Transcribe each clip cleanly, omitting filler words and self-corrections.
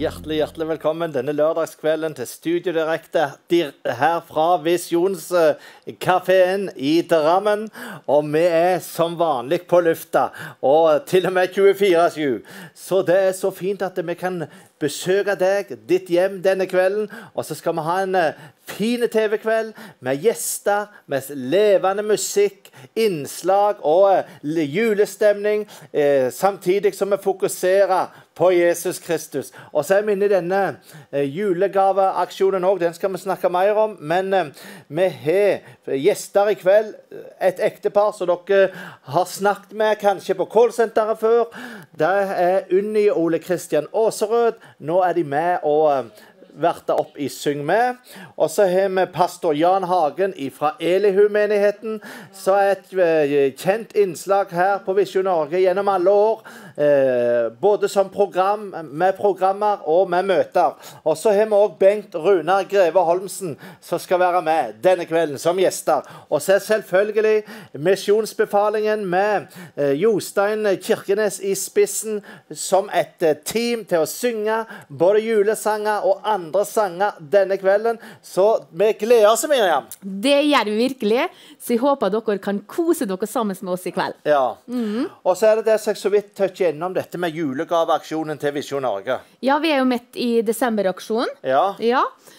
hjertelig velkommen denne lørdagskvelden til Studio Direkte her fra Visjonskaféen i Drammen. Og vi som vanlig på lufta, og til og med 24/7. Så det så fint at vi kan besøke deg, ditt hjem denne kvelden. Og så skal vi ha en fin TV-kveld med gjester, med levende musikk, innslag og julestemning, samtidig som vi fokuserer på Jesus Kristus. Og så er vi inne i denne julegaveaksjonen også, den skal vi snakke mer om. Men vi har gjester i kveld, et ektepar som dere har snakket med kanskje på callcenteret før. Det Unni og Ole Kristian Åserød. Nå de med og vært opp i Syng med. Og så har vi pastor Jan Hagen fra Elihu-menigheten, så et kjent innslag her på Visjon Norge gjennom alle år, både som program, med programmer og med møter. Og så har vi også Bengt Runar Greve Holmsen, som skal være med denne kvelden som gjester. Og så selvfølgelig misjonsbefalingen med Jostein Kirkenes i spissen, som et team til å synge både julesanger og andre sanger denne kvelden. Så vi gleder oss, Miriam. Det gjør vi virkelig, så jeg håper dere kan kose dere sammen med oss i kveld. Ja, og så det som jeg så vidt tøtter gjennom dette med julegaveaksjonen til Visjon Norge. Ja, vi jo midt i desemberaksjonen. Ja. Ja.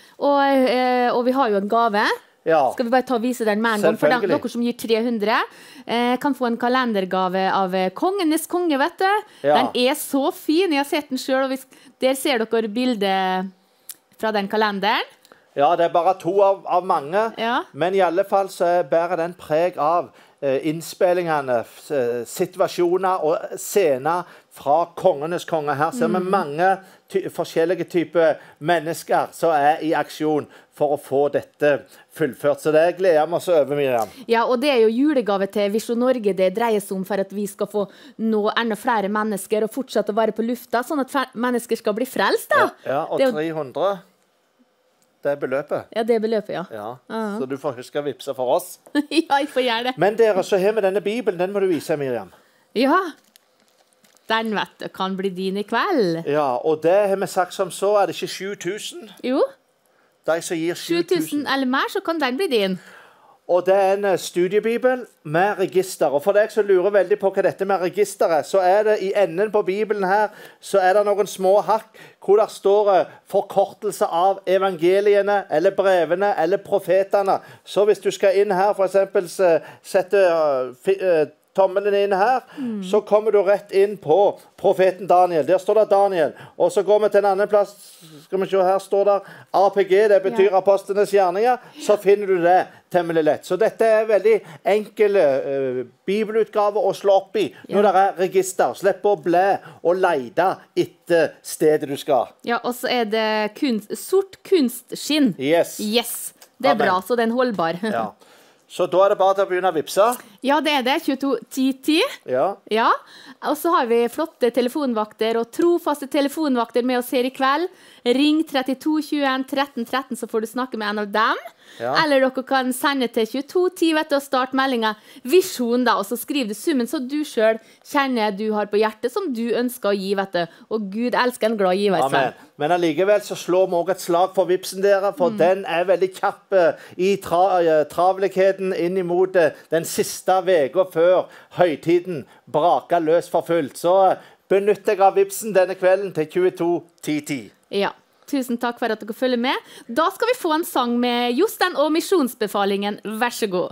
Og vi har jo en gave. Ja. Skal vi bare ta og vise den med en gang? For dere som gir 300 kan få en kalendergave av Kongenes konge, vet du. Ja. Den så fin, jeg har sett den selv, og der ser dere bildet fra den kalenderen. Ja, det bare 2 av mange, Ja. men i alle fall så bærer den preg av innspillingene, situasjoner og scener fra kongenes konge. Her ser vi mange forskjellige typer mennesker som i aksjon for å få dette fullført. Så det gleder vi oss over, Miriam. Ja, og det jo julegave til Visjon Norge det dreier seg om for at vi skal få nå enda flere mennesker og fortsette å være på lufta, sånn at mennesker skal bli frelst, da. Ja, og det 300, det beløpet. Ja, det beløpet, ja. Ja, så du får huske å vippse for oss. Ja, jeg får gjøre det. Men dere, så har vi denne Bibelen, den må du vise, Miriam. Ja, den vet du, kan bli din i kveld. Ja, og det har vi sagt som så, det ikke 7000? Jo, De som gir 7000 eller mer, så kan den bli din. Og det en studiebibel med register. Og for deg som lurer veldig på hva dette med registeret, så det i enden på Bibelen her, så det noen små hakk hvor det står forkortelse av evangeliene, eller brevene, eller profetene. Så hvis du skal inn her, for eksempel sette tommelen inn her, så kommer du rett inn på profeten Daniel. Der står det Daniel. Og så går vi til en annen plass. Skal vi se, her står det APG, det betyr apostlenes gjerninger. Så finner du det temmelig lett. Så dette veldig enkle bibelutgave å slå opp i når det register. Slipp å blæ og leide etter stedet du skal. Ja, og så det sort kunstskinn. Yes. Yes, det Amen. bra, så den holdbar. Ja. Så da det bare til å begynne å vippse. Ja, det det. 22 10 10. Ja. Ja, og så har vi flotte telefonvakter og trofaste telefonvakter med oss her i kveld. Ring 32 21 13 13, så får du snakke med en av dem. Ja. Eller dere kan sende til 22 10, vet du, og starte meldingen Visjon da, og så skriver du summen så du selv kjenner du har på hjertet, som du ønsker å gi, vet du. Og Gud elsker en glad giver. Amen. Men allikevel så slår vi også et slag for vipsen dere, for den veldig kjapp i travligheten inn imot den siste veka før høytiden braker løs for fullt. Så benytt deg av vipsen denne kvelden til 22 10 10. Ja, tusen takk for at dere følger med. Da skal vi få en sang med Jostein og misjonsbefalingen. Vær så god.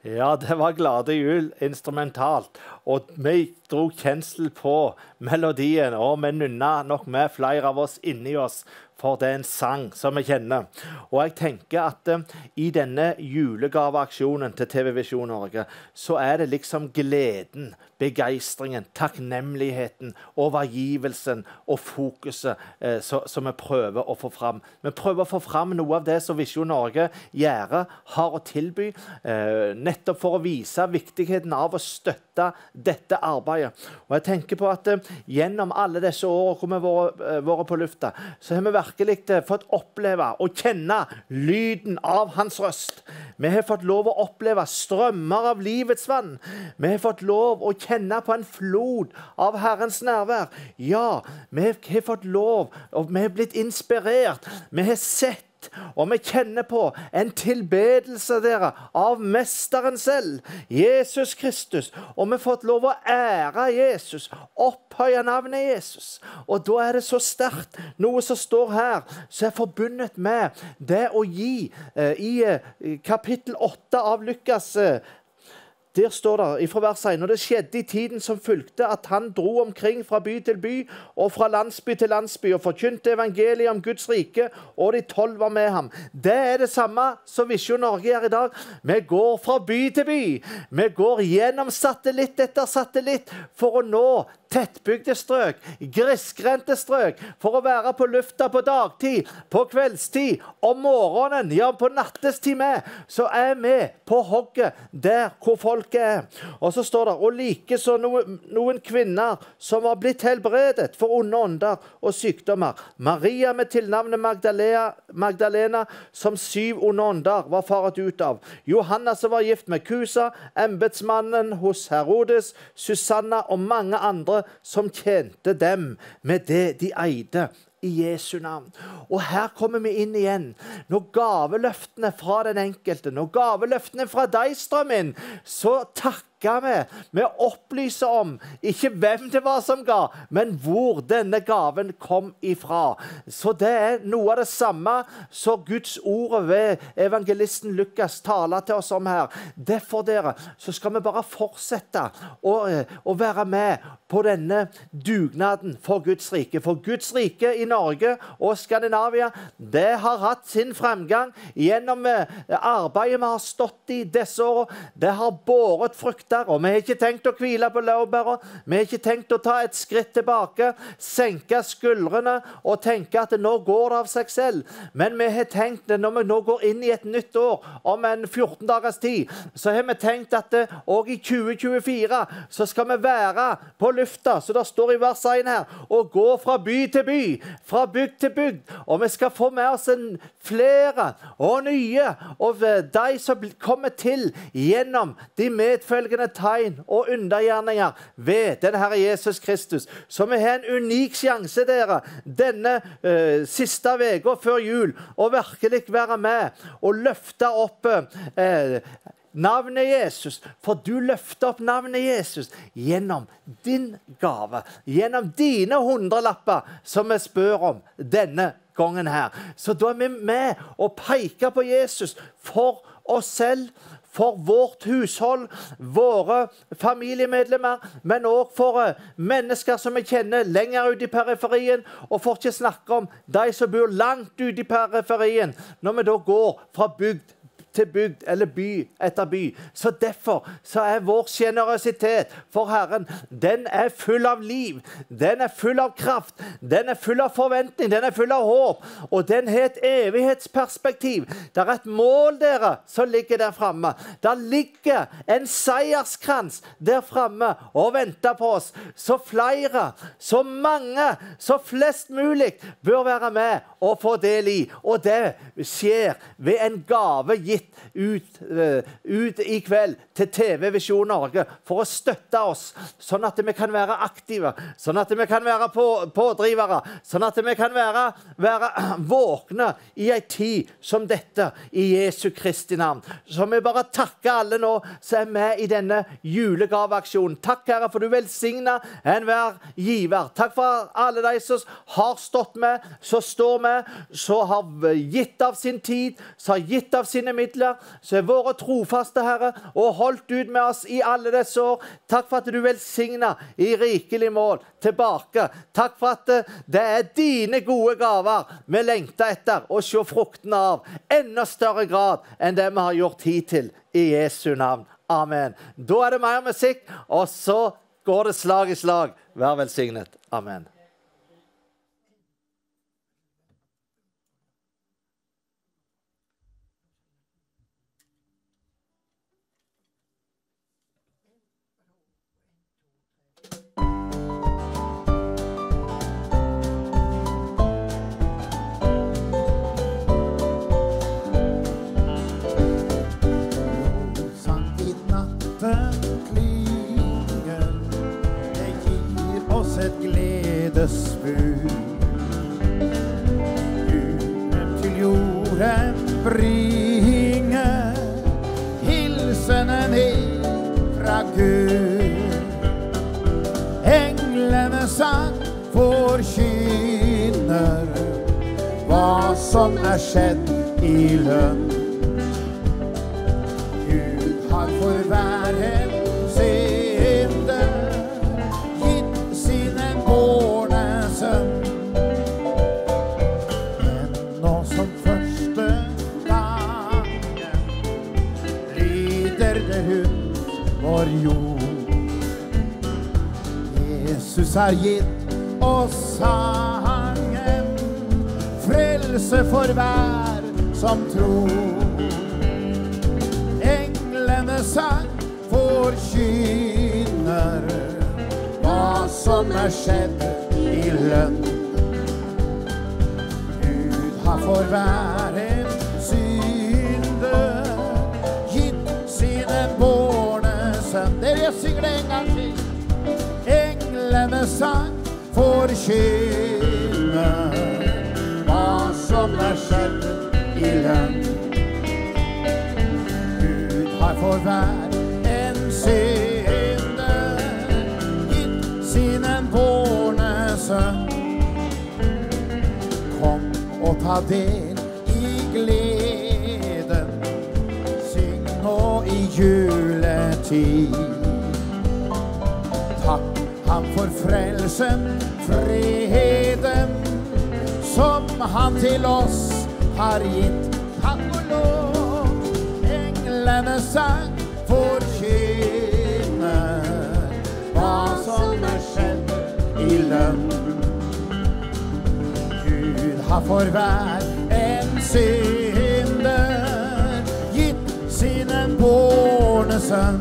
Ja, det var glade jul instrumentalt, og vi dro kjensel på melodien, og vi nynna nok med flere av oss inni oss, for det er en sang som vi kjenner. Og jeg tenker at i denne julegaveaksjonen til TV Visjon Norge, så er det liksom gleden, begeistringen, takknemligheten, overgivelsen og fokuset som vi prøver å få fram. Vi prøver å få fram noe av det som Visjon Norge har å tilby, nettopp for å vise viktigheten av å støtte dette arbeidet. Og jeg tenker på at gjennom alle disse årene hvor vi har vært på lufta, så har vi virkelig fått oppleve og kjenne lyden av hans røst. Vi har fått lov å oppleve strømmer av livets vann. Vi har fått lov å kjenne på en flod av Herrens nærvær. Ja, vi har fått lov, og vi har blitt inspirert. Vi har sett, og vi kjenner på en tilbedelse av Mesteren selv, Jesus Kristus. Og vi har fått lov å ære Jesus, opphøye navnet Jesus. Og da er det så sterkt, noe som står her, som er forbundet med det å gi. I kapittel 8 av Lukas, der står det fra vers 1, når det skjedde i tiden som fulgte, at han dro omkring fra by til by, og fra landsby til landsby, og forkynte evangeliet om Guds rike, og de 12 var med ham. Det er det samme som Visjon Norge gjør i dag. Vi går fra by til by. Vi går gjennom satellitt etter satellitt, for å nå tettbygde strøk, grisgrendte strøk, for å være på lufta på dagtid, på kveldstid, om morgenen, ja, på nattestid med, så er vi på hogget der hvor folket er. Og så står det, og like så noen kvinner som var blitt helbredet for onde ånder og sykdommer. Maria med tilnavnet Magdalena, som 7 onde ånder var faret ut av. Johanna som var gift med Kusa, embetsmannen hos Herodes, Susanna og mange andre som tjente dem med det de eide, i Jesu navn. Og her kommer vi inn igjen. Når gaveløftene fra den enkelte, når gaveløftene fra deg strømmer inn, så takker vi opplyser om ikke hvem det var som ga, men hvor denne gaven kom ifra. Så det er noe av det samme som Guds ord ved evangelisten Lukas taler til oss om her. Derfor så skal vi bare fortsette å være med på denne dugnaden for Guds rike. For Guds rike i Norge og Skandinavia, det har hatt sin fremgang gjennom arbeidet vi har stått i disse årene. Det har båret frukter, og vi har ikke tenkt å hvile på laurbæra. Vi har ikke tenkt å ta et skritt tilbake, senke skuldrene og tenke at nå går det av seg selv. Men vi har tenkt, når vi nå går inn i et nytt år, om en 14 dagers tid, så har vi tenkt at også i 2024 så skal vi være på lufta, så det står i vers 1 her, og gå fra by til by, fra bygd til bygd, og vi skal få med oss flere og nye, og de som kommer til gjennom de medfølgende tegn og undergjerninger ved den Herre Jesus Kristus. Så vi har en unik sjanse denne siste veka før jul, å virkelig være med og løfte opp navnet Jesus, for du løfter opp navnet Jesus gjennom din gave, gjennom dine 100-lapper som vi spør om denne gangen her. Så da er vi med å peke på Jesus for oss selv, for vårt hushold, våre familiemedlemmer, men også for mennesker som vi kjenner lenger ut i periferien, og for ikke snakke om de som bor langt ut i periferien, når vi da går fra bygd til bygd, eller by etter by. Så derfor så er vår generøsitet for Herren, den er full av liv, den er full av kraft, den er full av forventning, den er full av håp, og den har et evighetsperspektiv. Det er et mål som ligger der fremme. Der ligger en seierskrans der fremme og venter på oss. Så flere, så mange, så flest mulig bør være med og få del i. Og det skjer ved en gave gitt ut i kveld til TV Visjon Norge for å støtte oss, sånn at vi kan være aktive, sånn at vi kan være pådrivere, sånn at vi kan være våkne i en tid som dette i Jesu Kristi navn. Så vi bare takker alle nå som er med i denne julegaveaksjonen. Takk, Herre, for du velsigner enhver giver. Takk for alle de som har stått med, som står med, som har gitt av sin tid, som har gitt av sine midler, midler, som er våre trofaste, Herre, og holdt ut med oss i alle disse år. Takk for at du velsigner i rikelig mål tilbake. Takk for at det er dine gode gaver vi lengter etter å se fruktene av, enda større grad enn det vi har gjort hittil, i Jesu navn. Amen. Da er det mer musikk, og så går det slag i slag. Vær velsignet. Amen. Et gledesbud Guden til jorden bringer hilsenen ned fra Gud. Englene sang forkynner hva som er skjedd i lønn. Gud har for hver en synder Jesus har gitt oss sangen, frelse for hver som tror. Englene sang forkynner hva som er skjedd i lønn. Gud har for hver en synder gitt sine bårne sønn. Dere synger det en gang til. Englene sang forkynner hva som er skjedd i lønn. Gud har for hver en synder gitt sin bårne sønn. Kom og ta del i gleden, syng nå i juletid. Takk han for frelsen, freden, som han til oss har gitt. Takk og lov, englene sang forkynner hva som er skjedd i lønn. Gud har for hver en synder gitt sin bårne sønn.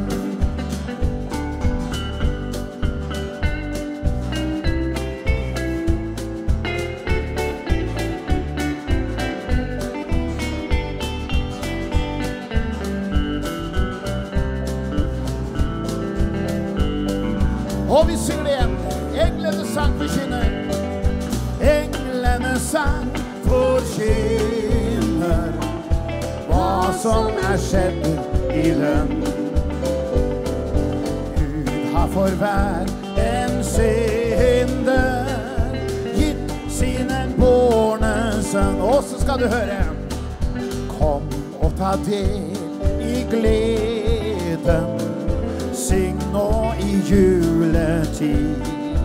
Og vi synger det igjen. Englene sang forkynner. Englene sang forkynner hva som er skjedd i lønn. Gud har for hver en synder gitt sin bårne sønn. Og så skal du høre. Kom og ta del i gleden, syng nå i juletid.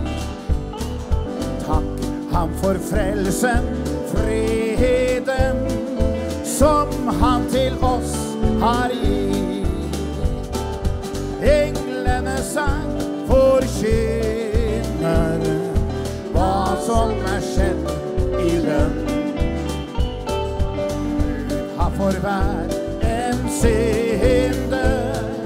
Takk ham for frelsen, freden, som han til oss har gitt. Englene sang forkynner hva som er skjedd i lønn. Gud har for hver en synder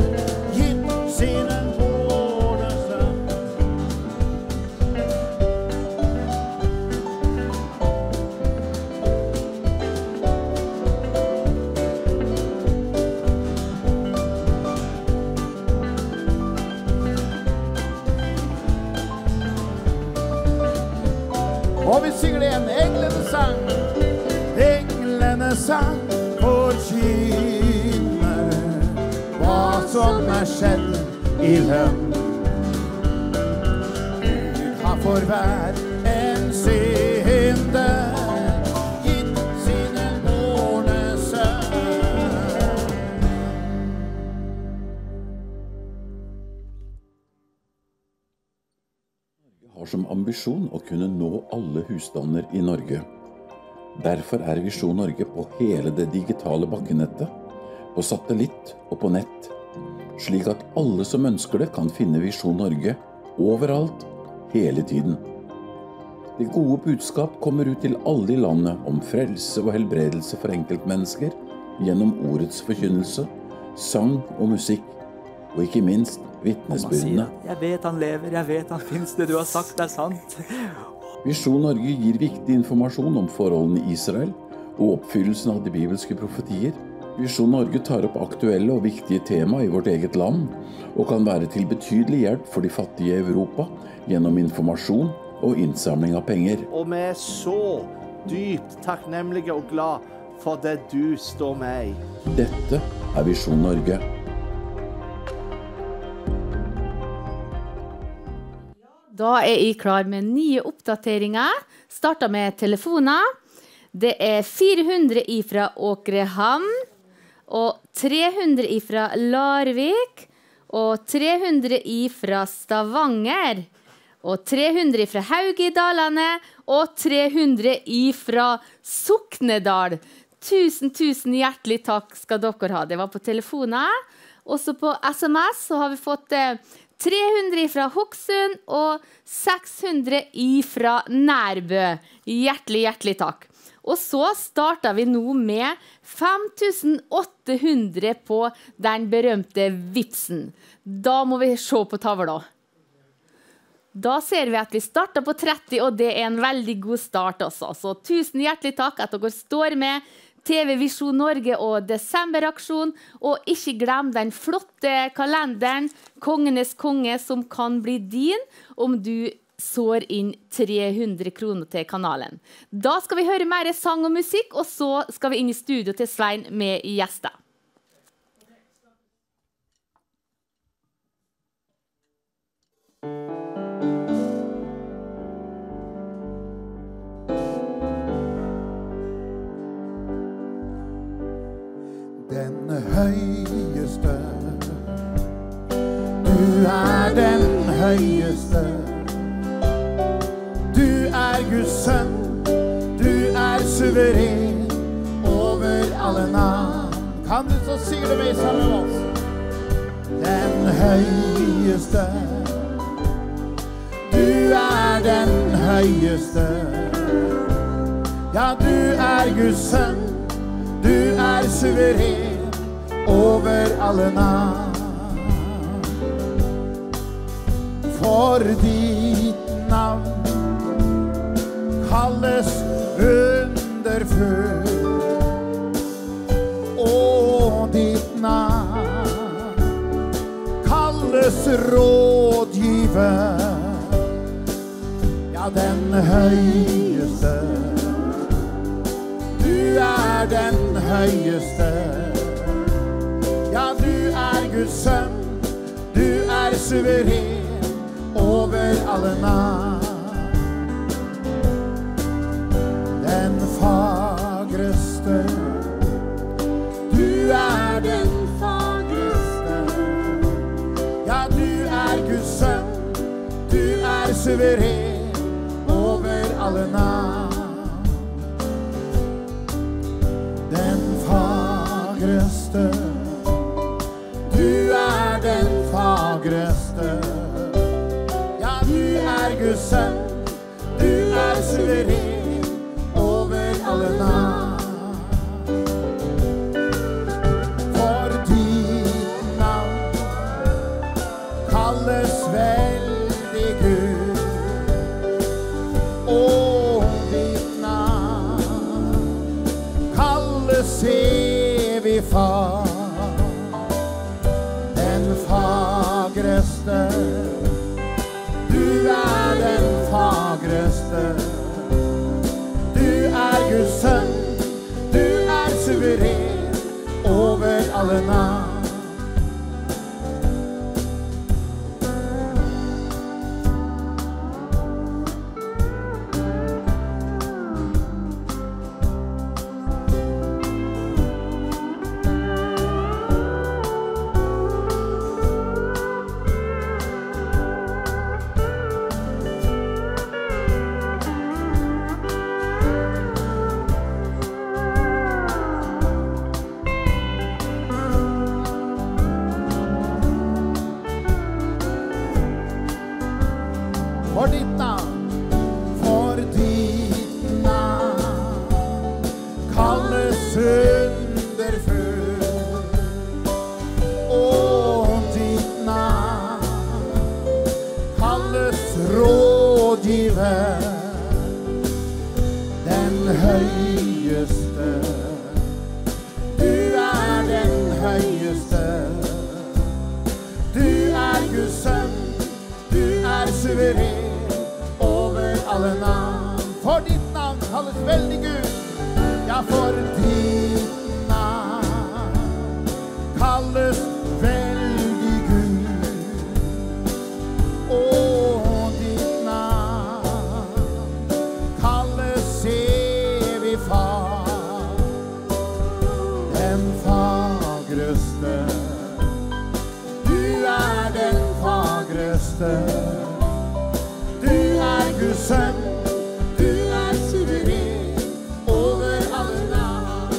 og vi synger det igjen. Englene sang. Englene sang forkynner hva som er skjedd i lønn. Gud har for hver en synder gitt sine bårne sønn. som ambisjon å kunne nå alle husstander i Norge. Derfor er Visjon Norge på hele det digitale bakkenettet, på satellitt og på nett, slik at alle som ønsker det kan finne Visjon Norge overalt, hele tiden. Det gode budskap kommer ut til alle i landet om frelse og helbredelse for enkeltmennesker gjennom ordets forkynnelse, sang og musikk, og ikke minst vitnesbyrdene. Jeg vet han lever, jeg vet han finnes, det du har sagt er sant. Visjon Norge gir viktig informasjon om forholdene i Israel og oppfyllelsen av de bibelske profetier. Visjon Norge tar opp aktuelle og viktige tema i vårt eget land, og kan være til betydelig hjelp for de fattige i Europa gjennom informasjon og innsamling av penger. Og vi er så dypt takknemlige og glad for det du står med i. Dette er Visjon Norge. Da er jeg klar med nye oppdateringer. Startet med telefoner. Det er 400 ifra Åkrehamn, og 300 ifra Larvik, og 300 ifra Stavanger, og 300 ifra Haugidalene, og 300 ifra Soknedal. Tusen hjertelig takk skal dere ha. Det var på telefoner. Også på SMS så har vi fått 300 ifra Hokksund og 600 ifra Nærbø. Hjertelig takk. Og så starter vi nå med 5800 på den berømte vipsen. Da må vi se på tavla. Da ser vi at vi starter på 30, og det er en veldig god start også. Så tusen hjertelig takk at dere står med TV Visjon Norge og desemberaksjon, og ikke glem den flotte kalenderen Kongenes konge, som kan bli din om du sår inn 300 kroner til kanalen. Da skal vi høre mer sang og musikk, og så skal vi inn i studio til Svein med gjester. Den høyeste, du er den høyeste. Du er Guds sønn, du er suveren over alle navn. Kan du så si det med sammen med oss? Den høyeste, du er den høyeste. Ja, du er Guds sønn, du er suveren over alle navn. For ditt navn kalles underfull, og ditt navn kalles rådgiver. Ja, den høyeste, du er den høyeste. Ja, du er Guds sønn, du er suveren over alle navn. Den fagreste, du er den fagreste. Ja, du er Guds sønn, du er suveren over alle navn. Den fagreste, du er den fagreste. Ja, du er Guds sønn, du er suveren alle navn. For ditt navn kalles veldig Gud, og ditt navn kalles evig Far. Den fagreste, du er den fagreste. Guds sønn, du er suveren over alle navn. for ditt navn kalles veldig Gud, og ditt navn kalles evig Far, den fagreste. Du den fagreste. Du Guds sønn. Du suveren over alle navn.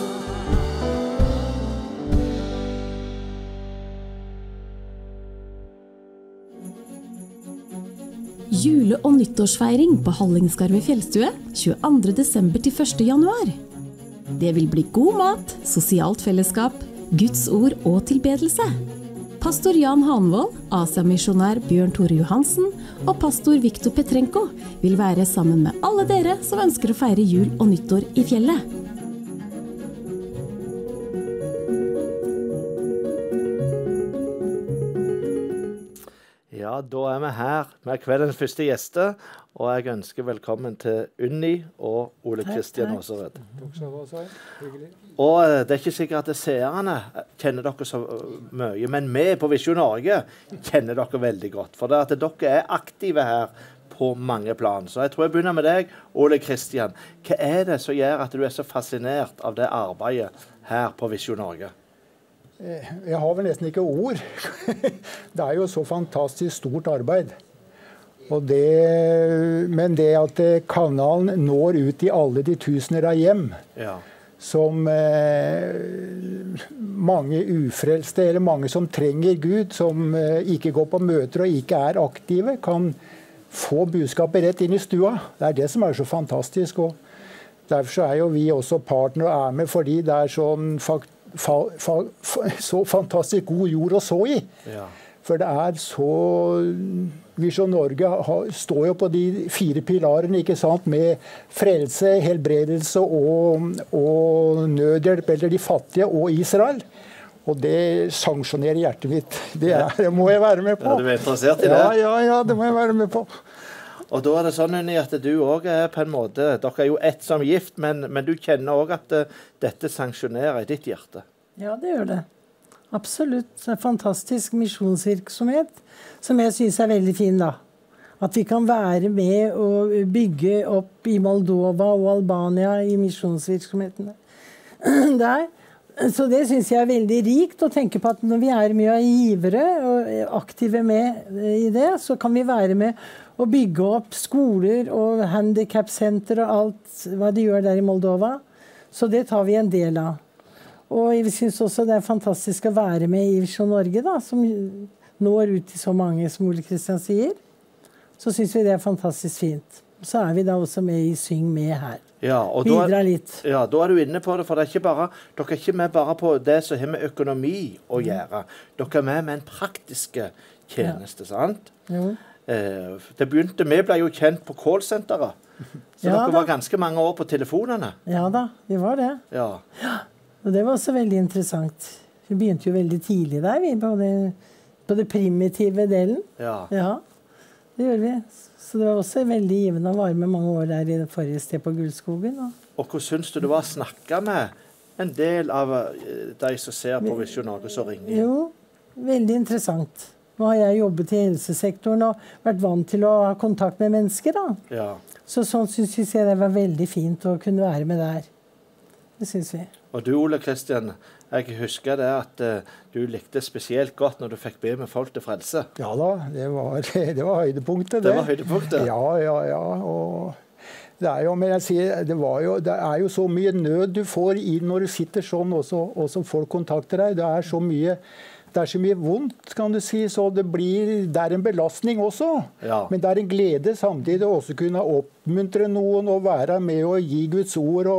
Jule- og nyttårsfeiring på Hallingskarvet fjellstue 22. desember til 1. januar. Det vil bli god mat, sosialt fellesskap, Guds ord og tilbedelse. Pastor Jan Hanvold, Asia-misjonær Bjørn Tore Johansen og pastor Viktor Petrenko vil være sammen med alle dere som ønsker å feire jul og nyttår i fjellet. Ja, da vi her med kveldens første gjester, og jeg ønsker velkommen til Unni og Ole Kristian Aasarød. Og det er ikke sikkert at seerne kjenner dere så mye, men vi på Visjon Norge kjenner dere veldig godt, for det at dere er aktive her på mange plan. Så jeg tror jeg begynner med deg, Ole Kristian. Hva er det som gjør at du er så fascinert av det arbeidet her på Visjon Norge? Jeg har vel nesten ikke ord. Det er jo så fantastisk stort arbeid. Men det at kanalen når ut i alle de tusener av hjem, som mange ufrelste, eller mange som trenger Gud, som ikke går på møter og ikke er aktive, kan få budskapet rett inn i stua. Det er det som er så fantastisk. Og derfor er jo vi også partner og er med, fordi det er sånn så fantastisk god jord å så i. Ja. For det er så... Visjon Norge står jo på de 4 pilarene, ikke sant, med frelse, helbredelse og nødhjelp, eller de fattige og Israel. Og det sanksjonerer hjertet mitt. Det må jeg være med på. Ja, du er interessert i det? Ja, det må jeg være med på. Og da er det sånn, Unni, at du også er på en måte, dere er jo ett som gift, men du kjenner også at dette sanksjonerer i ditt hjerte. Ja, det gjør det. Absolutt. En fantastisk misjonsvirksomhet, som jeg synes er veldig fin da. At vi kan være med og bygge opp i Moldova og Albania i misjonsvirksomhetene der. Så det synes jeg er veldig rikt å tenke på, at når vi er med og givere og aktive med i det, så kan vi være med og bygge opp skoler og handicapsenter og alt hva de gjør der i Moldova. Så det tar vi en del av. Og jeg synes også det er fantastisk å være med i Visjon Norge, da, som når ut til så mange, som Ole Kristian sier. Så synes vi det er fantastisk fint. Så er vi da også med i Syng med her. Ja, og bidra litt. Ja, da er du inne på det, for det er ikke bare, dere er ikke med bare på det som har med økonomi å gjøre. Dere er med en praktiske tjeneste, sant? Jo. Det begynte, vi ble jo kjent på callsenteret. Så dere var ganske mange år på telefonene. Ja da, vi var det. Ja. Og det var også veldig interessant. Vi begynte jo veldig tidlig der, vi, på det primitive delen. Ja, det gjør vi. Så det var også veldig givende å være med mange år der i det forrige sted på Gullskogen. Og hva synes du det var å snakke med en del av de som ser på Visjon Norge som ringer? Jo, veldig interessant. Nå har jeg jobbet i helsesektoren og vært vant til å ha kontakt med mennesker, da. Ja. Så sånn synes jeg det var veldig fint å kunne være med der. Det synes vi. Og du, Ole Kristian, jeg husker det at du likte spesielt godt når du fikk be med folk til frelse. Ja da, det var høydepunktet. Det var høydepunktet? Ja. Og det er jo, men jeg sier, det er jo så mye nød du får inn når du sitter sånn, og som folk kontakter deg. Det er så mye vondt, kan du si, så det er en belastning også. Ja. Men det er en glede samtidig å også kunne oppmuntre noen og være med og gi Guds ord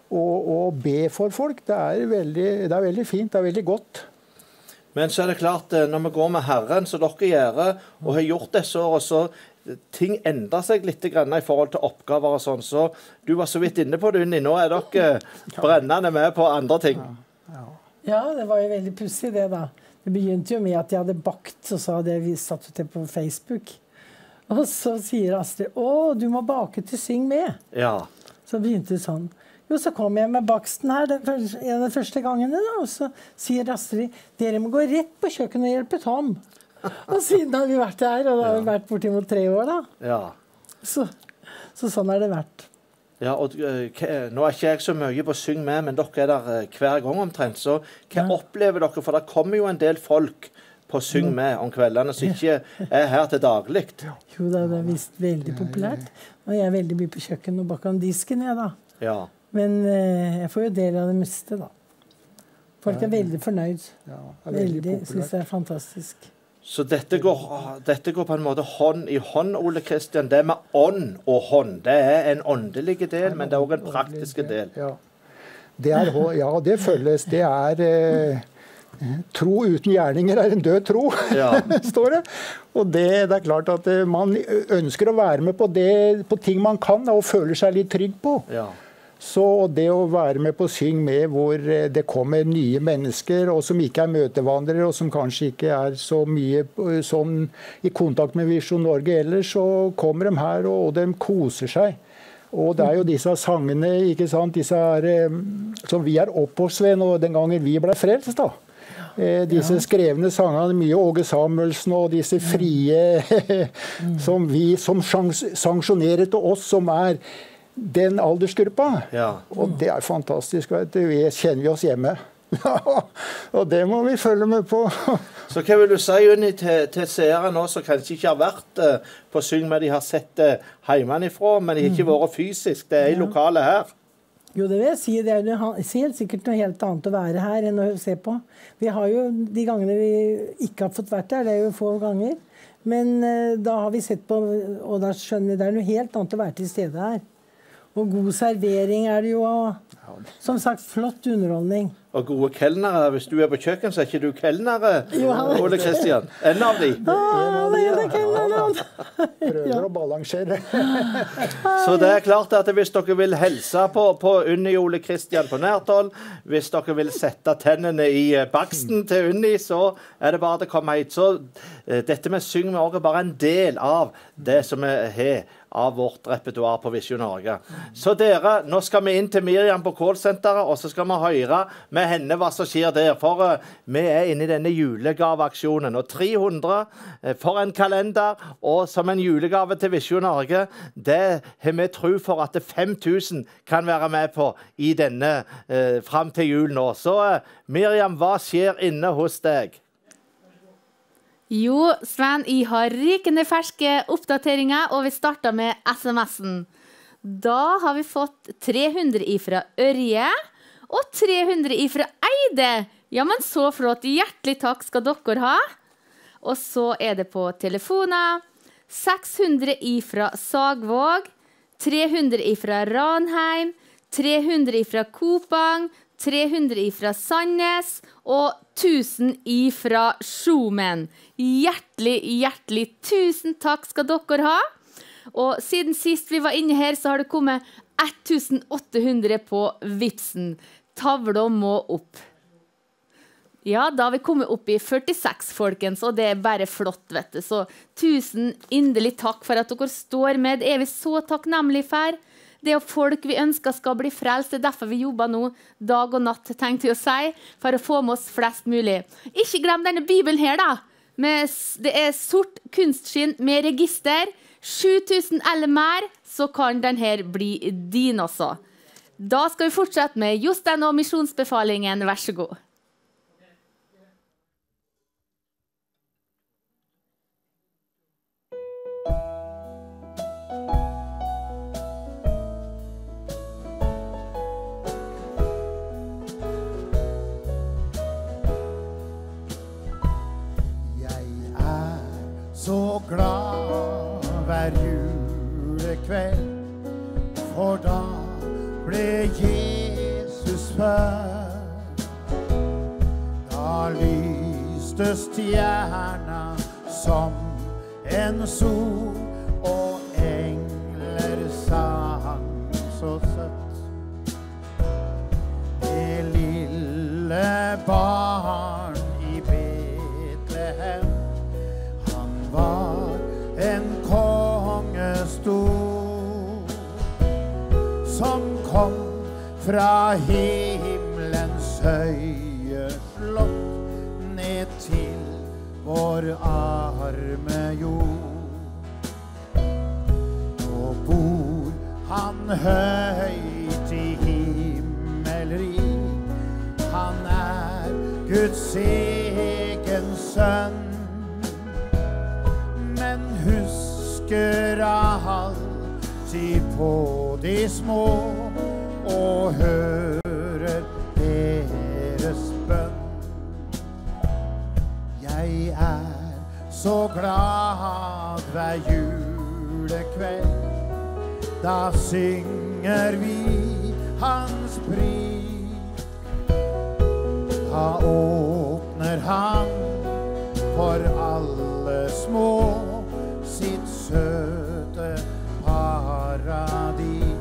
og be for folk. Det er veldig fint, det er veldig godt. Men så er det klart, når vi går med Herren, så dere gjør, og har gjort disse år, så ting endrer seg litt grann i forhold til oppgaver og sånn. Så du var så vidt inne på det, Unni. Nå er dere brennende med på andre ting. Ja, det var jo veldig pussig det da. Det begynte jo med at jeg hadde bakt, og så hadde vi satt ut det på Facebook. Og så sier Astrid, du må bake til Syng med. Ja. Så begynte det sånn. Jo, så kom jeg med baksten her, en av de første gangene, da, og så sier Astrid, dere må gå rett på kjøkkenet og hjelpe Tom. Og siden har vi vært der, og da har vi vært bortimot 3 år, da. Ja. Så sånn har det vært. Ja, og nå er ikke jeg så mye på Syng med, men dere er der hver gang omtrent. Så hva opplever dere? For det kommer jo en del folk på Syng med om kveldene som ikke er her til daglig. Jo da, det er visst veldig populært. Og jeg er veldig mye på kjøkken og bak om disken, jeg da. Ja. Men jeg får jo del av det meste, da. Folk er veldig fornøyd. Ja, veldig synes det er fantastisk. Så dette går på en måte hånd i hånd, Ole Kristian. Det med ånd og hånd. Det er en åndelig del, men det er også en praktisk del. Ja, det føles. Det er tro uten gjerninger er en død tro, står det. Og det er klart at man ønsker å være med på ting man kan, og føler seg litt trygg på. Ja. Så det å være med på Syng med, hvor det kommer nye mennesker, og som ikke er møtevandrere, og som kanskje ikke er så mye sånn i kontakt med Visjon Norge ellers, så kommer de her, og de koser seg. Og det er jo disse sangene, ikke sant, disse her, som vi er oppvokst ved nå, den gangen vi ble frelst da. Disse skrevne sangene, mye Åge Samuelsen og disse frie, som vi som sanksjonerer til oss, som er den aldersgruppa. Ja. Og det er fantastisk. Det kjenner vi oss hjemme. Og det må vi følge med på. Så hva vil du si Unni, til seere nå som kanskje ikke har vært på Syng, men de har sett det hjemmefra, men de har ikke vært fysisk. Det er i lokalet her. Jo, det vil jeg si. Det er helt sikkert noe helt annet å være her enn å se på. Vi har jo de gangene vi ikke har fått vært der, det er jo få ganger. Men da har vi sett på, og da skjønner vi det er noe helt annet å være til stede her. Og god servering er det jo, som sagt, flott underholdning. Og gode kelnere. Hvis du er på kjøkken, så er ikke du kelnere, Ole Kristian. En av de. Prøver å balansere. Så det er klart at hvis dere vil helse på Unni Ole Kristian på nært hold, hvis dere vil sette tennene i baksten til Unni, så er det bare å komme hit. Så dette med Syng med også er bare en del av det som vi har av vårt repertoar på Visjon Norge. Så dere, nå skal vi inn til Miriam på callsenteret, og så skal vi høre med henne hva som skjer der. For vi er inne i denne julegaveaksjonen, og 300 for en kalender, og som en julegave til Visjon Norge, det har vi tro for at 5000 kan være med på i denne frem til jul nå. Så Miriam, hva skjer inne hos deg? Jo, Sven, jeg har rykende ferske oppdateringer, og vi starter med SMS-en. Da har vi fått 300 ifra Ørje, og 300 ifra Eide. Ja, men så flott. Hjertelig takk skal dere ha. Og så er det på telefoner. 600 ifra Sagvåg, 300 ifra Ranheim, 300 ifra Kopang, 300 ifra Sandnes og 1000 ifra Sjomen. Hjertelig tusen takk skal dere ha. Og siden sist vi var inne her, så har det kommet 1800 på Vipsen. Tavla må opp. Ja, da har vi kommet opp i 46, folkens, og det er bare flott, vet du. Så 1000 inderlig takk for at dere står med. Det er vi så takknemlige for. Det er folk vi ønsker skal bli frelst. Det er derfor vi jobber nå dag og natt, tenkte jeg å si, for å få med oss flest mulig. Ikke glem denne Bibelen her, da. Det er sort kunstskinn med register. 7000 eller mer, så kan den her bli din også. Da skal vi fortsette med Jostein og misjonsbefalingen. Vær så god. Så glad hver julekveld, for da ble Jesus født. Da lyste stjerna som en sol, og engler sang så søtt. Det lille barn i Betlehem var en kongestor som kom fra himmelens høye slott ned til vår arme jord. Nå bor han høyt i himmelrik, han Guds egen sønn, men husker alltid på de små og hører deres bønn. Jeg så glad hver julekveld, da synger vi hans pris. Da åpner han for alle små sitt søte paradis.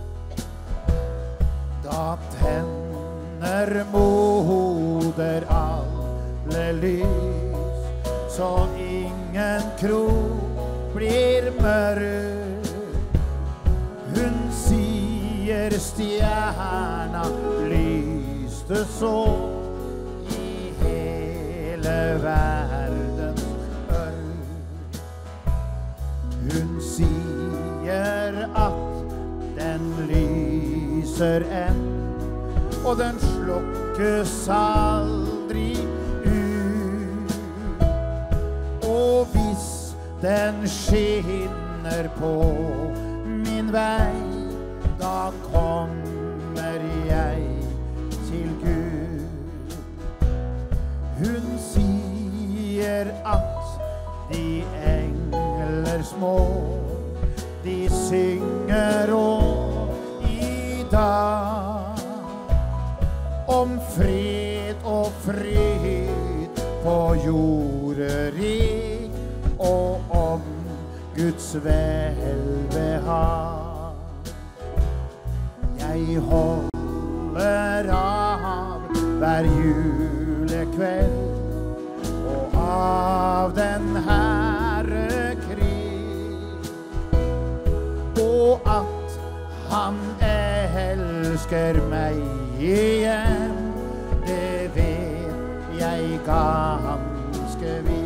Da tenner moder alle lys, så ingen krok blir mørk. Hun sier stjerna lyste så i hele verdens ørk. Hun sier at den lyser enn, og den slokkes aldri ut. Og hvis den skinner på min vei, da kommer jeg til Gud. Hun sier at de engler små, de synger og i dag om fred og fryd på jorderik, og om Guds velbehag. Jeg holder av hver julekveld, og av den Herre krig, og at han elsker meg igjen, det vet jeg ganske vidt.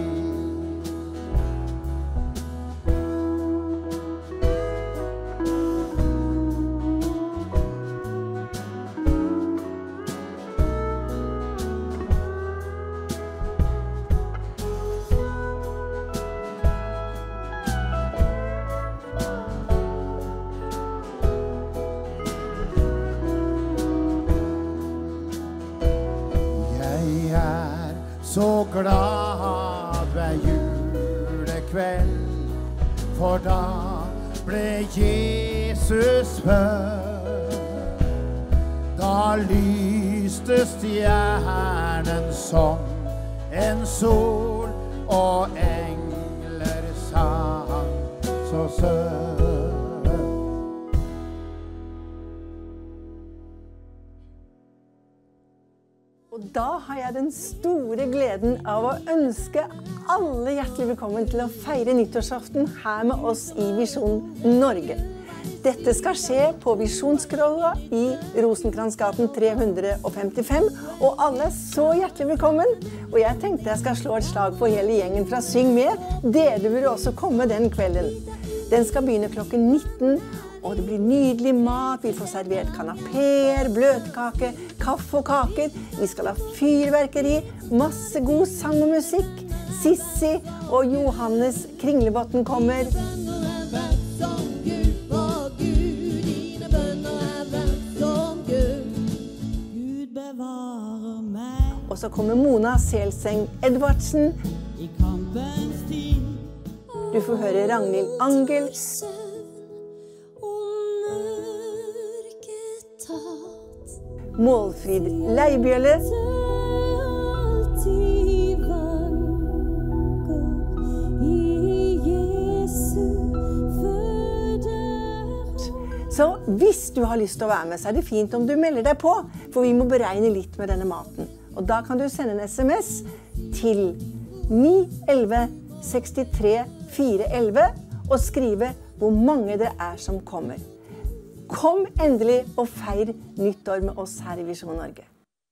Så glad hver julekveld, for da ble Jesus født. Da lyste stjernen som en sol, og engler sang så søt. Og da har jeg den store gleden av å ønske alle hjertelig velkommen til å feire nyttårsaften her med oss i Visjon Norge. Dette skal skje på Visjonskrolla i Rosenkransgaten 355, og alle er så hjertelig velkommen. Og jeg tenkte jeg skal slå et slag for hele gjengen fra Syng Med. Dere burde også komme den kvelden. Den skal begynne klokken 19, og det blir nydelig mat. Vi får servert kanapeer, bløtkake, kaffe og kaker. Vi skal ha fyrverkeri, masse god sang og musikk. Sissi og Johannes Kringlebotn kommer. Og så kommer Mona Selseng Edvardsen. Du får høre Ragnhild Angel. Målfrid Leibjølle. Så hvis du har lyst til å være med, så er det fint om du melder deg på, for vi må beregne litt med denne maten. Og da kan du sende en SMS til 911 63 411 og skrive hvor mange det er som kommer. kom endelig og feir nyttår med oss her i Visjon Norge.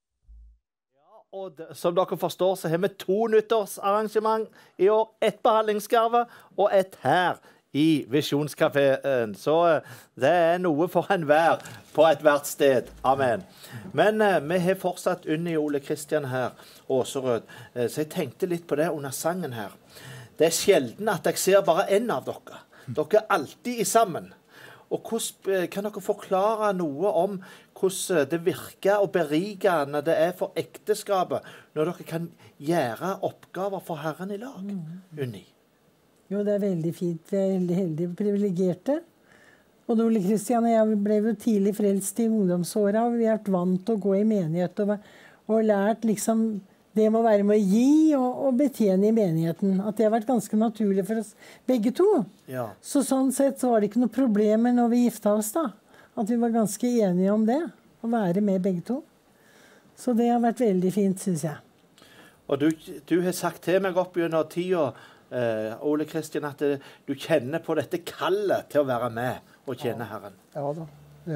Og som dere forstår, så har vi 2 nyttårsarrangement i år. 1 behandlingsgave og 1 her i Visjonskaféen. Så det noe for enhver på et hvert sted. Amen. Men vi har fortsatt Unni Ole Kristian her, Åserød. Så jeg tenkte litt på det under sangen her. Det sjelden at jeg ser bare en av dere. Dere alltid i sammen. Og hvordan, kan dere forklare noe om hvordan det virker og berigende det for ekteskapet når dere kan gjøre oppgaver for Herren i lag? Unni? Jo, det veldig fint. Vi veldig heldige og privilegerte. Både Ole Kristian og jeg ble jo tidlig frelst i ungdomsåra, og vi har vært vant til å gå i menighet og lært liksom det må være med å gi og betjene i menigheten. At det har vært ganske naturlig for oss begge to. Ja. Så sånn sett så var det ikke noe problemer når vi gifta oss da. At vi var ganske enige om det. Å være med begge to. Så det har vært veldig fint, synes jeg. Og du har sagt til meg opp gjennom tida, Ole Kristian, at du kjenner på dette kallet til å være med og tjene Herren. Ja da.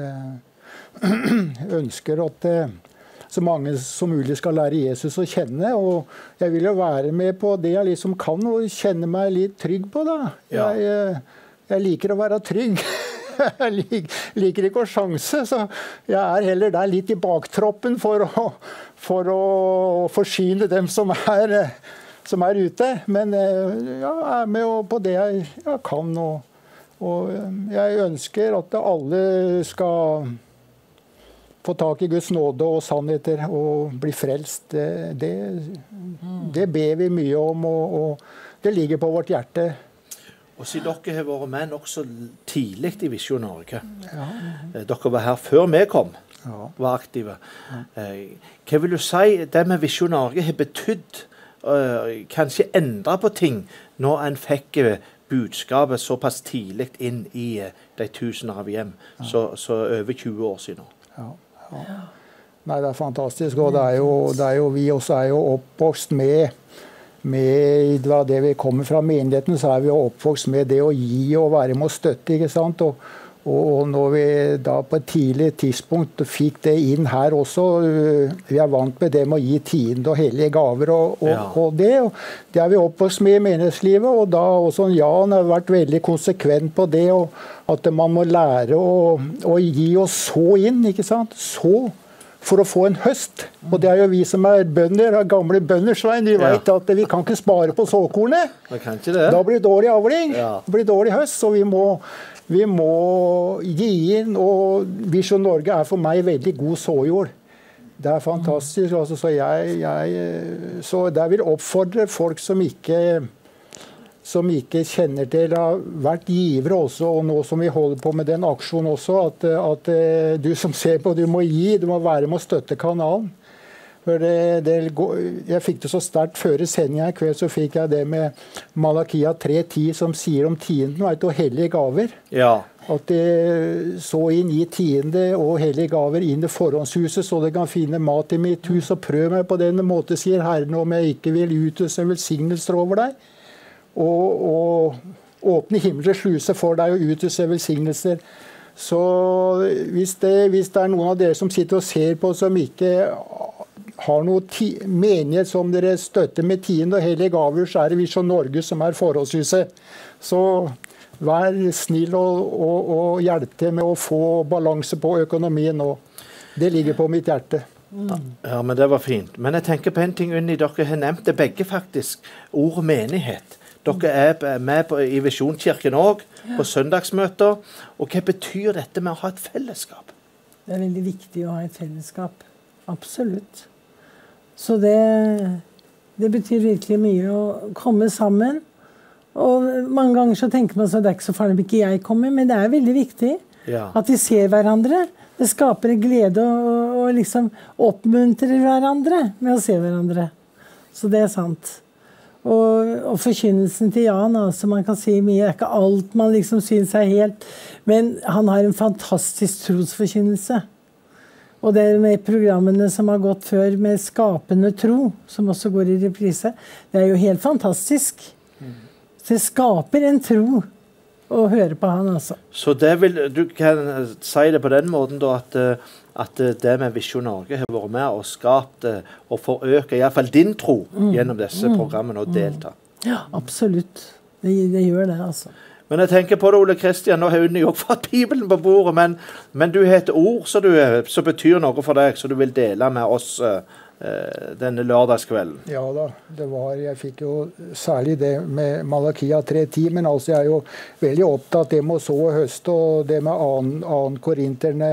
Jeg ønsker at så mange som mulig skal lære Jesus å kjenne, og jeg vil jo være med på det jeg liksom kan, og kjenne meg litt trygg på det. Ja. Jeg liker å være trygg. Jeg liker ikke å sjanse, så jeg heller der litt i baktroppen for å forsyne dem som er ute. Men jeg er med på det jeg kan, og jeg ønsker at alle skal få tak i Guds nåde og sannheter og bli frelst. Det ber vi mye om, og det ligger på vårt hjerte. Og siden dere har vært med også tidlig i Visjon Norge. Ja. Dere var her før vi kom, var aktive. Hva vil du si det med Visjon Norge har betydd, kanskje endre på ting, når en fikk budskapet såpass tidlig inn i de tusener av hjem, så over 20 år siden? Ja. Nei, det er fantastisk, og det er jo vi også er jo oppvokst med det vi kommer fra menigheten, så er vi oppvokst med det å gi og være med å støtte, ikke sant? Og når vi da på et tidlig tidspunkt fikk det inn her også, vi er vant med det med å gi tiende og hellige gaver og det er vi oppvokst med i menighetslivet, og da også Jan har vært veldig konsekvent på det, og at man må lære å gi og så inn, ikke sant? Så for å få en høst. Og det er jo vi som er bønder, gamle bønder, Svein, vi vet at vi kan ikke spare på såkornet. Da blir det dårlig avling, det blir dårlig høst, så vi må gi inn, og Visjon Norge er for meg veldig god såjord. Det er fantastisk, altså, så der vil oppfordre folk som ikke kjenner til har vært givere også, og nå som vi holder på med den aksjonen også, at du som ser på, du må gi, du må være med å støtte kanalen. For jeg fikk det så sterkt før i sendingen i kveld, så fikk jeg det med Malakia 3:10 som sier om tienden, og hellige gaver. Ja. At det så inn i tiende og hellige gaver inn i forhåndshuset, så det kan finne mat i mitt hus, og prøv meg på denne måte, sier Herren, om jeg ikke vil utøse velsignelser over deg. Og åpne himmelens sluse for deg og utøse velsignelser. Så hvis det er noen av dere som sitter og ser på som ikke har noe menighet som dere støtter med tiende og hellige gaver, så er det Visjon Norge som er forholdshuset. Så vær snill og hjelp til med å få balanse på økonomien nå. Det ligger på mitt hjerte. Ja, men det var fint. Men jeg tenker på en ting, Unni, dere har nevnt det begge faktisk, ord menighet. Dere er med i Visjonskirken også, på søndagsmøter. Og hva betyr dette med å ha et fellesskap? Det er veldig viktig å ha et fellesskap. Absolutt. Så det betyr virkelig mye å komme sammen. Og mange ganger så tenker man så det er ikke så farlig om ikke jeg kommer, men det er veldig viktig at vi ser hverandre. Det skaper en glede og liksom oppmuntrer hverandre med å se hverandre. Så det er sant. Og forkynnelsen til Jan, altså man kan si mye, det er ikke alt man liksom synes er helt, men han har en fantastisk trosforkynnelse. Og det med programmene som har gått før med skapende tro, som også går i reprise, det er jo helt fantastisk. Det skaper en tro å høre på han, altså. Så du kan si det på den måten da, at det med Visjon Norge har vært med og skapt og forøke i hvert fall din tro gjennom disse programmene og delta. Ja, absolutt. Det gjør det, altså. Men jeg tenker på det, Ole Kristian, nå har hun jo fått Bibelen på bordet, men du har et ord som betyr noe for deg, så du vil dele med oss denne lørdagskvelden. Ja da, jeg fikk jo særlig det med Malakia 3:10, men altså jeg er jo veldig opptatt det med å så og høste, og det med 2. Korinterne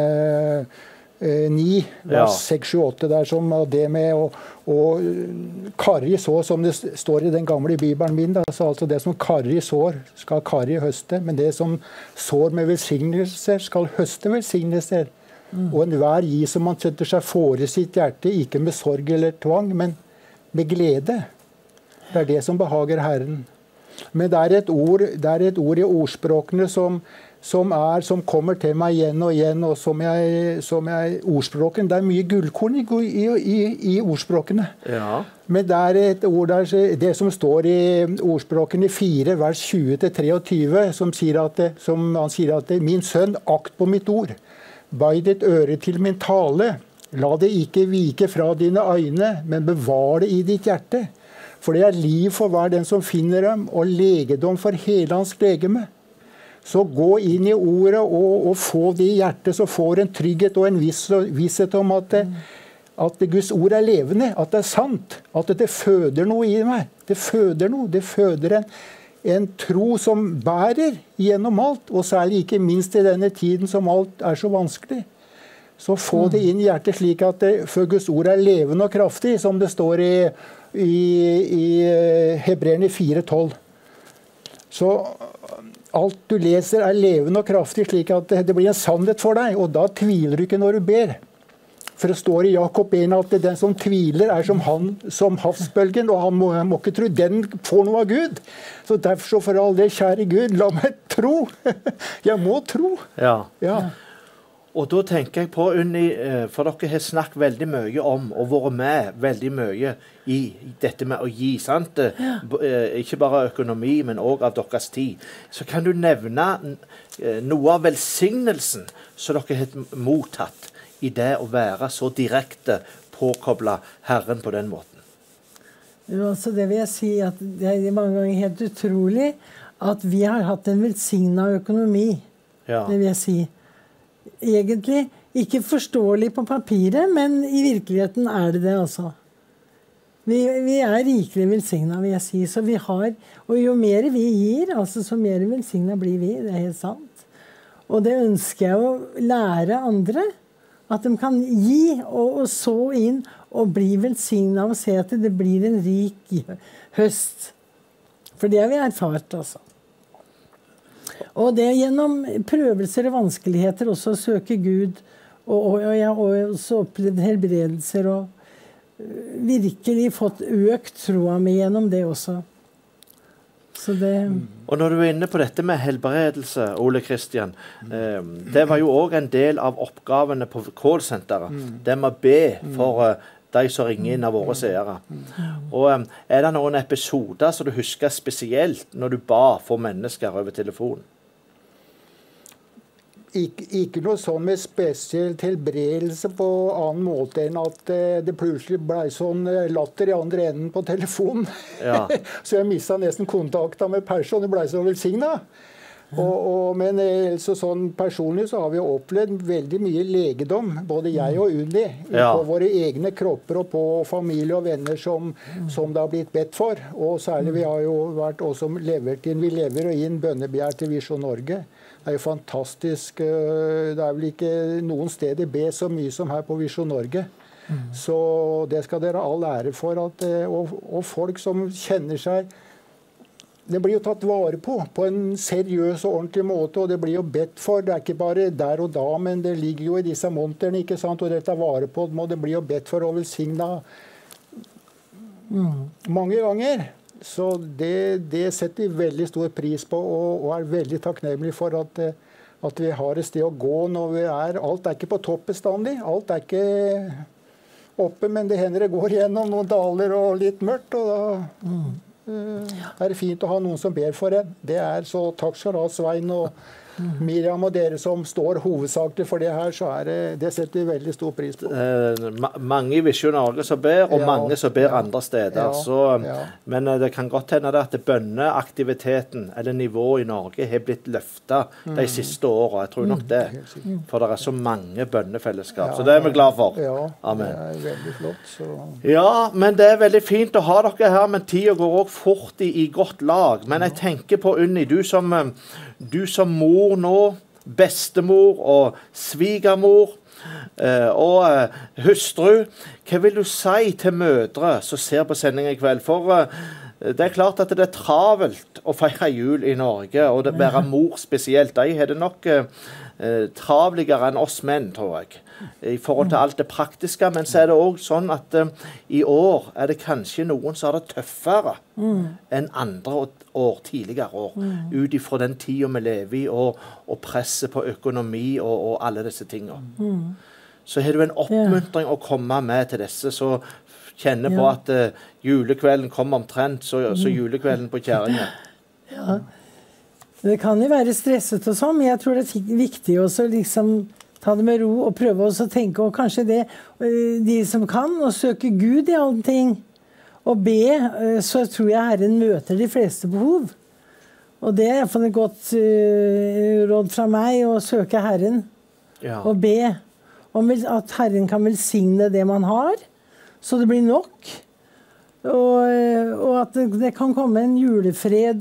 9, vers 6, 7, 8 der, som det med å karri så, som det står i den gamle bibelen min, da. Så altså det som karri sår, skal karri høste, men det som sår med velsignelser, skal høste velsignelser. Og enhver gi som man setter seg fore sitt hjerte, ikke med sorg eller tvang, men med glede. Det er det som behager Herren. Men det er et ord i ordspråkene som kommer til meg igjen og igjen, og ordspråken, det er mye gullkorn i ordspråkene. Ja. Men det er et ord der, det som står i ordspråkene 4, vers 20-23, som han sier at min sønn, akt på mitt ord. Bøy ditt øre til min tale. La det ikke vike fra dine øyne, men bevar det i ditt hjerte. For det er liv for hver den som finner dem, og legedom for hele hans legeme. Så gå inn i ordet og få det i hjertet, så får en trygghet og en visshet om at Guds ord er levende, at det er sant, at det føder noe i meg. Det føder noe, det føder en tro som bærer gjennom alt, og særlig ikke minst i denne tiden som alt er så vanskelig. Så få det inn i hjertet slik at for Guds ord er levende og kraftig, som det står i Hebreerne 4:12. Så alt du leser er levende og kraftig slik at det blir en sannhet for deg, og da tviler du ikke når du ber. For det står i Jakob 1 at den som tviler er som havsbølgen, og han må ikke tro den får noe av Gud. Så derfor så for all det, kjære Gud, la meg tro. Jeg må tro. Ja. Og da tenker jeg på, Unni, for dere har snakket veldig mye om, og vært med veldig mye i dette med å gi, sant? Ikke bare økonomi, men også av deres tid. Så kan du nevne noe av velsignelsen som dere har mottatt i det å være så direkte påkoblet Herren på den måten? Jo, altså det vil jeg si at det er mange ganger helt utrolig at vi har hatt en velsignet økonomi. Ja. Det vil jeg si. Egentlig ikke forståelig på papiret, men i virkeligheten er det altså. Vi er rikelig velsignet, vil jeg si. Så vi har, og jo mer vi gir, altså så mer velsignet blir vi. Det er helt sant. Og det ønsker jeg å lære andre. At de kan gi og så inn og bli velsignet av å se at det blir en rik høst. For det har vi erfart, altså. Og det gjennom prøvelser og vanskeligheter også å søke Gud, og jeg har også opplevd helbredelser og virkelig fått økt troa mi gjennom det også. Og når du er inne på dette med helbredelse, Ole Kristian, det var jo også en del av oppgavene på callsenteret. Det med å be for de som ringer inn av våre seere. Og er det noen episoder som du husker spesielt når du ba for mennesker over telefonen? Ikke noe sånn med spesiell helbredelse på annen måte enn at det plutselig ble sånn latter i andre enden på telefonen. Ja. Så jeg mistet nesten kontakten med personen, det ble så velsignet. Men sånn personlig så har vi opplevd veldig mye legedom, både jeg og Unni, på våre egne kropper og på familie og venner som det har blitt bedt for. Og særlig vi har jo vært også levert inn, vi lever inn bønnebegjær til Visjon Norge. Det er jo fantastisk. Det er vel ikke noen steder be så mye som her på Visjon Norge. Så det skal dere all ære for. Og folk som kjenner seg, det blir jo tatt vare på en seriøs og ordentlig måte, og det blir jo bedt for. Det er ikke bare der og da, men det ligger jo i disse monterne, ikke sant? Og det tar vare på dem, og det blir jo bedt for og velsignet mange ganger. Så det setter vi veldig stor pris på, og er veldig takknemlig for at vi har et sted å gå når vi er. Alt er ikke på topp bestandig, alt er ikke oppe, men det hender det går gjennom noen daler og litt mørkt, og er det fint å ha noen som ber for en. Det så takk skal du ha, Svein og Miriam og dere som står hovedsakelig for det her, så det setter vi veldig stor pris på. Mange i Visjon Norge som ber, og mange som ber andre steder. Men det kan godt hende at bønneaktiviteten, eller nivået i Norge, har blitt løftet de siste årene. Jeg tror nok det. For det så mange bønnefellesskap. Så det vi glad for. Amen. Det veldig flott. Så. Ja, men det veldig fint å ha dere her, men tiden går også fort i godt lag. Men jeg tenker på Unni, du som mor nå, bestemor og svigermor og hustru, hva vil du si til mødre som ser på sending i kveld? For det klart at det travelt å feire jul i Norge, og det være mor spesielt. De har det nok travligere enn oss menn, tror jeg, i forhold til alt det praktiske. Men så det også sånn at i år det kanskje noen som har det tøffere enn andre år, tidligere år, ut ifra den tiden vi lever i, og presset på økonomi og alle disse tingene. Så har du en oppmuntring å komme med til disse, så kjenner på at julekvelden kommer omtrent, så julekvelden på kjæringen. Ja, det kan jo være stresset og sånn, men jeg tror det viktig også liksom ta det med ro og prøve å tenke, og kanskje de som kan, å søke Gud i alle ting, og be, så tror jeg Herren møter de fleste behov. Og det i hvert fall et godt råd fra meg, å søke Herren og be om at Herren kan velsigne det man har, så det blir nok. Og at det kan komme en julefred,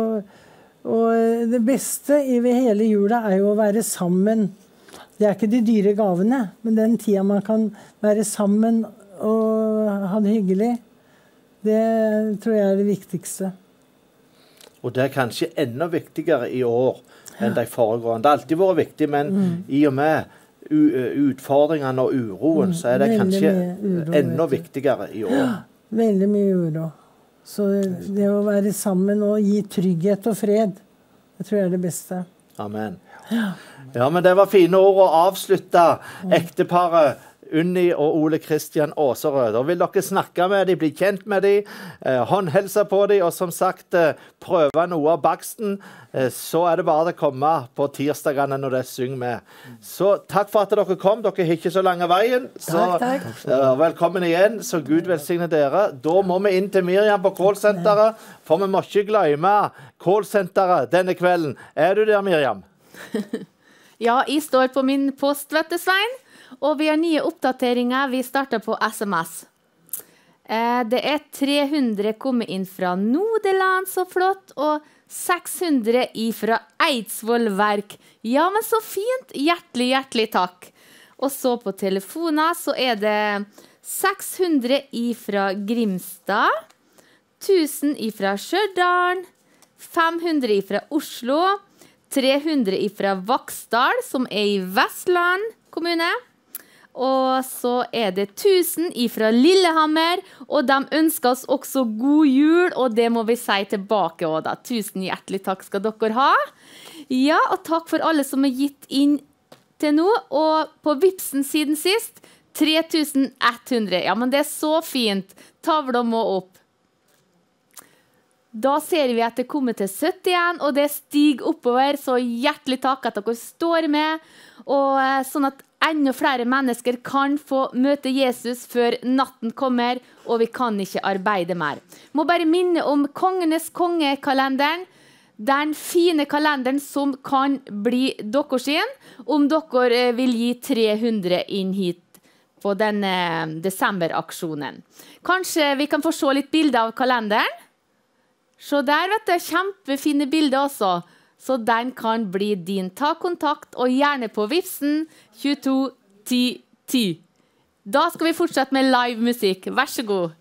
og det beste i hele jula jo å være sammen. Det ikke de dyre gavene, men den tiden man kan være sammen og ha det hyggelig, det tror jeg det viktigste. Og det kanskje enda viktigere i år enn de foregående. Det har alltid vært viktig, men i og med utfordringene og uroen, så det kanskje enda viktigere i år. Ja, veldig mye uro. Så det å være sammen og gi trygghet og fred, det tror jeg det beste. Amen. Ja, men det var fine ord å avslutte ekteparet Unni og Ole Kristian Aaserød. Da vil dere snakke med dem, bli kjent med dem, håndhelse på dem, og som sagt, prøve noe av baksten. Så det bare å komme på tirsdagene når det synger med. Så takk for at dere kom. Dere har ikke så lange veien. Så takk. Velkommen igjen, så Gud velsigne dere. Da må vi inn til Miriam på callsenteret, for vi må ikke glemme callsenteret denne kvelden. Du der, Miriam? Ja, jeg står på min post, vet du, Svein. Og vi har nye oppdateringer. Vi starter på SMS. Det 300 kommet inn fra Nodeland, så flott, og 600 fra Eidsvoll Verk. Ja, men så fint. Hjertelig, hjertelig takk. Og så på telefoner så det 600 fra Grimstad, 1000 fra Stjørdal, 500 fra Oslo, 300 fra Vaksdal, som i Vestland kommune. Og så det 1000 fra Lillehammer, og de ønsker oss også god jul, og det må vi si tilbake også da. 1000 hjertelig takk skal dere ha. Ja, og takk for alle som har gitt inn til nå, og på Vipsen siden sist, 3100. Ja, men det så fint. Tavla må opp. Da ser vi at det kommer til 71, og det stiger oppover, så hjertelig takk at dere står med, og sånn at enda flere mennesker kan få møte Jesus før natten kommer, og vi kan ikke arbeide mer. Må bare minne om Kongenes kongekalenderen, den fine kalenderen som kan bli deres sin, om dere vil gi 300 inn hit på denne desemberaksjonen. Kanskje vi kan få se litt bilder av kalenderen? Så der vet du, kjempefine bilder også. Så den kan bli din. Ta kontakt, og gjerne på Vipsen 22 10 10. Da skal vi fortsette med live musikk. Vær så god.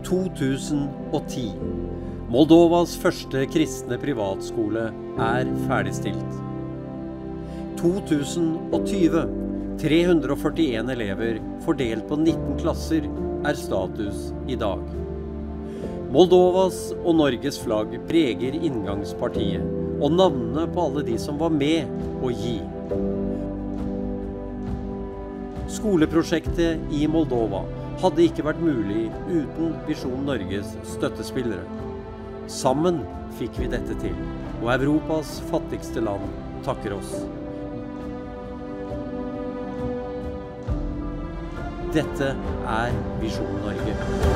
2010. Moldovas første kristne privatskole ferdigstilt. 2020. 341 elever fordelt på 19 klasser status i dag. Moldovas og Norges flagg preger inngangspartiet, og navnene på alle de som var med å gi. Skoleprosjektet i Moldova hadde ikke vært mulig uten Visjon Norges støttespillere. Sammen fikk vi dette til, og Europas fattigste land takker oss. Dette Visjon Norge.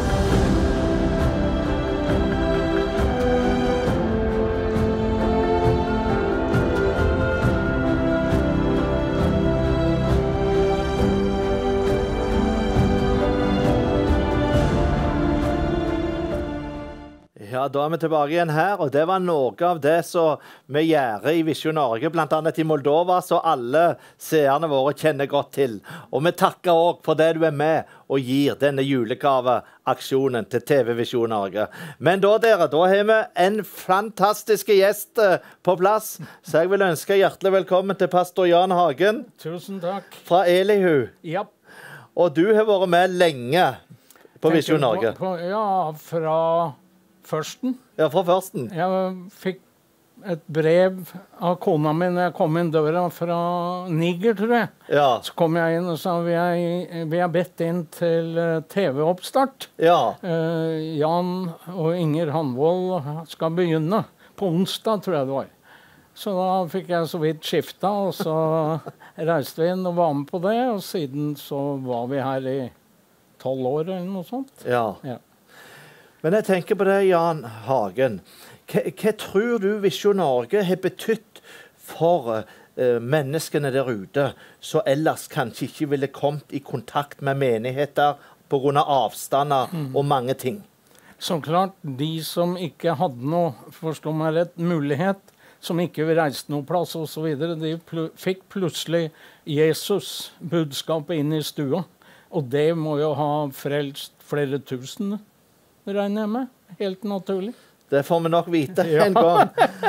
Ja, da vi tilbake igjen her, og det var noe av det som vi gjør i Visjon Norge, blant annet i Moldova, så alle seerne våre kjenner godt til. Og vi takker også for det du med og gir denne julegaveaksjonen til TV Visjon Norge. Men da dere, da har vi en fantastisk gjest på plass, så jeg vil ønske hjertelig velkommen til pastor Jan Hagen. Tusen takk. Fra Elihu. Ja. Og du har vært med lenge på Visjon Norge. Ja, fra førsten. Ja, fra førsten. Jeg fikk et brev av kona min når jeg kom inn døra fra Niger, tror jeg. Ja. Så kom jeg inn og sa, vi er bedt inn til TV-oppstart. Ja. Jan og Inger Hanvold skal begynne på onsdag, tror jeg det var. Så da fikk jeg så vidt skifta, og så reiste vi inn og var med på det, og siden så var vi her i 12 år eller noe sånt. Ja. Ja. Men jeg tenker på det, Jan Hagen. Hva tror du Visjon Norge har betydd for menneskene der ute, som ellers kanskje ikke ville kommet i kontakt med menigheter på grunn av avstander og mange ting? Så klart, de som ikke hadde noe, forstår meg rett, mulighet, som ikke reiste noe plass og så videre, de fikk plutselig Jesus budskapet inn i stua. Og det må jo ha frelst flere tusen. Det regner jeg med. Helt naturlig. Det får vi nok vite en gang.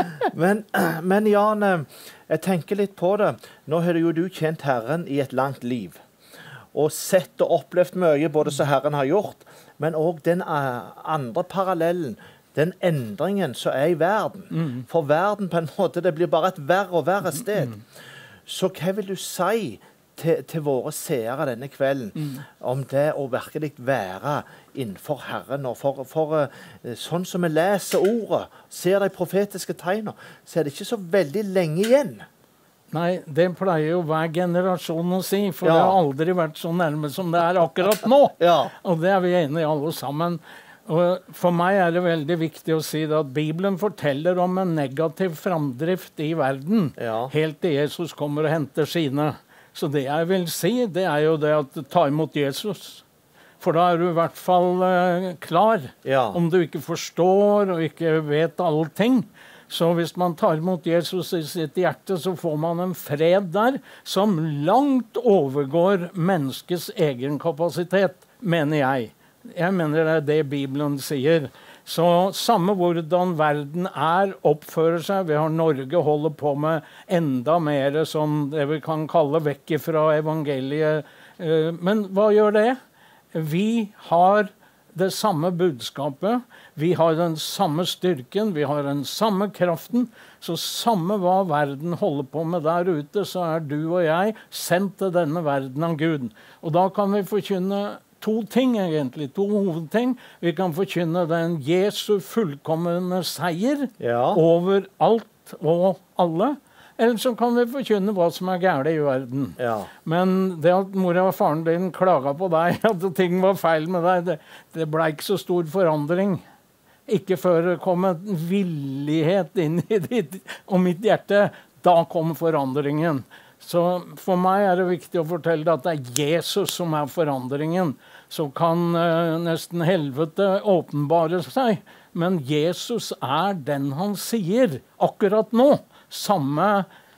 Men Jan, jeg tenker litt på det. Nå har jo du kjent Herren i et langt liv. Og sett og opplevd mye, både som Herren har gjort, men også den andre parallellen, den endringen som i verden. For verden på en måte, det blir bare et verre og verre sted. Så hva vil du si til våre seere denne kvelden om det å virkelig være innenfor Herren, og for sånn som vi leser ordet, ser de profetiske tegnene, så det ikke så veldig lenge igjen. Nei, det pleier jo hver generasjon å si, for det har aldri vært så nærme som det akkurat nå. Og det vi enige alle sammen. Og for meg det veldig viktig å si at Bibelen forteller om en negativ framdrift i verden, helt til Jesus kommer og henter sine. Så det jeg vil si, det jo det at ta imot Jesus. For da du i hvert fall klar. Om du ikke forstår og ikke vet allting. Så hvis man tar imot Jesus i sitt hjerte, så får man en fred der som langt overgår menneskets egen kapasitet, mener jeg. Jeg mener det det Bibelen sier. Så samme hvordan verden oppfører seg, vi har Norge holder på med enda mer som det vi kan kalle vekk fra evangeliet. Men hva gjør det? Vi har det samme budskapet, vi har den samme styrken, vi har den samme kraften, så samme hva verden holder på med der ute, så du og jeg sendt til denne verden av Gud. Og da kan vi forkynne to ting egentlig, to hovedting. Vi kan forkynne den Jesu fullkomne seier over alt og alle. Eller så kan vi forkynne hva som galt i verden. Men det at mora og faren din klaget på deg, at ting var feil med deg, det ble ikke så stor forandring. Ikke før det kom en villighet inn i ditt og mitt hjerte, da kom forandringen. Så for meg det viktig å fortelle at det Jesus som forandringen. Så kan nesten helvete åpenbare seg. Men Jesus den han sier akkurat nå. Samme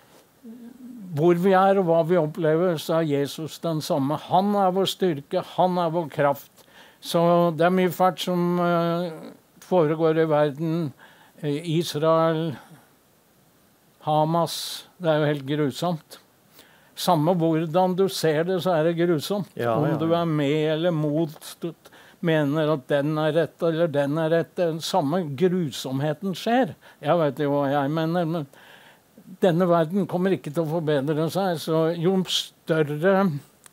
hvor vi og hva vi opplever, så Jesus den samme. Han vår styrke, han vår kraft. Så det mye fælt som foregår i verden. Israel, Hamas, det jo helt grusomt. Samme hvordan du ser det, så det grusomt. Om du med eller mot, mener at den rett eller den rett, den samme grusomheten skjer. Jeg vet jo hva jeg mener, men denne verden kommer ikke til å forbedre seg, så jo større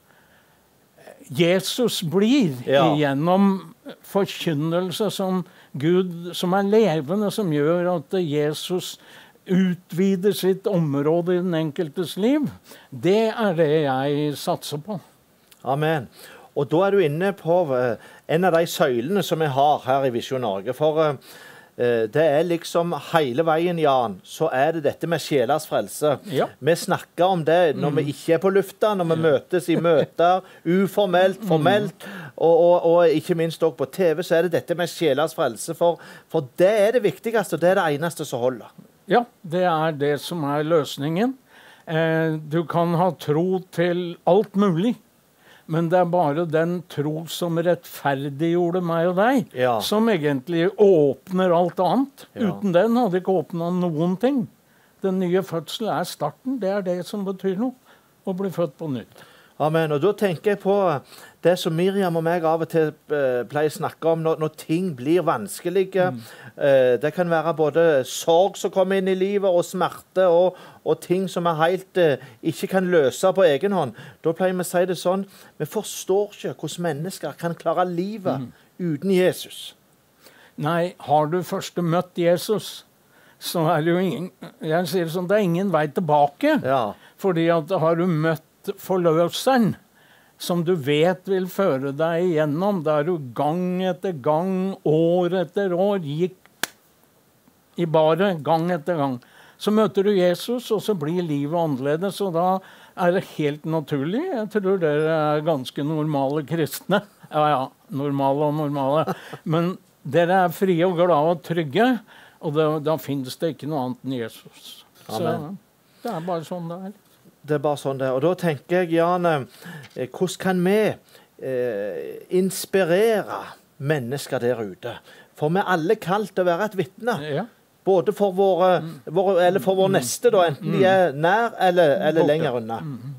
Jesus blir gjennom forkynnelse som Gud, som levende, som gjør at Jesus utvider sitt område i den enkeltes liv, det det jeg satser på. Amen. Og da du inne på en av de søylene som vi har her i Visjon Norge. For det liksom hele veien, Jan, så det dette med sjelers frelse. Ja. Vi snakker om det når vi ikke på lufta, når vi møtes i møter, uformelt, formelt, og ikke minst også på TV, så det dette med sjelers frelse. For det det viktigste, og det det eneste som holder. Ja, det det som løsningen. Du kan ha tro til alt mulig. Men det bare den tro som rettferdiggjorde meg og deg, som egentlig åpner alt annet. Uten den hadde ikke åpnet noen ting. Den nye fødsel starten, det det som betyr noe, å bli født på nytt. Amen. Og da tenker jeg på det som Miriam og meg av og til pleier å snakke om når ting blir vanskelige. Det kan være både sorg som kommer inn i livet, og smerte, og ting som helt ikke kan løse på egen hånd. Da pleier vi å si det sånn, vi forstår ikke hvordan mennesker kan klare livet uten Jesus. Nei, har du først møtt Jesus, så det jo ingen, jeg sier sånn, det ingen vei tilbake. Fordi at har du møtt forløseren, som du vet vil føre deg igjennom, der du gang etter gang, år etter år, gikk i baret, gang etter gang. Så møter du Jesus, og så blir livet annerledes, og da det helt naturlig. Jeg tror dere ganske normale kristne. Ja, normale og normale. Men dere frie og glade og trygge, og da finnes det ikke noe annet enn Jesus. Amen. Så det bare sånn det Det bare sånn det. Og da tenker jeg, Jan, hvordan kan vi inspirere mennesker der ute? For vi alle kalt til å være et vitne. Både for vår neste, da, enten de nær eller lenger unna.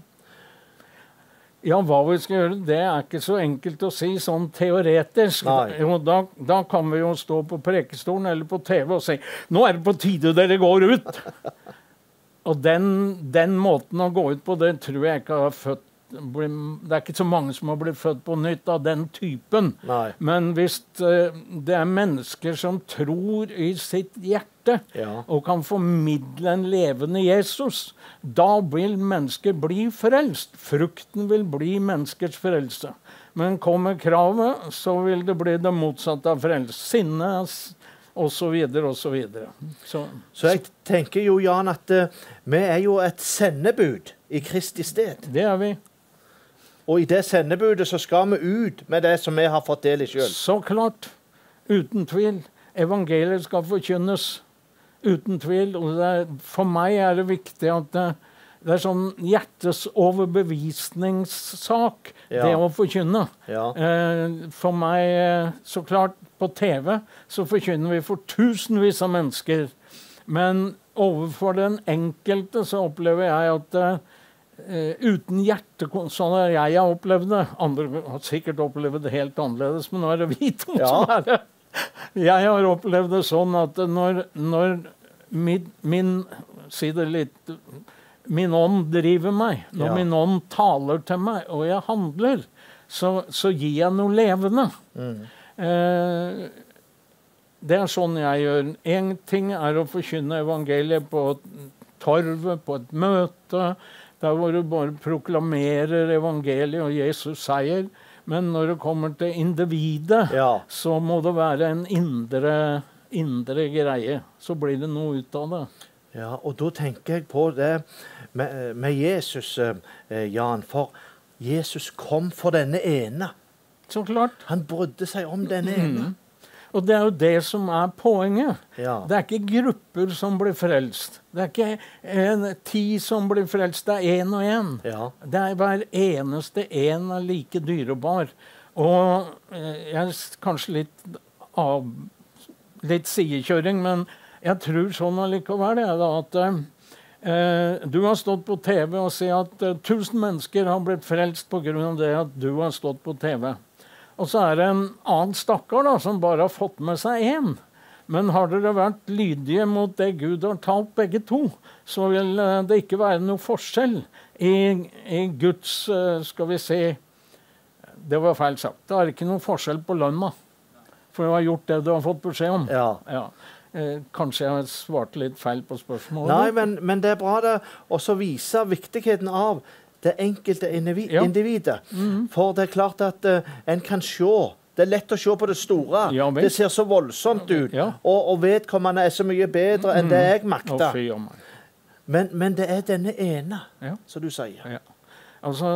Ja, hva vi skal gjøre, det ikke så enkelt å si sånn teoretisk. Jo, da kan vi jo stå på prekestolen eller på TV og si, nå det på tide dere går ut. Og den måten å gå ut på, det tror jeg ikke har født. Det ikke så mange som har blitt født på nytt av den typen. Men hvis det mennesker som tror i sitt hjerte og kan formidle en levende Jesus, da vil mennesker bli frelst. Frukten vil bli menneskers frelse. Men kommer kravet, så vil det bli det motsatte av frelse. Sinne, og så videre, og så videre. Så jeg tenker jo, Jan, at vi jo et sendebud i Kristi sted. Det vi. Og i det sendebudet så skal vi ut med det som vi har fått del i selv. Så klart. Uten tvil. Evangeliet skal forkynnes. Uten tvil. Og for meg det viktig at det sånn hjertes overbevisningssak, det å forkynne. For meg, så klart, på TV, så forkynner vi for tusenvis av mennesker. Men overfor den enkelte så opplever jeg at uten hjerte, sånn jeg har opplevd det, andre har sikkert opplevd det helt annerledes, men nå det vi to som det. Jeg har opplevd det sånn at når si det litt, min ånd driver meg, når min ånd taler til meg, og jeg handler, så gir jeg noe levende. Det sånn jeg gjør. En ting å forkynne evangeliet på torvet, på et møte, der hvor du bare proklamerer evangeliet og Jesus seier. Men når det kommer til individet, så må det være en indre greie. Så blir det noe ut av det. Ja, og da tenker jeg på det med Jesus, Jan. For Jesus kom for denne ene. Så klart. Han brydde seg om denne ene. Og det jo det som poenget. Det ikke grupper som blir frelst. Det ikke 10 som blir frelst. Det 1 og 1. Det hver eneste en like dyrebar. Og kanskje litt sidekjøring, men jeg tror sånn allikevel at du har stått på TV og sier at 1000 mennesker har blitt frelst på grunn av det at du har stått på TV. Og så det en annen stakkar da, som bare har fått med seg én. Men har dere vært lydige mot det Gud har talt begge to, så vil det ikke være noe forskjell i Guds, skal vi si, det var feil sagt. Det ikke noe forskjell på lønna, for du har gjort det du har fått beskjed om. Ja. Kanskje jeg svarte litt feil på spørsmålet. Nei, men det bra det, og så viser viktigheten av det enkelte individet. For det klart at en kan se. Det lett å se på det store. Ja, det ser så voldsomt ut. Ja. Og vedkommende så mye bedre enn det jeg makter. Men det denne ene, som du sier. Ja. Altså,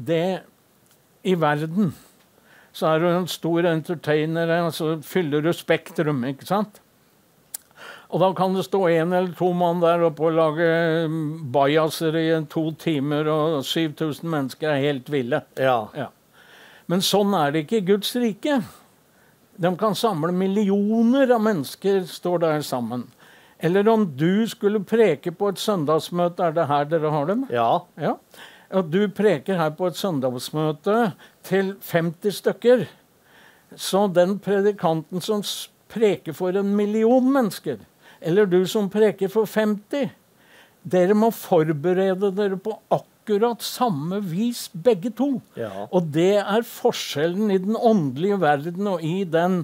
i verden så du en stor entertainer, så fyller du spektrum, ikke sant? Og da kan det stå 1 eller 2 mann der oppe og lage bajaser i 2 timer, og 7000 mennesker helt ville. Ja. Men sånn det ikke i Guds rike. De kan samle millioner av mennesker, står der sammen. Eller om du skulle preke på et søndagsmøte, det her dere har dem? Ja. Og du preker her på et søndagsmøte til 50 stykker. Så den predikanten som preker for 1 million mennesker, eller du som preker for 50, dere må forberede dere på akkurat samme vis begge to. Ja. Og det forskjellen i den åndelige verden og i den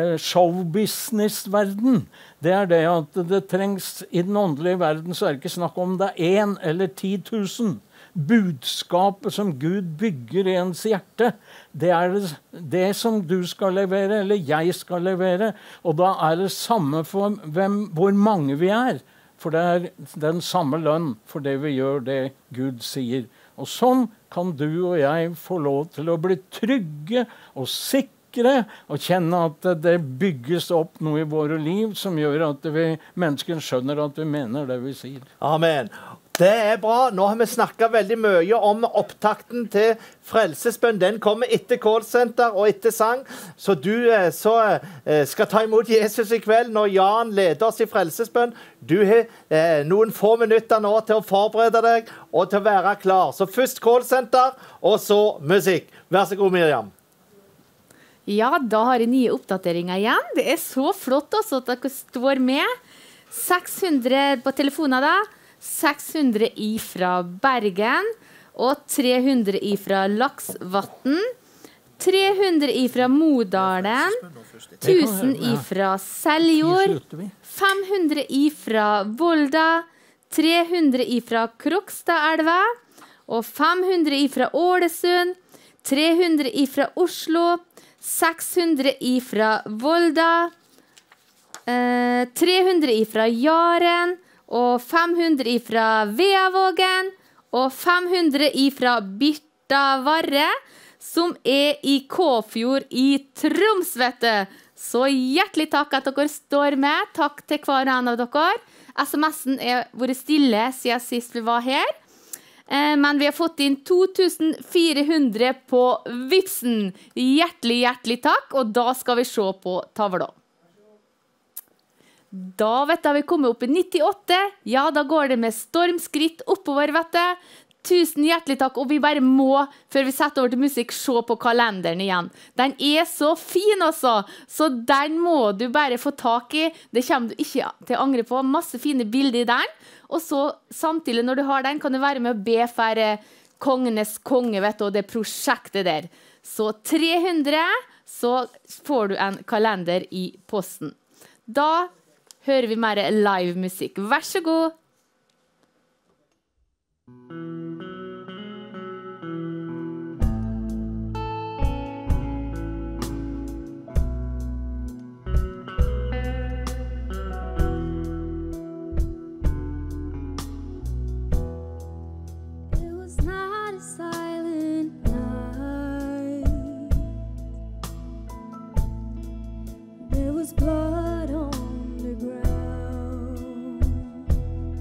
showbusiness-verden. Det det at det trengs i den åndelige verden, så det ikke snakk om det 1 eller 10 000. Budskapet som Gud bygger i ens hjerte, det som du skal levere, eller jeg skal levere. Og da det samme for hvor mange vi For det den samme lønn for det vi gjør, det Gud sier. Og sånn kan du og jeg få lov til å bli trygge og sikre, og kjenne at det bygges opp noe i våre liv som gjør at mennesken skjønner at vi mener det vi sier. Amen. Det bra. Nå har vi snakket veldig mye om opptakten til frelsesbønn. Den kommer etter callsenter og etter sang. Så du skal ta imot Jesus i kveld når Jan leder oss i frelsesbønn. Du har noen få minutter nå til å forberede deg og til å være klar. Så først callsenter, og så musikk. Vær så god, Miriam. Ja, da har jeg nye oppdateringer igjen. Det så flott også at dere står med. 600 på telefonen da. 600 ifra Bergen, og 300 ifra Laksvatn, 300 ifra Modalen, 1000 ifra Seljord, 500 ifra Volda, 300 ifra Krokstadelva, og 500 ifra Ålesund, 300 ifra Oslo, 600 ifra Volda, 300 ifra Jaren, og 500 ifra Veavågen, og 500 ifra Birta Varre, som i Kåfjord i Troms, vet du. Så hjertelig takk at dere står med. Takk til hver en av dere. SMS-en vært stille siden sist vi var her. Men vi har fått inn 2400 på Vipsen. Hjertelig, hjertelig takk, og da skal vi se på tavla. Da vet jeg vi kommer opp i 98. Ja, da går det med stormskritt oppover, vet du. Tusen hjertelig takk, og vi bare må, før vi setter over til musikk, se på kalenderen igjen. Den så fin også, så den må du bare få tak i. Det kommer du ikke til å angre på. Masse fine bilder i den. Og så samtidig når du har den, kan du være med å be for kongenes konge, vet du, og det prosjektet der. Så 300, så får du en kalender i posten. Da hører vi mer live musikk. Vær så god! Blood on the ground.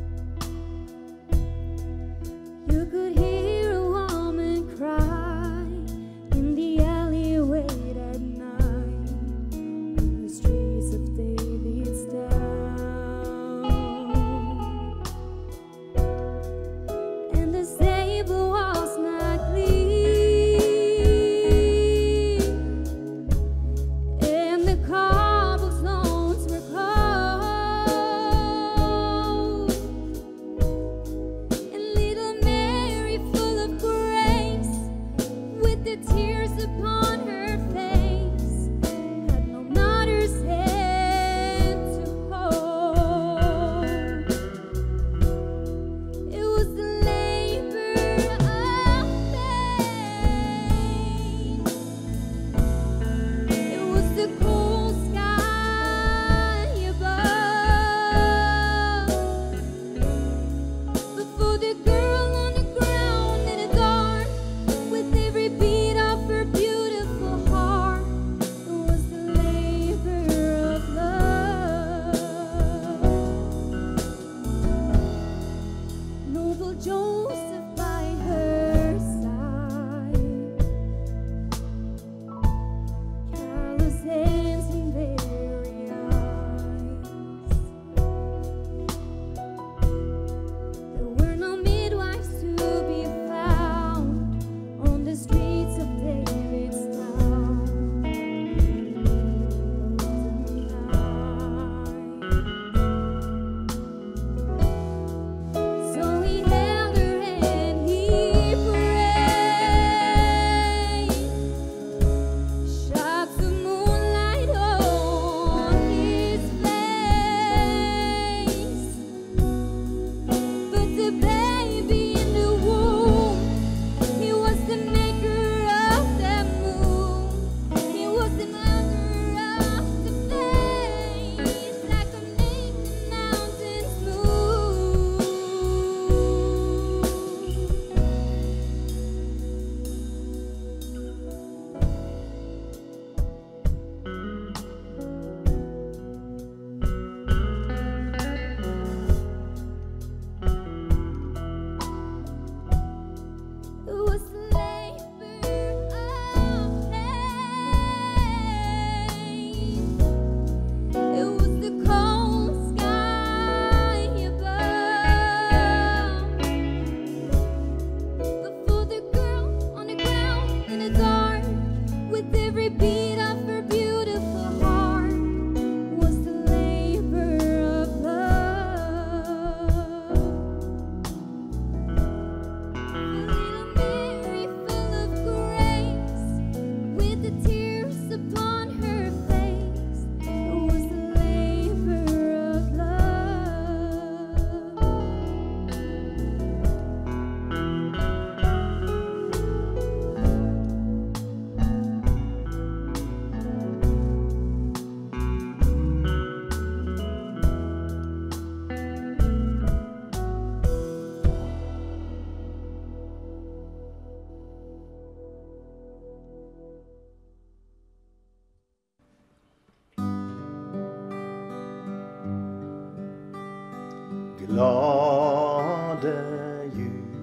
Glade jul,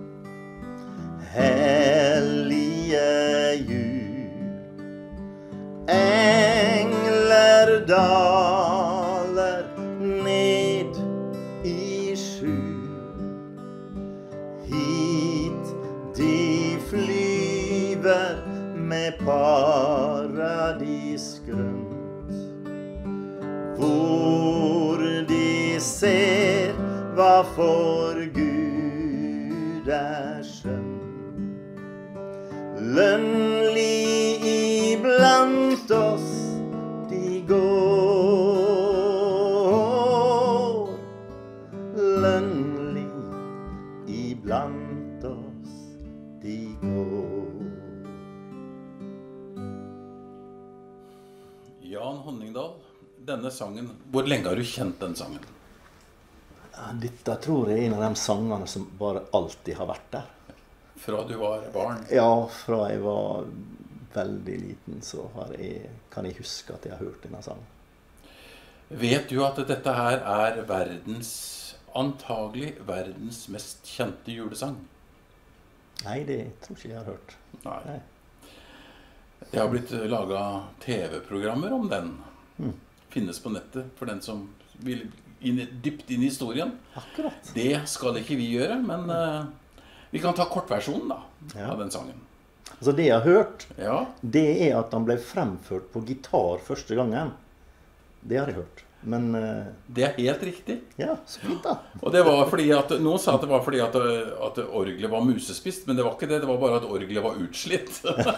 hellige jul, engler daler ned i skjul. Hit de flyver med paradisgrønt, hvor de ser hva for Gud skjønn. Lønnlig iblant oss de går, lønnlig iblant oss de går. Jan Honningdal, denne sangen, hvor lenge har du kjent den sangen? Dette tror jeg en av de sangene som bare alltid har vært der. Fra du var barn? Ja, fra jeg var veldig liten så kan jeg huske at jeg har hørt denne sangen. Vet du at dette her er antagelig verdens mest kjente julesang? Nei, det tror ikke jeg har hørt. Nei. Det har blitt laget TV-programmer om den. Finnes på nettet for den som vil dypt inn i historien. Akkurat. Det skal ikke vi gjøre, men vi kan ta kortversjonen da, av den sangen. Altså det jeg har hørt, det er at han ble fremført på gitar første gangen. Det har jeg hørt. Men det helt riktig. Ja, så fint da. Og det var fordi at, noen sa at det var fordi at orgelet var musespist, men det var ikke det, det var bare at orgelet var utslitt.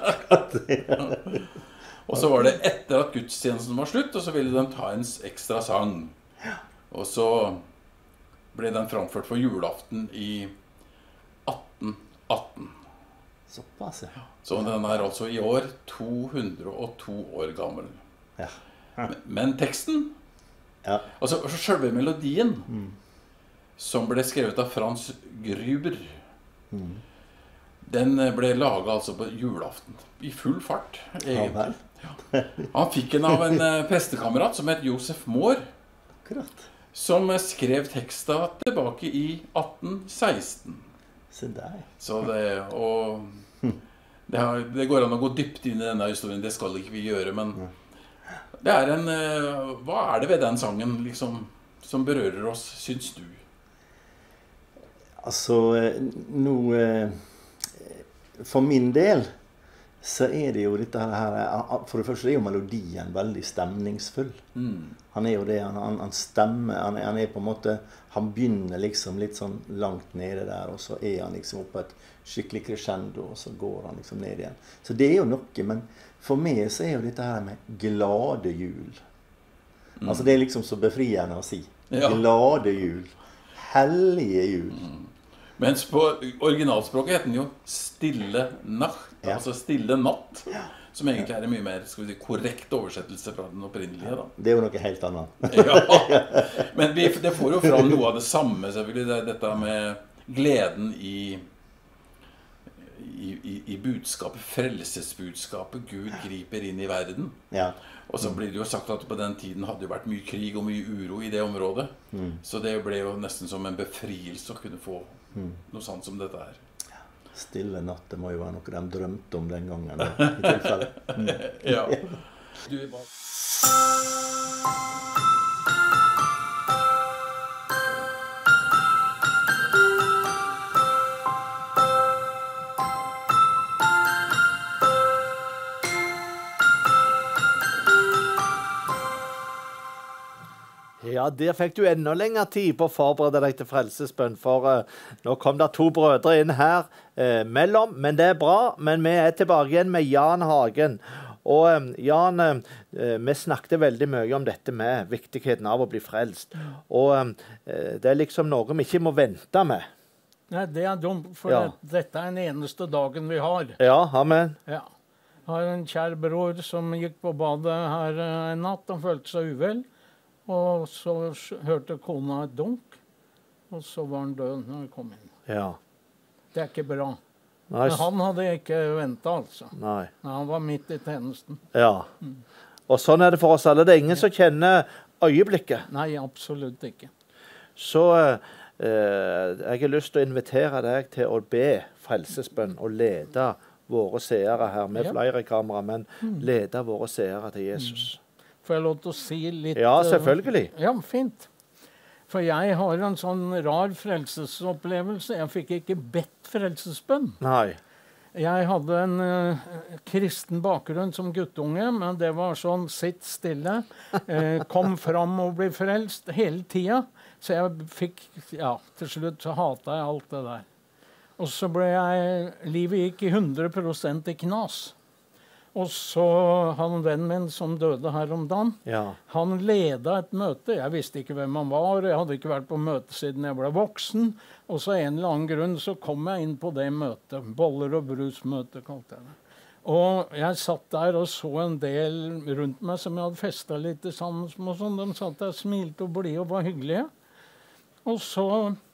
Og så var det etter at gudstjenesten var slutt, og så ville de ta en ekstra sang. Og så ble den framført for julaften i 1818. Såpass, ja. Så den altså i år 202 år gammel. Ja. Men teksten, altså selve melodien, som ble skrevet av Frans Gruber, den ble laget altså på julaften, i full fart, egentlig. Han fikk den av en prestekamerat som het Josef Mohr, som skrev teksta tilbake i 1816. Se der. Så det går an å gå dypt inn i denne historien, det skal ikke vi gjøre, men det hva det ved den sangen liksom, som berører oss, syns du? Altså, for min del så det jo dette her, for det første jo melodien veldig stemningsfull. Han jo det, han stemmer, han på en måte, han begynner liksom litt sånn langt nede der, og så han liksom oppe et skikkelig crescendo, og så går han liksom ned igjen. Så det jo noe, men for meg så jo dette her med glade jul. Altså det liksom så befriende å si. Glade jul. Hellige jul. Mens på originalspråket heter den jo Stille Nacht, altså Stille Natt, som egentlig en mye mer, skal vi si, korrekt oversettelse fra den opprinnelige da. Det jo noe helt annet. Ja, men det får jo fram noe av det samme, selvfølgelig, dette med gleden i budskapet, frelsesbudskapet, Gud griper inn i verden. Og så blir det jo sagt at på den tiden hadde det vært mye krig og mye uro i det området. Så det ble jo nesten som en befrielse å kunne få noe sånt som dette her. Stille natt, det må jo være noe de drømte om den gangen, i tilfelle. Ja. Ja, der fikk du enda lengre tid på å forberede deg til frelsesbønn, for nå kom det 2 brødre inn her mellom, men det bra, men vi tilbake igjen med Jan Hagen. Og Jan, vi snakket veldig mye om dette med viktigheten av å bli frelst, og det liksom noe vi ikke må vente med. Nei, det dumt, for dette den eneste dagen vi har. Ja, amen. Ja. Jeg har en kjær bror som gikk på badet her en natt, han følte seg uvel. Og så hørte kona et dunk, og så var han død når han kom inn. Ja. Det ikke bra. Nei. Men han hadde ikke ventet, altså. Nei. Han var midt i tjenesten. Ja. Og sånn det for oss alle. Det ingen som kjenner øyeblikket. Nei, absolutt ikke. Så jeg har lyst til å invitere deg til å be frelsesbønn og lede våre seere her med flere kamera, men lede våre seere til Jesus. Får jeg lov til å si litt? Ja, selvfølgelig. Ja, fint. For jeg har en sånn rar frelsesopplevelse. Jeg fikk ikke bedt frelsesbønn. Nei. Jeg hadde en kristen bakgrunn som guttunge, men det var sånn, sitt stille, kom fram og bli frelst hele tiden. Så jeg fikk, til slutt så hatet jeg alt det der. Og så livet gikk i 100% i knas. Og så han vennen min som døde her om dagen, han ledet et møte. Jeg visste ikke hvem han var, jeg hadde ikke vært på møte siden jeg ble voksen. Og så en eller annen grunn så kom jeg inn på det møtet. Boller og brus-møte kalte jeg det. Og jeg satt der og så en del rundt meg som jeg hadde festet litt sammen med. Sånn. De satt der, smilte og blide og var hyggelige. Og så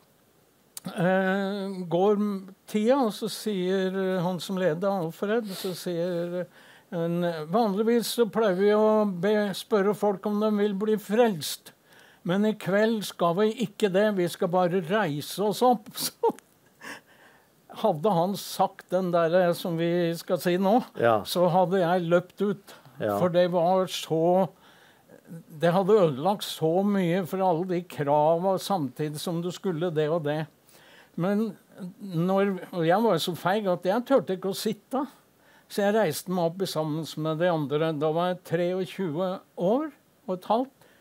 går tida, og så sier han som leder, Alfred, så sier vanligvis så pleier vi å spørre folk om de vil bli frelst. Men i kveld skal vi ikke det, vi skal bare reise oss opp. Så hadde han sagt den der som vi skal si nå, så hadde jeg løpt ut. For det var så... Det hadde ødelagt så mye for alle de kravene samtidig som du skulle det og det. Men og jeg var så feig at jeg tørte ikke å sitte. Så jeg reiste meg opp sammen med de andre. Da var jeg 23 år og et halvt.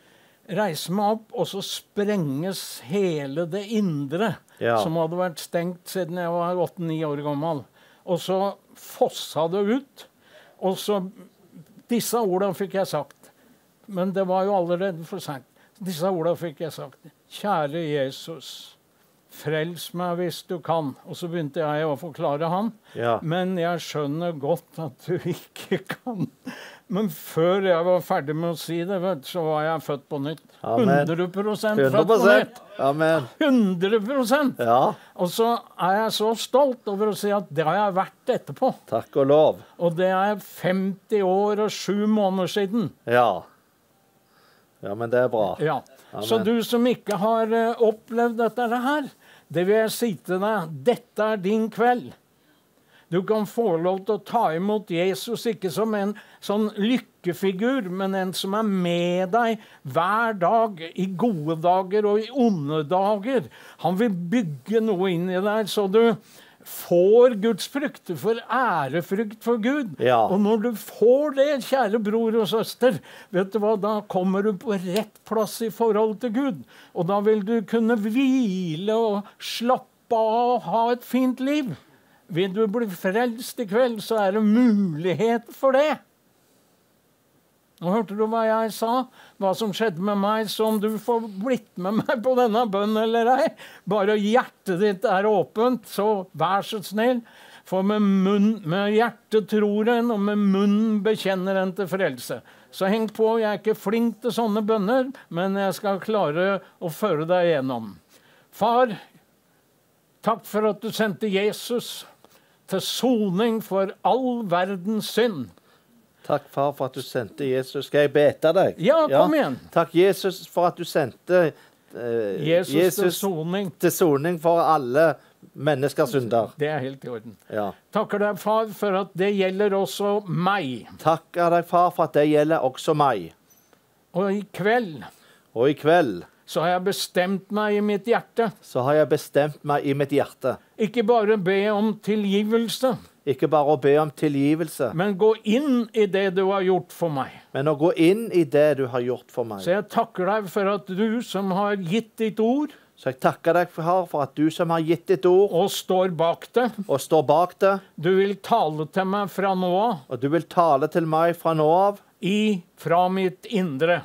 reise meg opp, og så sprenges hele det indre, som hadde vært stengt siden jeg var 8-9 år gammel. Og så fossa det ut, og så disse ordene fikk jeg sagt. Men det var jo allerede for sent. Disse ordene fikk jeg sagt. Kjære Jesus, frels meg hvis du kan. Og så begynte jeg å forklare han. Men jeg skjønner godt at du ikke kan. Men før jeg var ferdig med å si det, så var jeg født på nytt. 100% født på nytt. Amen. 100%. Og så er jeg så stolt over å si at det har jeg vært etterpå. Takk og lov. Og det er 50 år og 7 måneder siden. Ja, men det er bra. Så du som ikke har opplevd dette her, det vil jeg si til deg, dette er din kveld. Du kan få lov til å ta imot Jesus, ikke som en sånn lykkefigur, men en som er med deg hver dag, i gode dager og i onde dager. Han vil bygge noe inn i deg, så du får Guds frykt, du får ærefrykt for Gud. Og når du får det, kjære bror og søster, vet du hva, da kommer du på rett plass i forhold til Gud. Og da vil du kunne hvile og slappe av og ha et fint liv. Vil du bli frelst i kveld, så er det mulighet for det. Nå hørte du hva jeg sa, hva som skjedde med meg, så om du får blitt med meg på denne bønnen eller ei, bare hjertet ditt er åpent, så vær så snill, for med hjertet tror en, og med munnen bekjenner en til frelse. Så heng på, jeg er ikke flink til sånne bønner, men jeg skal klare å føre deg igjennom. Far, takk for at du sendte Jesus til soning for all verdens synd. Takk, far, for at du sendte Jesus. Skal jeg bete deg? Ja, kom igjen. Takk, Jesus, for at du sendte Jesus til soning for alle menneskers synder. Det er helt i orden. Takker deg, far, for at det gjelder også meg. Takker deg, far, for at det gjelder også meg. Og i kveld så har jeg bestemt meg i mitt hjerte. Ikke bare be om tilgivelse. Men gå inn i det du har gjort for meg. Så jeg takker deg for at du som har gitt ditt ord, Så jeg takker deg, Far, for at du som har gitt ditt ord, og står bak det, du vil tale til meg fra nå av, og du vil tale til meg fra nå av, fra mitt indre.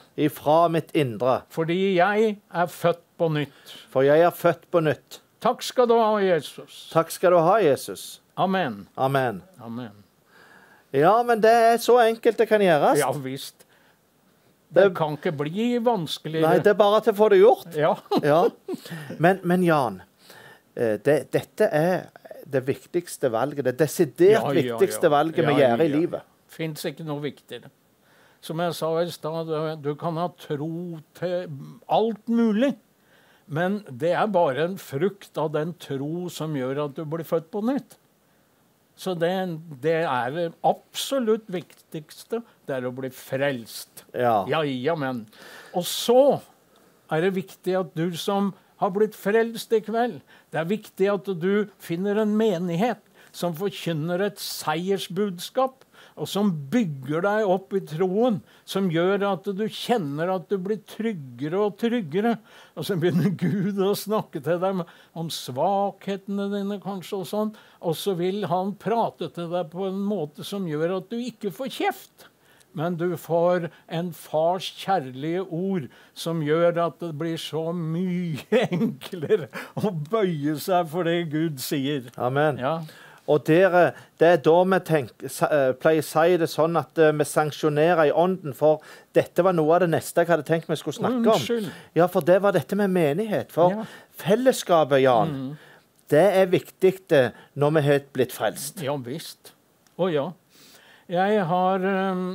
Fordi jeg er født på nytt. For jeg er født på nytt. Takk skal du ha, Jesus. Takk skal du ha, Jesus. Amen. Amen. Amen. Ja, men det er så enkelt det kan gjøres. Ja, visst. Det kan ikke bli vanskeligere. Nei, det er bare til å få det gjort. Ja. Ja. Men Jan, dette er det viktigste valget, det desidert viktigste valget vi gjør i livet. Finnes ikke noe viktigere. Som jeg sa i sted, du kan ha tro til alt mulig, men det er bare en frukt av den tro som gjør at du blir født på nytt. Så det er det absolutt viktigste, det er å bli frelst. Ja, men. Og så er det viktig at du som har blitt frelst i kveld, det er viktig at du finner en menighet som forkynner et seiersbudskap, og som bygger deg opp i troen, som gjør at du kjenner at du blir tryggere og tryggere. Og så begynner Gud å snakke til deg om svakhetene dine kanskje og sånn, og så vil han prate til deg på en måte som gjør at du ikke får kjeft. Men du får en fars kjærlige ord som gjør at det blir så mye enklere å bøye seg for det Gud sier. Amen. Ja. Og det er da vi pleier å si det sånn at vi sanksjonerer i ånden, for dette var noe av det neste jeg hadde tenkt vi skulle snakke om. Ja, for det var dette med menighet. For fellesskapet, Jan, det er viktig når vi har blitt frelst. Ja, visst. Å ja. Jeg har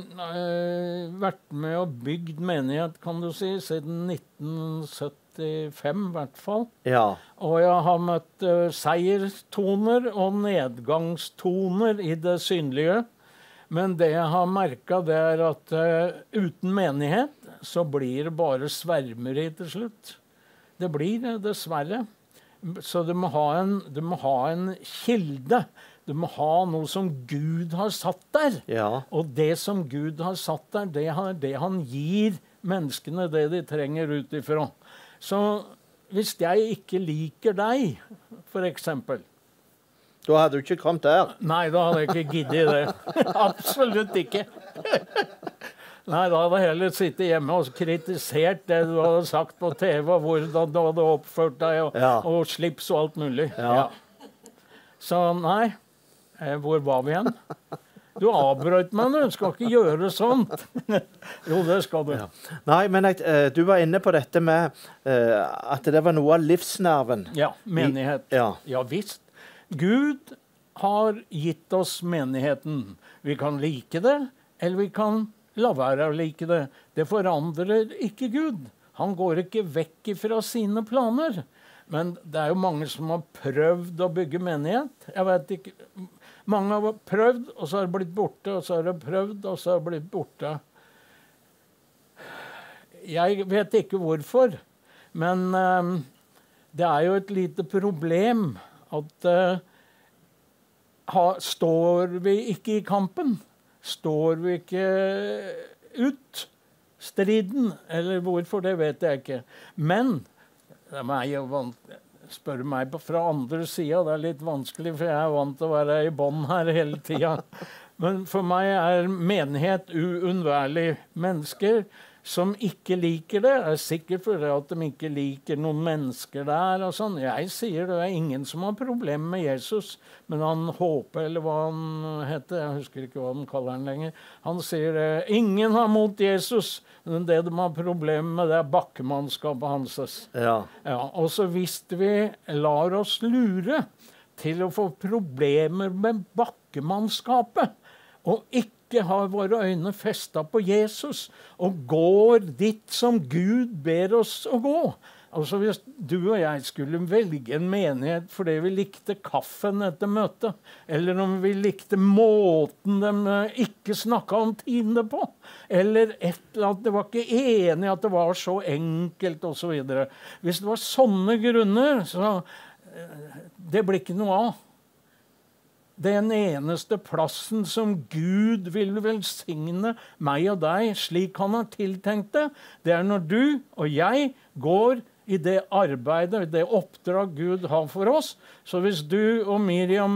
vært med og bygd menighet, kan du si, siden 1975 i hvert fall. Ja. Og jeg har møtt seierstoner og nedgangstoner i det synlige. Men det jeg har merket, det er at uten menighet så blir det bare svermeri til slutt. Det blir det, dessverre. Så du må ha en kilde. Du må ha noe som Gud har satt der. Ja. Og det som Gud har satt der, det han gir menneskene det de trenger utifra. Så hvis jeg ikke liker deg, for eksempel. Da hadde du ikke kommet der. Nei, da hadde jeg ikke giddet det. Absolutt ikke. Nei, da hadde jeg heller sittet hjemme og kritisert det du hadde sagt på TV, og hvordan du hadde oppført deg, og slips og alt mulig. Ja. Så nei, hvor var vi igjen? Du avbrøt meg nå, du skal ikke gjøre sånt. Jo, det skal du. Ja. Nei, men du var inne på dette med at det var noe av livsnerven. Ja, menighet. Ja visst. Gud har gitt oss menigheten. Vi kan like det, eller vi kan la være å like det. Det forandrer ikke Gud. Han går ikke vekk fra sine planer. Men det er jo mange som har prøvd å bygge menighet. Jeg vet ikke. Mange har prøvd, og så har det blitt borte, og så har det prøvd, og så har det blitt borte. Jeg vet ikke hvorfor, men det er jo et lite problem at står vi ikke i kampen, står vi ikke ut striden, eller hvorfor, det vet jeg ikke. Men det er meg å spørre meg fra andre siden, det er litt vanskelig, for jeg er vant til å være i bånd her hele tiden. Men for meg er menighet uunnværlig. Mennesker som ikke liker det, er sikkert fordi at de ikke liker noen mennesker der og sånn. Jeg sier det er ingen som har problemer med Jesus, men han håper, eller hva han heter, jeg husker ikke hva de kaller han lenger, han sier ingen har mot Jesus, men det de har problemer med, det er bakkemannskapet hans. Ja, og så hvis vi lar oss lure til å få problemer med bakkemannskapet, og ikke har våre øyne festet på Jesus, og går dit som Gud ber oss å gå. Altså hvis du og jeg skulle velge en menighet fordi vi likte kaffen etter møtet, eller om vi likte måten de ikke snakket om tidene på, eller et eller annet, det var ikke enig at det var så enkelt og så videre. Hvis det var sånne grunner, så det blir ikke noe av. Den eneste plassen som Gud vil velsigne meg og deg, slik han har tiltenkt det, det er når du og jeg går i det arbeidet, det oppdrag Gud har for oss. Så hvis du og Miriam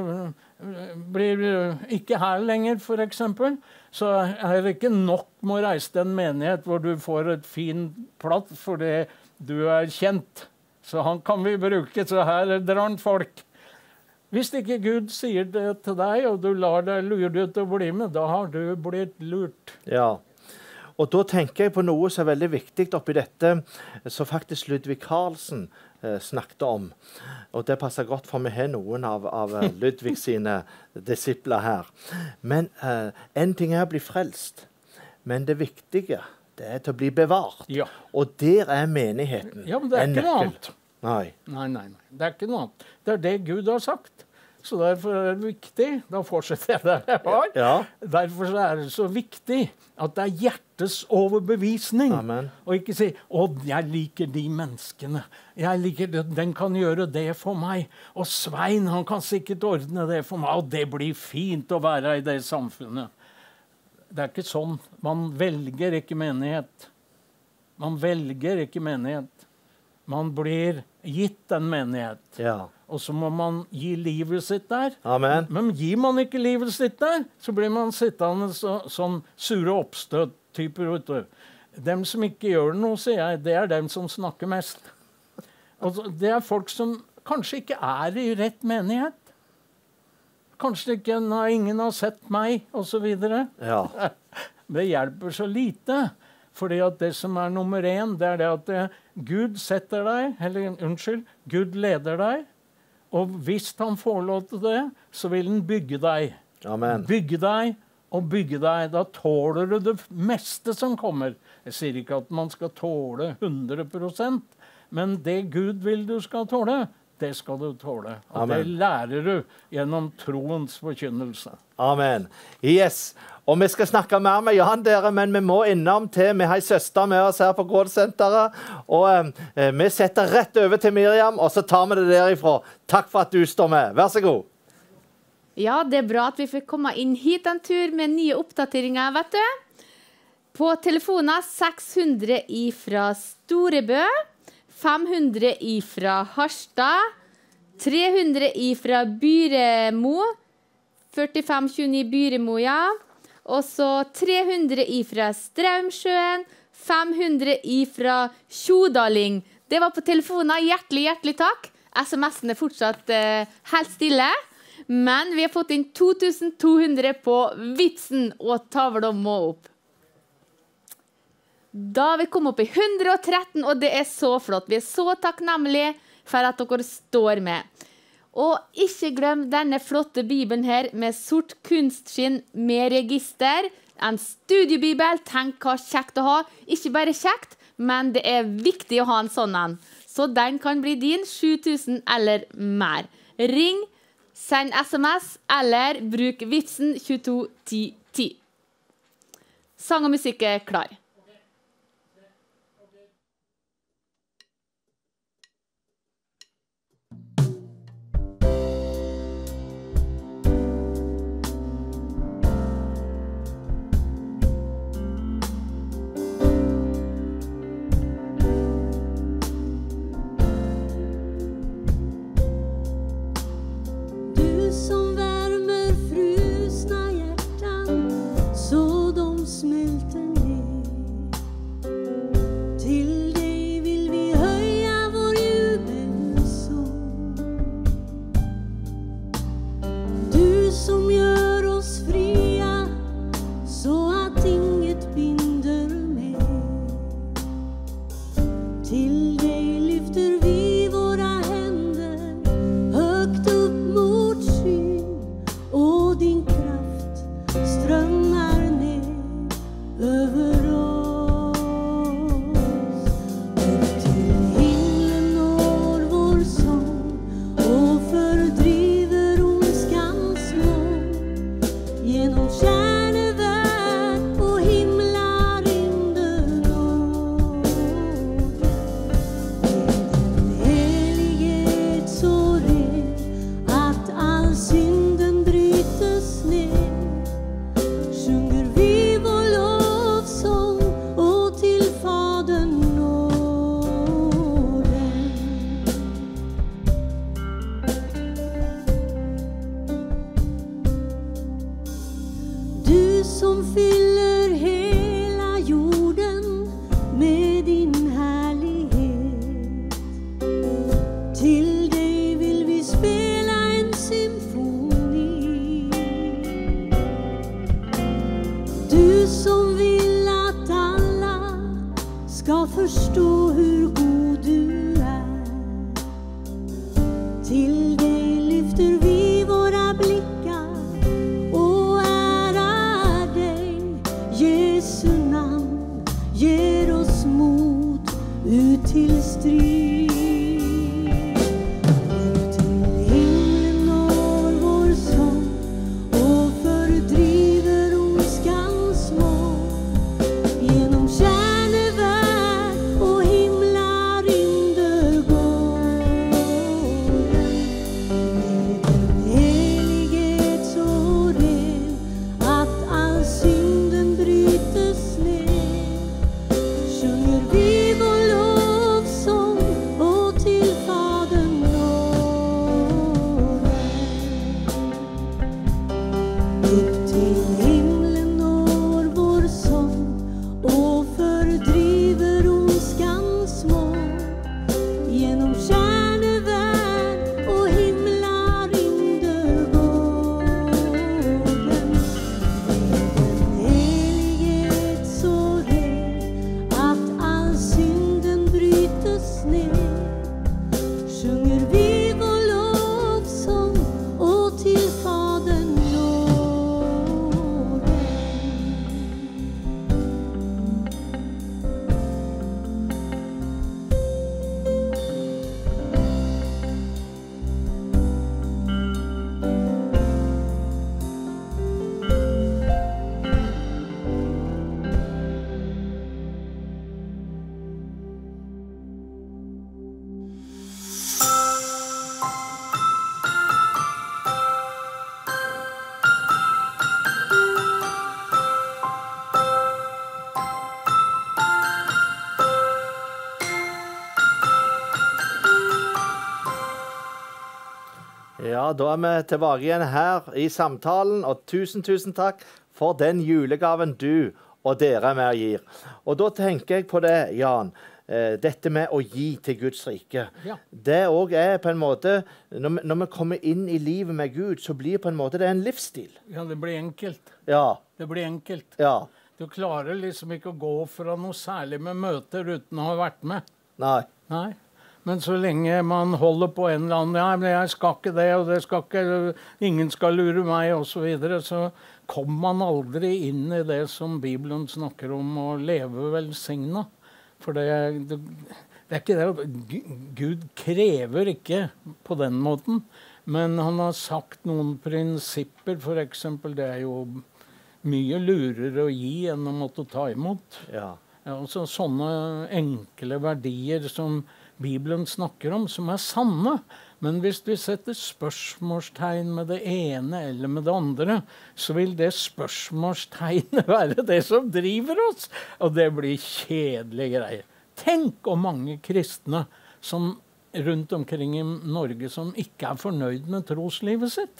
blir ikke her lenger, for eksempel, så er det ikke nok med å reise til en menighet hvor du får et fin platt fordi du er kjent. Så han kan vi bruke, så her drar han folk. Hvis ikke Gud sier det til deg, og du lar deg lure til å bli med, da har du blitt lurt. Ja, og da tenker jeg på noe som er veldig viktig oppi dette, som faktisk Ludvig Carlsen snakket om. Og det passer godt for vi har noen av Ludvig sine disipler her. Men en ting er å bli frelst, men det viktige, det er til å bli bevart. Ja. Og der er menigheten. Ja, men det er ikke noe annet. Nei. Det er ikke noe annet. Det er det Gud har sagt. Så derfor er det viktig. Da fortsetter jeg der jeg var. Ja. Derfor er det så viktig at det er hjertets overbevisning. Amen. Og ikke si, jeg liker de menneskene. Jeg liker det. Den kan gjøre det for meg. Og Svein, han kan sikkert ordne det for meg. Og det blir fint å være i det samfunnet. Det er ikke sånn. Man velger ikke menighet. Man velger ikke menighet. Man blir gitt en menighet. Ja. Og så må man gi livet sitt der. Amen. Men gir man ikke livet sitt der, så blir man sittende sånn sure oppstøt-typer. Dem som ikke gjør noe, sier jeg, det er dem som snakker mest. Og det er folk som kanskje ikke er i rett menighet. Kanskje ikke, ingen har sett meg, og så videre. Ja. Det hjelper så lite. Fordi at det som er nummer 1, det er det at Gud setter deg, Gud leder deg, og hvis han får lov til det, så vil han bygge deg. Amen. Bygge deg og bygge deg. Da tåler du det meste som kommer. Jeg sier ikke at man skal tåle 100%, men det Gud vil du skal tåle, det skal du tåle. Og Amen. Det lærer du gjennom troens forkynnelse. Amen. Yes. Og vi skal snakke mer med Jan dere, men vi må innom til, vi har en søster med oss her på Gårdsenteret, og vi setter rett over til Miriam, og så tar vi det derifra. Takk for at du står med. Vær så god. Ja, det er bra at vi fikk komme inn hit en tur med nye oppdateringer, vet du. På telefoner 600 ifra Storebø, 500 ifra Harstad, 300 ifra Byremo, 4529 Byremo, ja. Og så 300 ifra Straumsjøen, 500 ifra Tjodaling. Det var på telefoner. Hjertelig takk. SMS-en er fortsatt helt stille. Men vi har fått inn 2200 på Vipsen, og tavla må opp. Da har vi kommet opp i 113, og det er så flott. Vi er så takknemlige for at dere står med. Og ikke glem denne flotte bibelen her med sort kunstskinn med register. En studiebibel, tenk hva kjekt å ha. Ikke bare kjekt, men det er viktig å ha en sånn en. Så den kan bli din 7000 eller mer. Ring, send SMS eller bruk Vipsen 221010. Sang og musikk er klar. Sjunger vi vår lovsång Ja, da vi tilbake igjen her i samtalen, og tusen takk for den julegaven du og dere med gir. Og da tenker jeg på det, Jan, dette med å gi til Guds rike. Ja. Det også på en måte, når vi kommer inn i livet med Gud, så blir på en måte det en livsstil. Ja, det blir enkelt. Ja. Det blir enkelt. Ja. Du klarer liksom ikke å gå fra noe særlig med møter uten å ha vært med. Nei. Nei. Men så lenge man holder på en eller annen, ja, men jeg skal ikke det, og det skal ikke, ingen skal lure meg, og så videre, så kommer man aldri inn i det som Bibelen snakker om, å leve velsignet. For det er ikke det. Gud krever ikke på den måten, men han har sagt noen prinsipper, for eksempel, det er jo mye lurere å gi enn å måtte ta imot. Ja. Ja, altså sånne enkle verdier som Bibelen snakker om, som er sanne. Men hvis vi setter spørsmålstegn med det ene eller med det andre, så vil det spørsmålstegnet være det som driver oss. Og det blir kjedelige greier. Tenk om mange kristne som rundt omkring i Norge som ikke er fornøyd med troslivet sitt.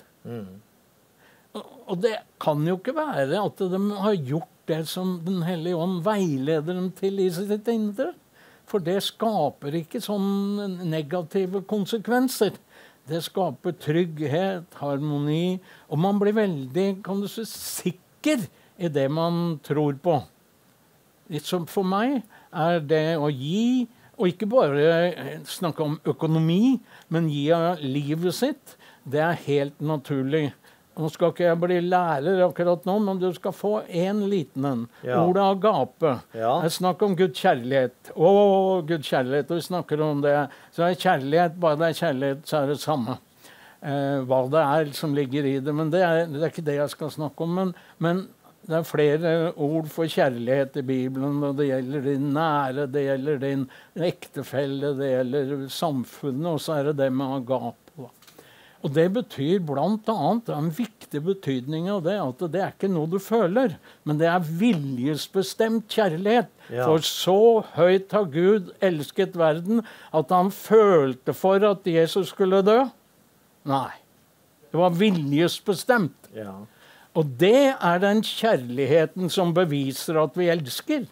Og det kan jo ikke være at de har gjort det som Den hellige ånd veileder dem til i sitt indre. For det skaper ikke sånne negative konsekvenser. Det skaper trygghet, harmoni, og man blir veldig, kan du si, sikker i det man tror på. Så for meg er det å gi, og ikke bare snakke om økonomi, men gi av livet sitt, det er helt naturlig. Nå skal ikke jeg bli lærer akkurat nå, men du skal få en liten en. Ja. Ordet agape. Ja. Jeg snakker om Guds kjærlighet. Guds kjærlighet, og vi snakker om det. Så er kjærlighet, bare det er kjærlighet, så er det samme. Hva det er som ligger i det. Men det er ikke det jeg skal snakke om. Men det er flere ord for kjærlighet i Bibelen, og det gjelder din nære, det gjelder din ektefelle, det gjelder samfunnet, og så er det det med agape. Og det betyr blant annet, en viktig betydning av det, at det er ikke noe du føler, men det er viljesbestemt kjærlighet. Ja. For så høyt har Gud elsket verden, at han følte for at Jesus skulle dø. Nei, det var viljesbestemt. Ja. Og det er den kjærligheten som beviser at vi elsker.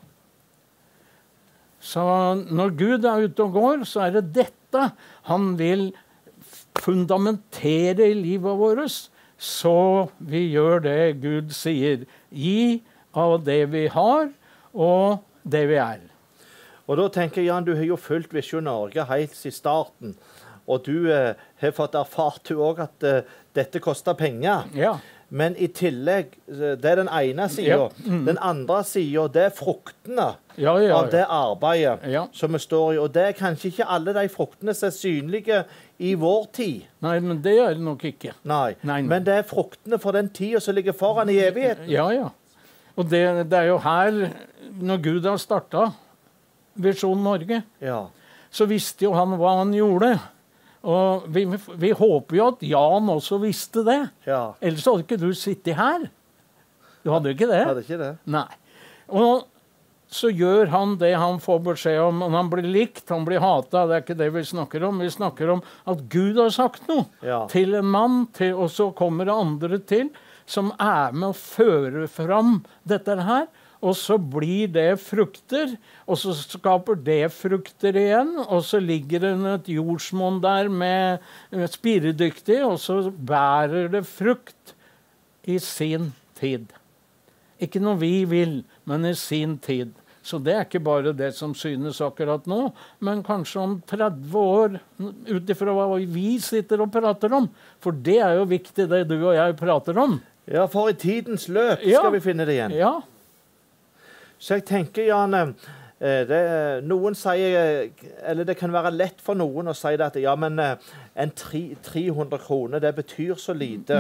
Så når Gud er ute og går, så er det dette han vil fundamentere i livet vårt, så vi gjør det Gud sier. Gi av det vi har, og det vi er. Og da tenker jeg, Jan, du har jo fulgt Visjon Norge helt i starten, og du har fått erfart du også at dette koster penger. Ja. Men i tillegg, det er den ene siden. Ja. Den andre siden, det er fruktene av det arbeidet som vi står i. Og det er kanskje ikke alle de fruktene som er synlige i vår tid. Nei, men det er det nok ikke. Nei. Men det er fruktene for den tiden som ligger foran i evigheten. Ja. Og det er jo her, når Gud har startet Visjon Norge, så visste jo han hva han gjorde. Og vi håper jo at Jan også visste det. Ja. Ellers hadde ikke du sittet her. Du hadde ikke det? Jeg hadde ikke det. Nei. Og så gjør han det han får beskjed om. Han blir likt, han blir hatet. Det er ikke det vi snakker om. Vi snakker om at Gud har sagt noe til en mann, og så kommer det andre til, som er med å føre fram dette her. Og så blir det frukter, og så skaper det frukter igjen, og så ligger det et jordsmonn der med spiredyktig, og så bærer det frukt i sin tid. Ikke noe vi vil, men i sin tid. Så det er ikke bare det som synes akkurat nå, men kanskje om 30 år, ut ifra hva vi sitter og prater om. For det er jo viktig, det du og jeg prater om. Ja, for i tidens løp skal vi finne det igjen. Ja. Så jeg tenker, Jan, noen sier, eller det kan være lett for noen å si det at ja, men en 300 kroner, det betyr så lite,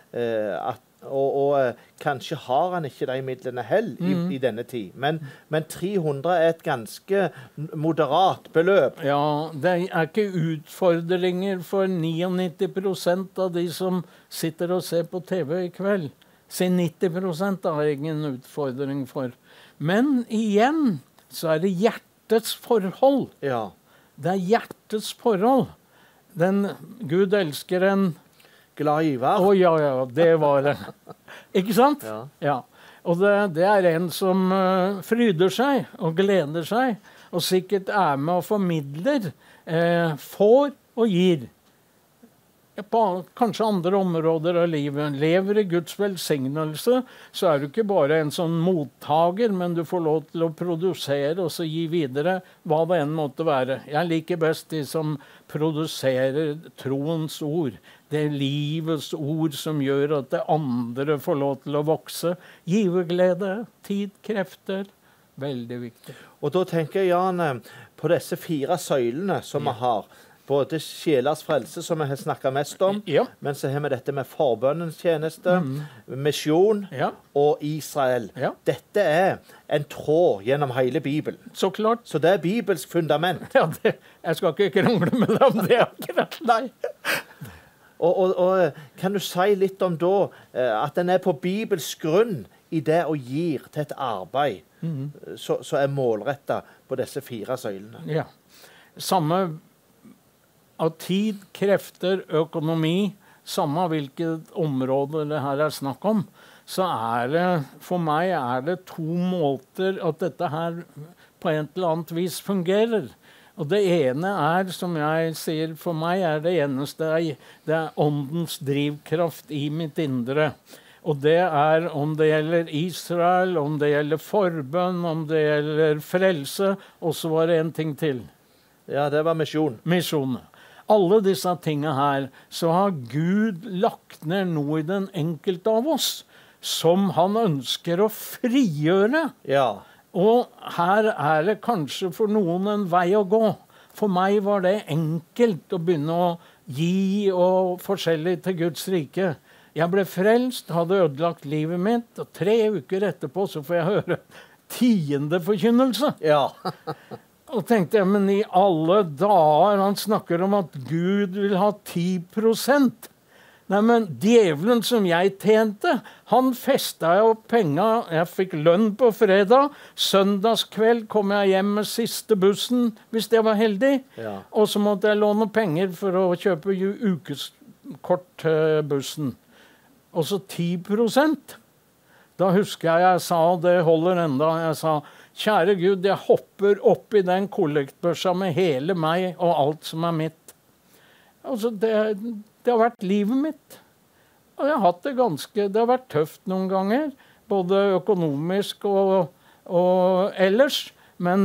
og kanskje har han ikke de midlene heller i denne tid. Men 300 er et ganske moderat beløp. Ja, det er ikke utfordringer for 99% av de som sitter og ser på TV i kveld. Si 90% har ingen utfordring for. Men igjen så er det hjertets forhold. Ja. Det er hjertets forhold. Gud elsker en glad giver. Ja, det var det. Ikke sant? Ja. Og det en som fryder seg og gleder seg, og sikkert med og formidler, får og gir. På kanskje andre områder av livet. Lever i Guds velsignelse, så du ikke bare en sånn mottager, men du får lov til å produsere og så gi videre hva det enn måtte være. Jeg liker best de som produserer troens ord. Det livets ord som gjør at det andre får lov til å vokse. Giverglede, tid, krefter. Veldig viktig. Og da tenker jeg, Jan, på disse 4 søylene som vi har. Både sjelers frelse, som vi har snakket mest om, men så har vi dette med forbønnens tjeneste, misjon og Israel. Dette en tråd gjennom hele Bibelen. Så klart. Så det Bibelsk fundament. Ja, jeg skal ikke krangle med deg om det akkurat, nei. Og kan du si litt om da, at den på Bibelsk grunn i det å gir til et arbeid, så målrettet på disse 4 søylene? Ja. Samme av tid, krefter, økonomi, samme hvilket område det her snakk om, så det, for meg det 2 måter at dette her på et eller annet vis fungerer. Og det ene som jeg sier, for meg det eneste, det åndens drivkraft i mitt indre. Og det om det gjelder Israel, om det gjelder forbønn, om det gjelder frelse, og så var det en ting til. Ja, det var misjon. Misjon. Alle disse tingene her, så har Gud lagt ned noe i den enkelte av oss, som han ønsker å frigjøre. Ja. Og her det kanskje for noen en vei å gå. For meg var det enkelt å begynne å gi og forskjellig til Guds rike. Jeg ble frelst, hadde ødelagt livet mitt, og 3 uker etterpå så får jeg høre 10. forkynnelse. Ja. Og tenkte jeg, men i alle dager, han snakker om at Gud vil ha 10%. Nei, men djevelen som jeg tjente, han festet jo penger. Jeg fikk lønn på fredag. Søndagskveld kom jeg hjem med siste bussen, hvis jeg var heldig. Ja. Og så måtte jeg låne penger for å kjøpe ukeskort til bussen. Og så 10%. Da husker jeg sa, og det holder enda, jeg sa, kjære Gud, jeg hopper opp i den kollektbørsa med hele meg og alt som mitt. Altså, det har vært livet mitt. Og jeg har hatt det har vært tøft noen ganger, både økonomisk og ellers. Men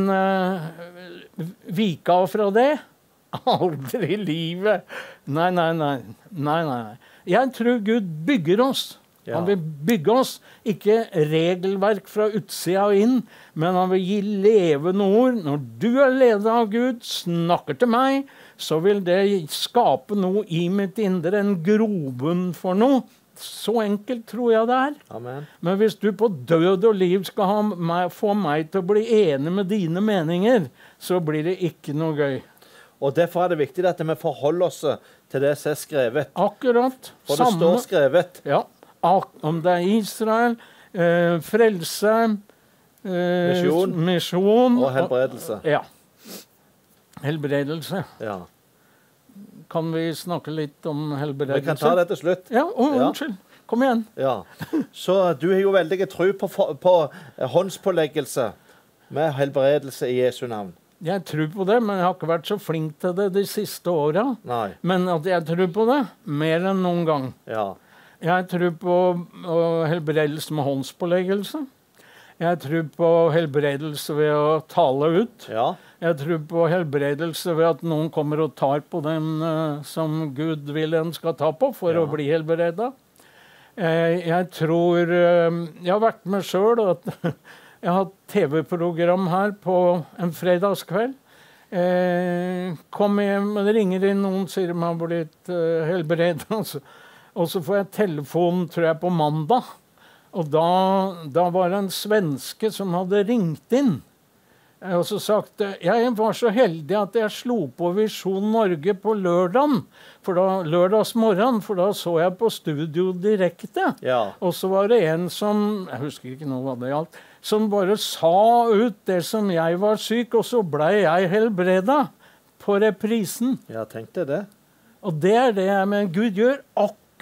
vika fra det? Aldri i livet. Nei. Jeg tror Gud bygger oss. Ja. Han vil bygge oss, ikke regelverk fra utsida og inn, men han vil gi levende ord. Når du ledet av Gud, snakker til meg, så vil det skape noe i mitt indre, en grobunn for noe. Så enkelt tror jeg det Amen. Men hvis du på død og liv skal få meg til å bli enig med dine meninger, så blir det ikke noe gøy. Og derfor det viktig at vi forholder oss til det som skrevet. Akkurat. For det står skrevet. Ja. Om det Israel, frelse, misjon og helbredelse. Ja. Helbredelse. Ja. Kan vi snakke litt om helbredelse? Vi kan ta det til slutt. Ja, unnskyld. Kom igjen. Ja. Så du har jo veldig tro på håndspåleggelse med helbredelse i Jesu navn. Jeg tror på det, men jeg har ikke vært så flink til det de siste årene. Nei. Men at jeg tror på det, mer enn noen gang. Ja. Jeg tror på helbredelse med håndspåleggelse. Jeg tror på helbredelse ved å tale ut. Ja. Jeg tror på helbredelse ved at noen kommer og tar på den som Gud vil en skal ta på for å bli helbredet. Jeg tror jeg har vært med selv at jeg har hatt TV-program her på en fredagskveld. Kom hjem, det ringer inn noen, sier de har blitt helbredet. Og så får jeg telefon, tror jeg, på mandag. Og da var det en svenske som hadde ringt inn. Og så sagt, jeg var så heldig at jeg slo på Visjon Norge på lørdagsmorgen, for da så jeg på studio direkte. Ja. Og så var det en som, jeg husker ikke noe hva det gjaldt, som bare sa ut det som jeg var syk, og så ble jeg helbredet på reprisen. Ja, tenkte det. Og det det jeg med Gud gjør akkurat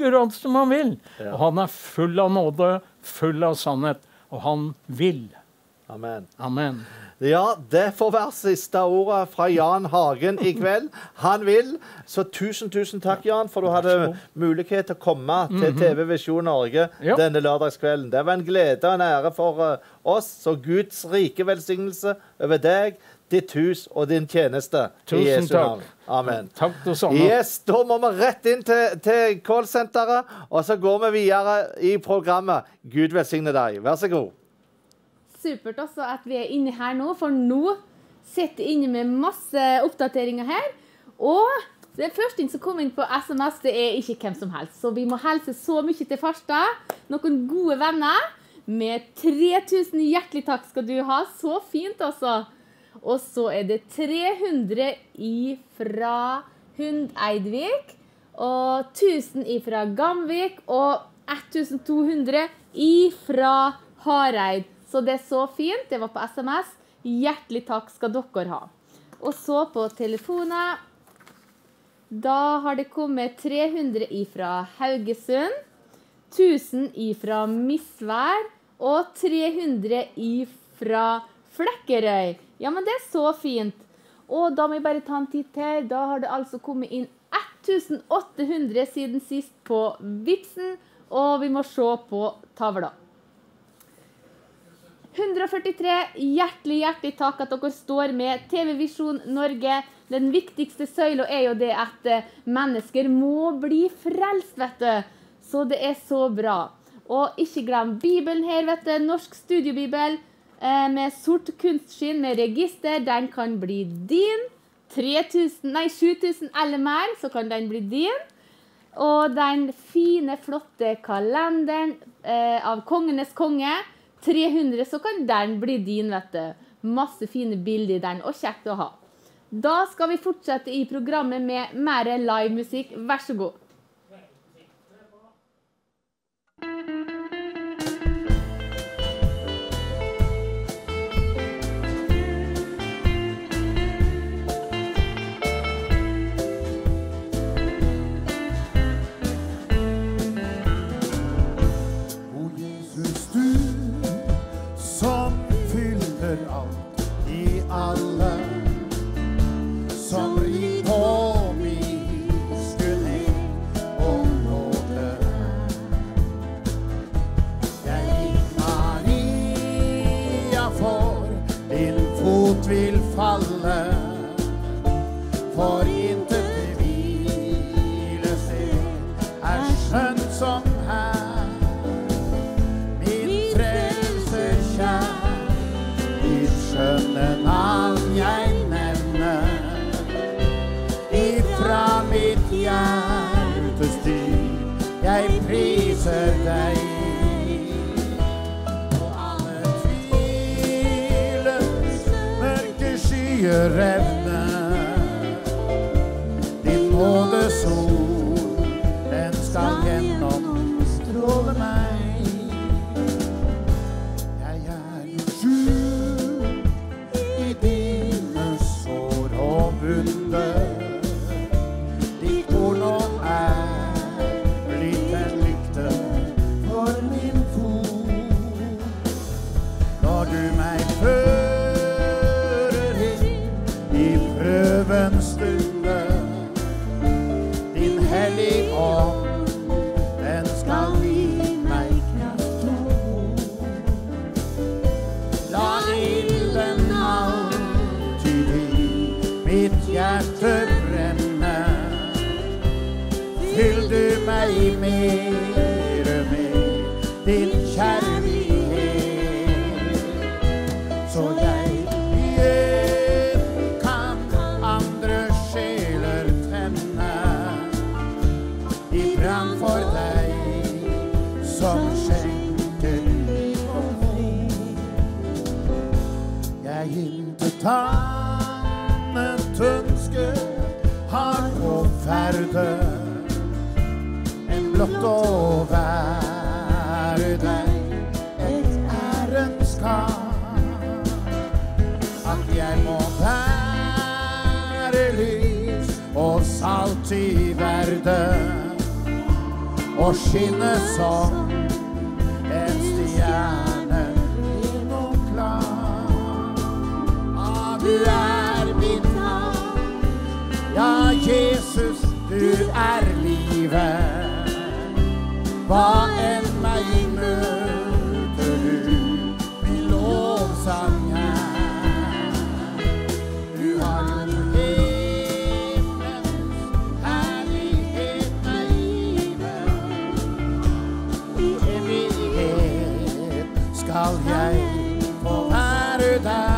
akkurat som han vil. Og han full av nåde, full av sannhet, og han vil. Amen. Amen. Ja, det får være siste ordet fra Jan Hagen I kveld. Han vil. Så tusen takk, Jan, for du hadde mulighet til å komme til TV Visjon Norge denne lørdagskvelden. Det var en glede og en ære for oss, så Guds rike velsignelse over deg, ditt hus og din tjeneste. Tusen takk. Amen. Takk det samme. Yes, da må vi rett inn til callsenteret, og så går vi videre I programmet. Gud velsigne deg. Vær så god. Supert også at vi inne her nå, for nå sitter jeg inne med masse oppdateringer her. Og det første som kom inn på SMS, det ikke hvem som helst. Så vi må helse så mye til Farstad. Noen gode venner med 3000 hjertelig takk skal du ha. Så fint altså. Og så det 300 fra Hundeidvik, og 1000 fra Gamvik, og 1200 fra Hareid. Så det så fint, det var på SMS. Hjertelig takk skal dere ha. Og så på telefoner, da har det kommet 300 fra Haugesund, 1000 fra Misvær, og 300 fra Flekkerøy. Ja, men det så fint. Og da må jeg bare ta en titt her. Da har det altså kommet inn 1800 siden sist på Vipsen, og vi må se på tavla. 143, hjertelig takk at dere står med TV Visjon Norge. Den viktigste søyla jo det at mennesker må bli frelst, vet du. Så det så bra. Og ikke glem Bibelen her, vet du. Norsk studiebibel med sort kunstskinn med register. Den kan bli din. 7000 eller mer, så kan den bli din. Og den fine, flotte kalenderen av Kongenes konge. 300, så kan den bli din, vet du. Masse fine bilder I den, og kjekt å ha. Da skal vi fortsette I programmet med mer live musikk. Vær så god. Vil falle, for intet hvilested skjønt som her. Min frelse kjær, ditt skjønne navn jeg nevner, ifra mitt hjertes dyp jeg priser deg. Revne din nådesol, den skal gjennomstråle meg. Jeg skjult I dine sår og vunder. Ditt ord nå blitt en lykte for min fot. Når du meg prøven stunde, din hellig ånd, den skal gi meg kraft og la ilden alltid I mitt hjerte brenne. Fyll du meg mer med din kjærlighet, så jeg for deg som skjenker liv og fred. Jeg intet annet ønske har på ferde enn blott å være deg et ærenskap. At jeg må være lys og salt I verden, og skinne som en stjerne ren og klar. Ja, du mitt navn, ja, Jesus, du livet. Hva enn meg møter du, min lovsang Du har gjort himmelens herlighet meg givet. I evighet skal jeg få være der.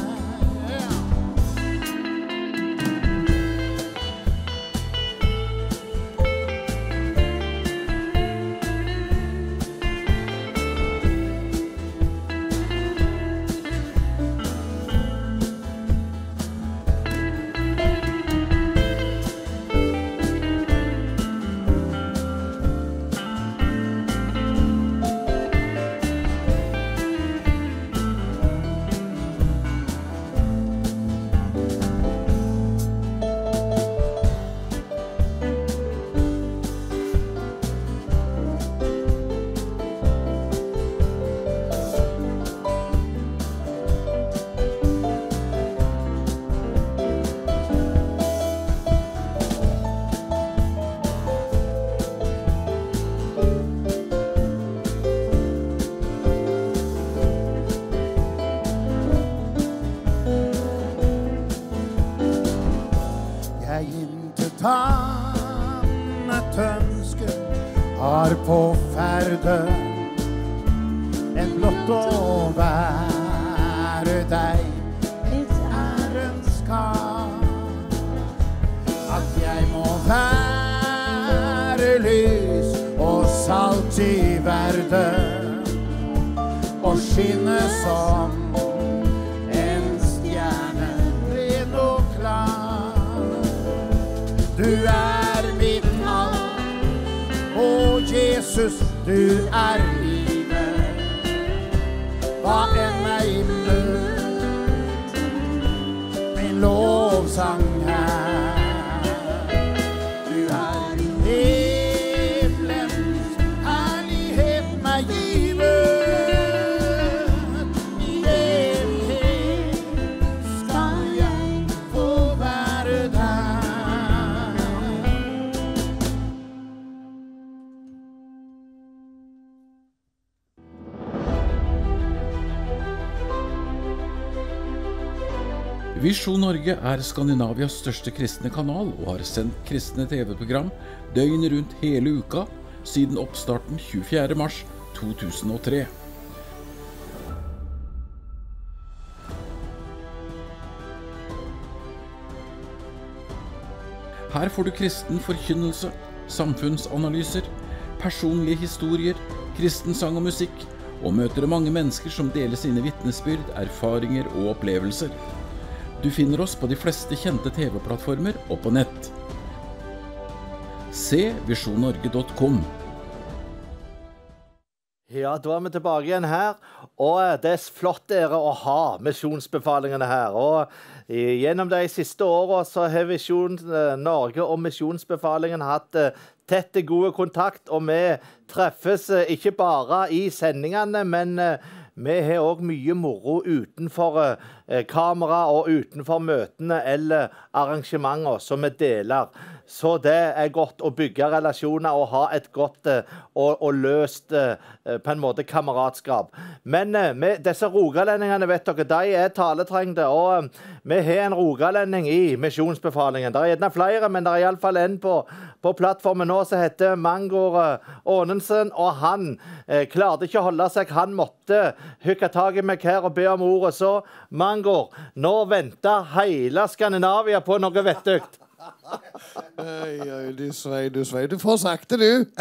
Annet ønske har på ferde en blott å være deg et ærens kar. At jeg må være lys og salt i verden og skinne som en stjerne ren og klar. Du mitt navn, og Jesus, du livet. Hva enn meg møter, min lovsang Du himmelens herlighet meg givet. I evighet skal jeg få være der. Visjon Norge Skandinavias største kristne kanal og har sendt kristne TV-program døgnet rundt hele uka siden oppstarten 24. mars 2003. Her får du kristen forkynnelse, samfunnsanalyser, personlige historier, kristen sang og musikk, og møter mange mennesker som deler sine vitnesbyrd, erfaringer og opplevelser. Du finner oss på de fleste kjente TV-plattformer og på nett. Se visionnorge.com. Ja, da vi tilbake igjen her, og det flott å ha misjonsbefalingene her. Og gjennom de siste årene så har Visjon Norge og misjonsbefalingen hatt tett gode kontakt, og vi treffes ikke bare i sendingene, men vi har også mye moro utenfor kamera og utenfor møtene eller arrangementer som vi deler. Så det godt å bygge relasjoner og ha et godt og løst på en måte kameratskap. Men disse rogalendingene, vet dere, de taletrengte, og vi har en rogalending i misjonsbefalingen. Det gjerne flere, men det i alle fall en på plattformen nå som heter Mangor Aanensen, og han klarte ikke å holde seg. Han måtte hukke tag i meg her og be om ordet. Så Mangor, nå venter hele Skandinavia på noe vettugt. Du Svein, du får sagt det, du.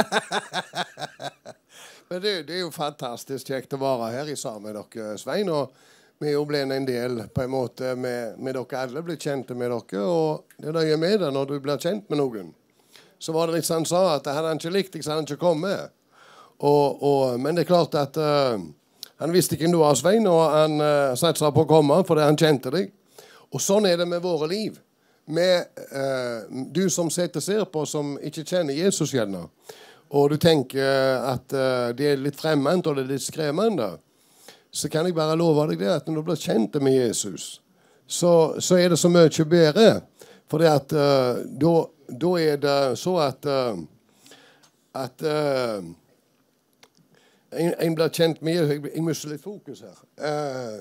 Men det jo fantastisk kjekt å være her sammen med dere, Svein, og vi jo ble en del på en måte med dere alle, ble kjente med dere, og det er med deg når du blir kjent med noen. Så var det litt sånn han sa, at hadde han ikke likt deg, så hadde han ikke kommet. Men det klart at han visste ikke du var, Svein, og han satte seg på å komme, fordi han kjente deg. Og sånn det med våre liv. Du som sitter og ser på, som ikke kjenner Jesus gjerne. og du tenker at det litt fremmed, og det litt skremmende, så kan jeg bare love deg det, at når du blir kjent med Jesus, så det så mye bedre. For det at da det så at en blir kjent med, jeg mister litt fokus her.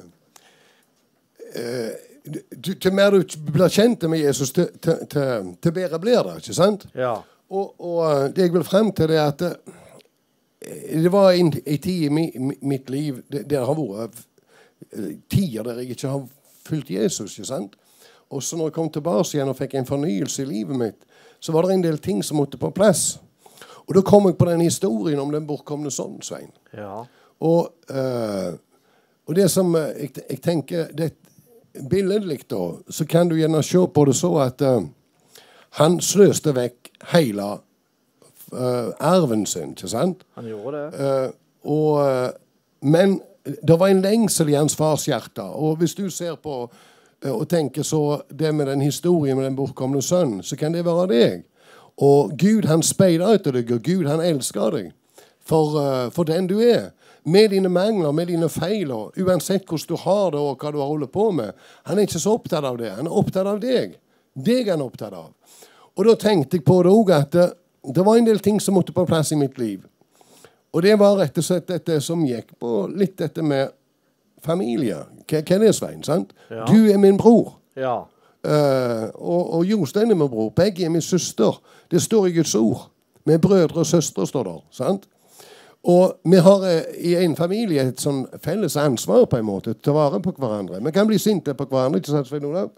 Til mer du blir kjent med Jesus, til bedre blir det, ikke sant? Ja. Og det jeg vil frem til det at det var en tid i mitt liv der har vært tider der jeg ikke har fulgt Jesus, ikke sant? Og så når jeg kom tilbake igjen og fikk en fornyelse i livet mitt, så var det en del ting som måtte på plass. Og da kom jeg på den historien om den bortkomne sønnen, Svein. Ja. Og det som jeg tenker, det billedlig da, så kan du gjerne se på det så at han sløste vekk hele arven sin, ikke sant? Han gjorde det. Men det var en lengsel i hans fars hjerte, og hvis du ser på og tenker så det med den historien med den bortkomne sønnen, så kan det være deg. Og Gud han speider etter deg, og Gud han elsker deg for den du er. Med dine mangler, med dine feiler, uansett hvordan du har det og hva du har holdt på med. Han er ikke så opptatt av det, han er opptatt av deg. Deg er han opptatt av. Og da tenkte jeg på det også at det var en del ting som måtte på plass i mitt liv. Og det var rett og slett dette som gikk på litt dette med familie. Hva er det, Svein, sant? Ja. Du er min bror. Ja. Og Jostein er min bror. Begge er min søster. Det står i Guds ord. Med brødre og søstre står der, sant? Og vi har i en familie et sånn felles ansvar på en måte, til å vare på hverandre. Vi kan bli sinte på hverandre, ikke sant, Svein Olav?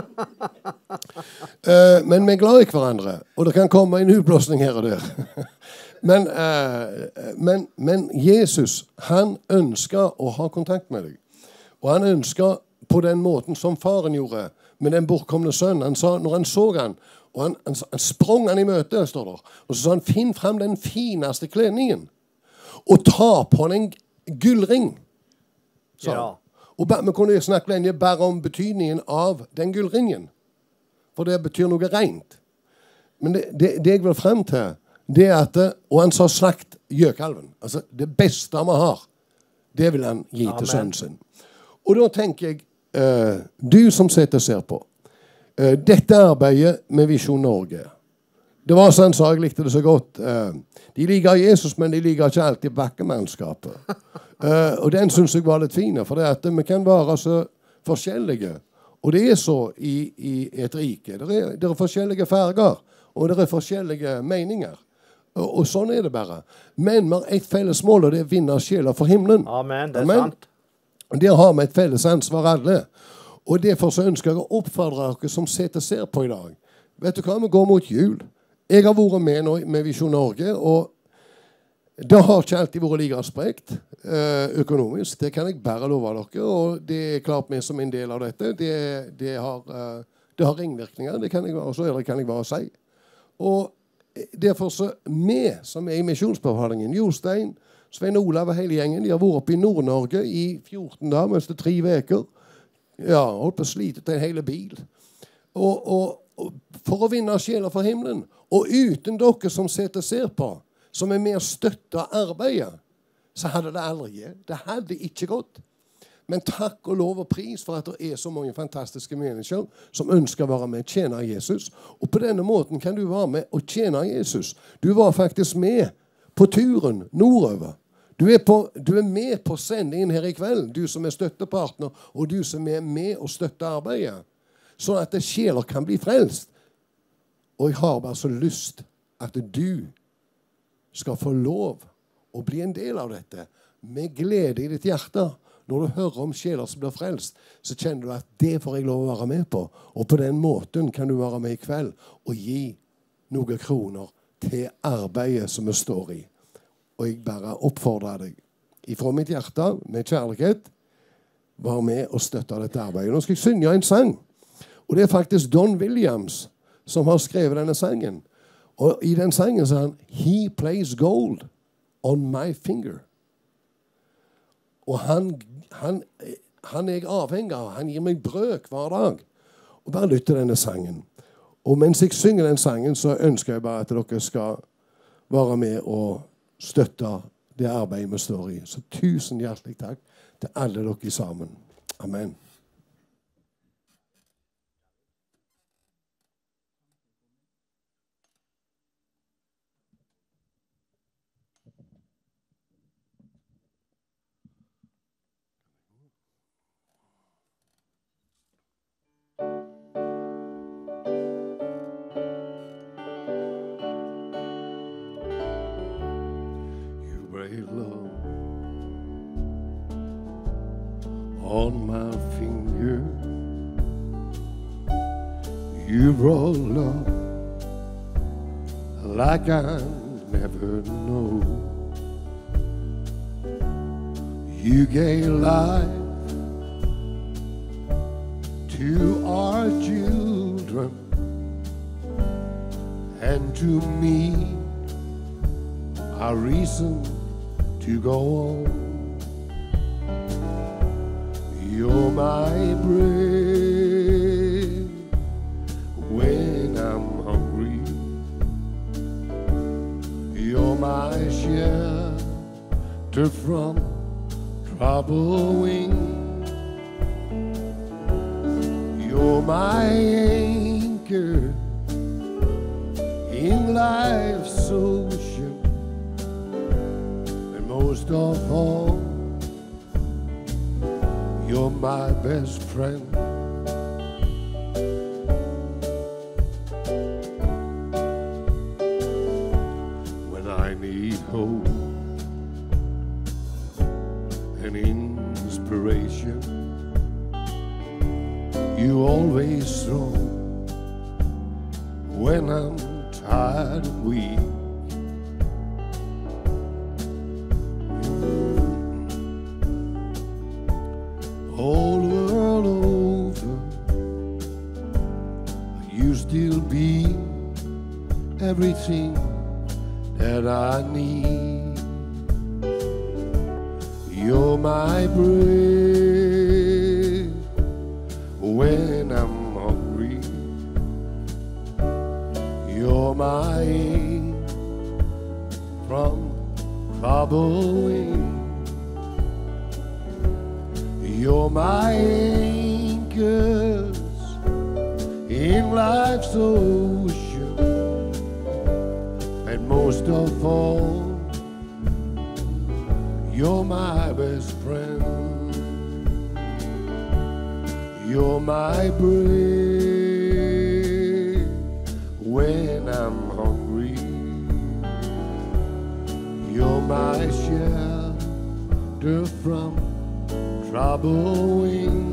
Men vi er glad i hverandre, og det kan komme en utblåsning her og der. Men Jesus, han ønsker å ha kontakt med deg. Og han ønsker på den måten som faren gjorde med den bortkomne sønnen. Han sa, når han så han, og han sprang han i møte, står der. Og så sa han, finn frem den fineste kledningen. Og ta på en gullring. Ja. Og vi kunne snakke lenge bare om betydningen av den gullringen. For det betyr noe rent. Men det jeg vil frem til, det er at, og han sa slakt gjøkalven. Altså det beste vi har, det vil han gi til sønnen sin. Og da tenker jeg, du som sitter og ser på, dette arbeidet med Visjon Norge, det var sånn så jeg likte det så godt. De liker Jesus, men de liker ikke alltid bakkemannskapet. Og den synes jeg var litt fin, for det at vi kan være så forskjellige. Og det er så i et rike. Det er forskjellige farger, og det er forskjellige meninger. Og sånn er det bare. Men vi har et felles mål, og det er å vinne sjeler for himmelen. Amen, det er sant. Og der har vi et felles ansvar alle. Og derfor så ønsker jeg å oppfordre dere som sitter og ser på i dag. Vet du hva, vi går mot jul. Jeg har vært med nå med Visjon Norge, og det har ikke alltid vært like sprekt økonomisk. Det kan jeg bare love dere, og det er klart med som en del av dette. Det har ringvirkninger, det kan jeg være, så kan jeg bare si. Og derfor så vi som er i misjonsbefalingen, Jostein, Svein Olav og hele gjengen, de har vært oppe i Nord-Norge i 14 dager, mens det 3 veker. Ja, holdt på å slite til en hele bil. Og for å vinne sjeler for himmelen. Og uten dere som sitter og ser på, som er med å støtte arbeidet, så hadde det aldri gått. Det hadde ikke gått. Men takk og lov og pris for at det er så mange fantastiske mennesker som ønsker å være med og tjene Jesus. Og på denne måten kan du være med og tjene Jesus. Du var faktisk med på turen nordover. Du er med på sendingen her i kveld, du som er støttepartner, og du som er med og støtter arbeidet. Sånn at det sjeler kan bli frelst. Og jeg har bare så lyst at du skal få lov å bli en del av dette med glede i ditt hjerte. Når du hører om sjeler som blir frelst, så kjenner du at det får jeg lov å være med på. Og på den måten kan du være med i kveld og gi noen kroner til arbeidet som vi står i. Og jeg bare oppfordrer deg ifra mitt hjerte med kjærlighet, være med og støtte dette arbeidet. Nå skal jeg synge en sang. Og det er faktisk Don Williams som har skrevet denne sangen. Og i den sangen sa han, He plays gold on my finger. Og han er jeg avhengig av. Han gir meg brød hver dag. Og bare lytt til denne sangen. Og mens jeg synger den sangen, så ønsker jeg bare at dere skal være med og støtte det arbeidet vi står i. Så tusen hjertelig takk til alle dere sammen. Amen. Love on my finger, you brought love like I never know. You gave life to our children and to me a reason to go on. You're my bread when I'm hungry. You're my shelter from troubling. You're my anchor in life's ocean. Most of all, you're my best friend. When I need hope and inspiration, you always throw. When I'm tired and weak, all world over, you still be everything that I need. You're my bread when I'm hungry. You're my aim from troubling. You're my anchors in life's ocean, and most of all, you're my best friend. You're my bread when I'm hungry. You're my shelter from troubling.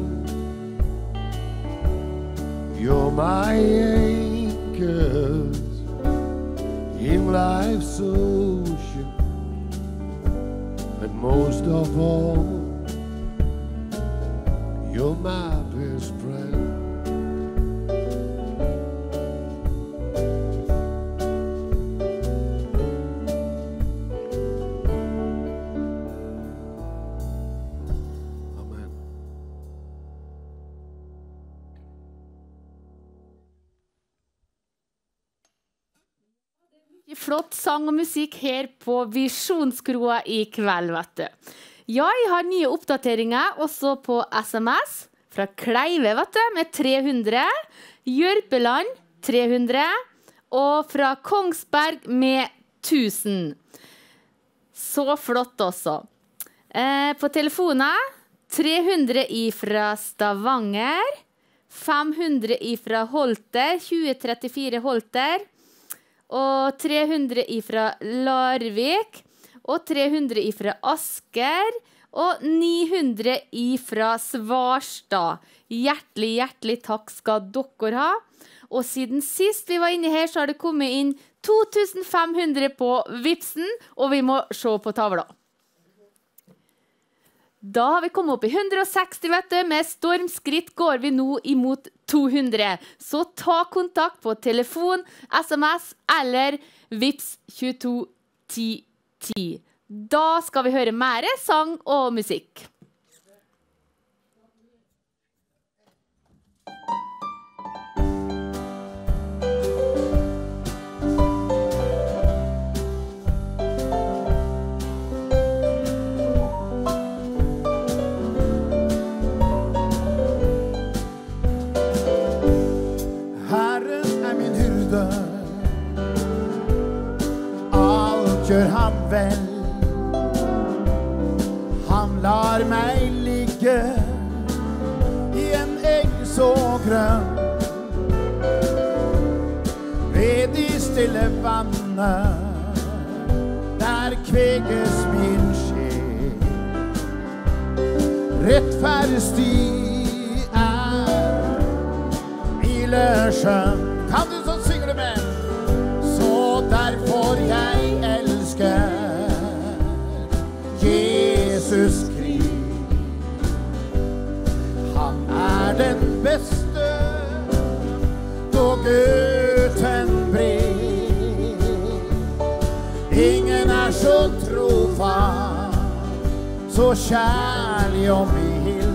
You're my anchors in life's ocean, and most of all, you're my best friend. Flott sang og musikk her på Visjonskroa i kveld, vet du. Ja, jeg har nye oppdateringer også på SMS fra Kleive, vet du, med 300, Jørpeland 300, og fra Kongsberg med 1000. Så flott også. På telefonen 300 fra Stavanger, 500 fra Holter, 2034 Holter, og 300 fra Larvik, og 300 fra Asker, og 900 fra Svarstad. Hjertelig, hjertelig takk skal dere ha. Og siden sist vi var inne her, så har det kommet inn 2500 på Vipsen, og vi må se på tavla. Da har vi kommet opp i 160, vet du. Med stormskritt går vi nå imot 200. Så ta kontakt på telefon, SMS eller Vips 22 10 10. Da skal vi høre mer sang og musikk. så grønn ved de stille vannet, der kveges min sjel. Rettferdig hvileskjønn. Kan du så synge det med? Så derfor jeg elsker Jesus Krist. Han den beste, dog uten bred. Ingen så trofast, så kjærlig og mild.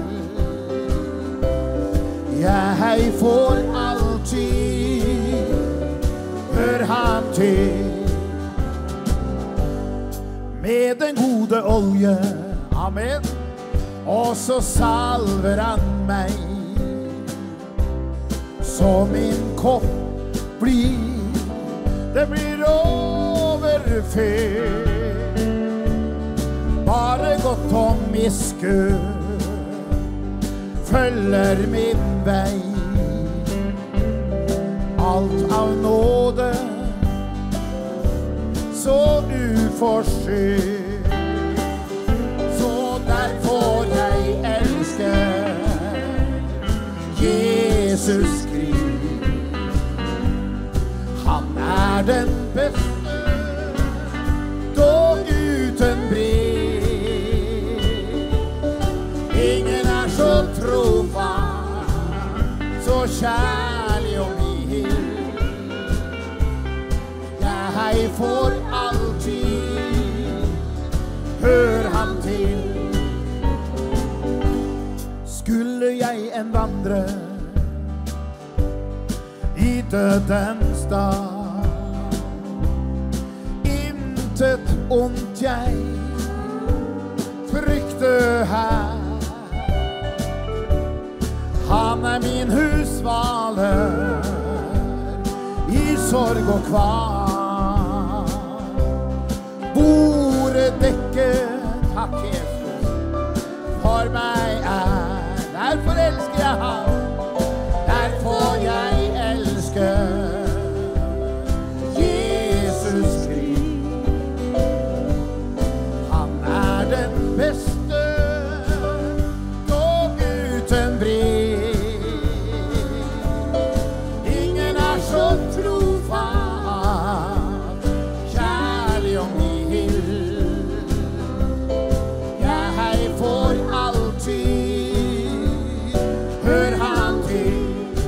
Jeg får alltid hør han til. Med den gode olje, amen, og så salver han meg, så min kopp det blir overfylt. Bare godt om miskunn følger min vei. Alt av nåde, så uforskyldt. Så derfor jeg elsker Jesus Krist. Han den beste, dog uten bred. Ingen så trofast, så kjærlig og mild. Jeg får alltid hør ham til. Skulle jeg en vandre i dødens dal, intet ondt jeg frykter her. Han min husvale i sorg og kval. Bordet dekket, takk Jesus, for meg derfor elsker jeg ham. Derfor jeg elsker Jesus Krist. Han den beste, dog uten bred. Ingen så trofast, kjærlig og mild. Jeg får alltid hør han til.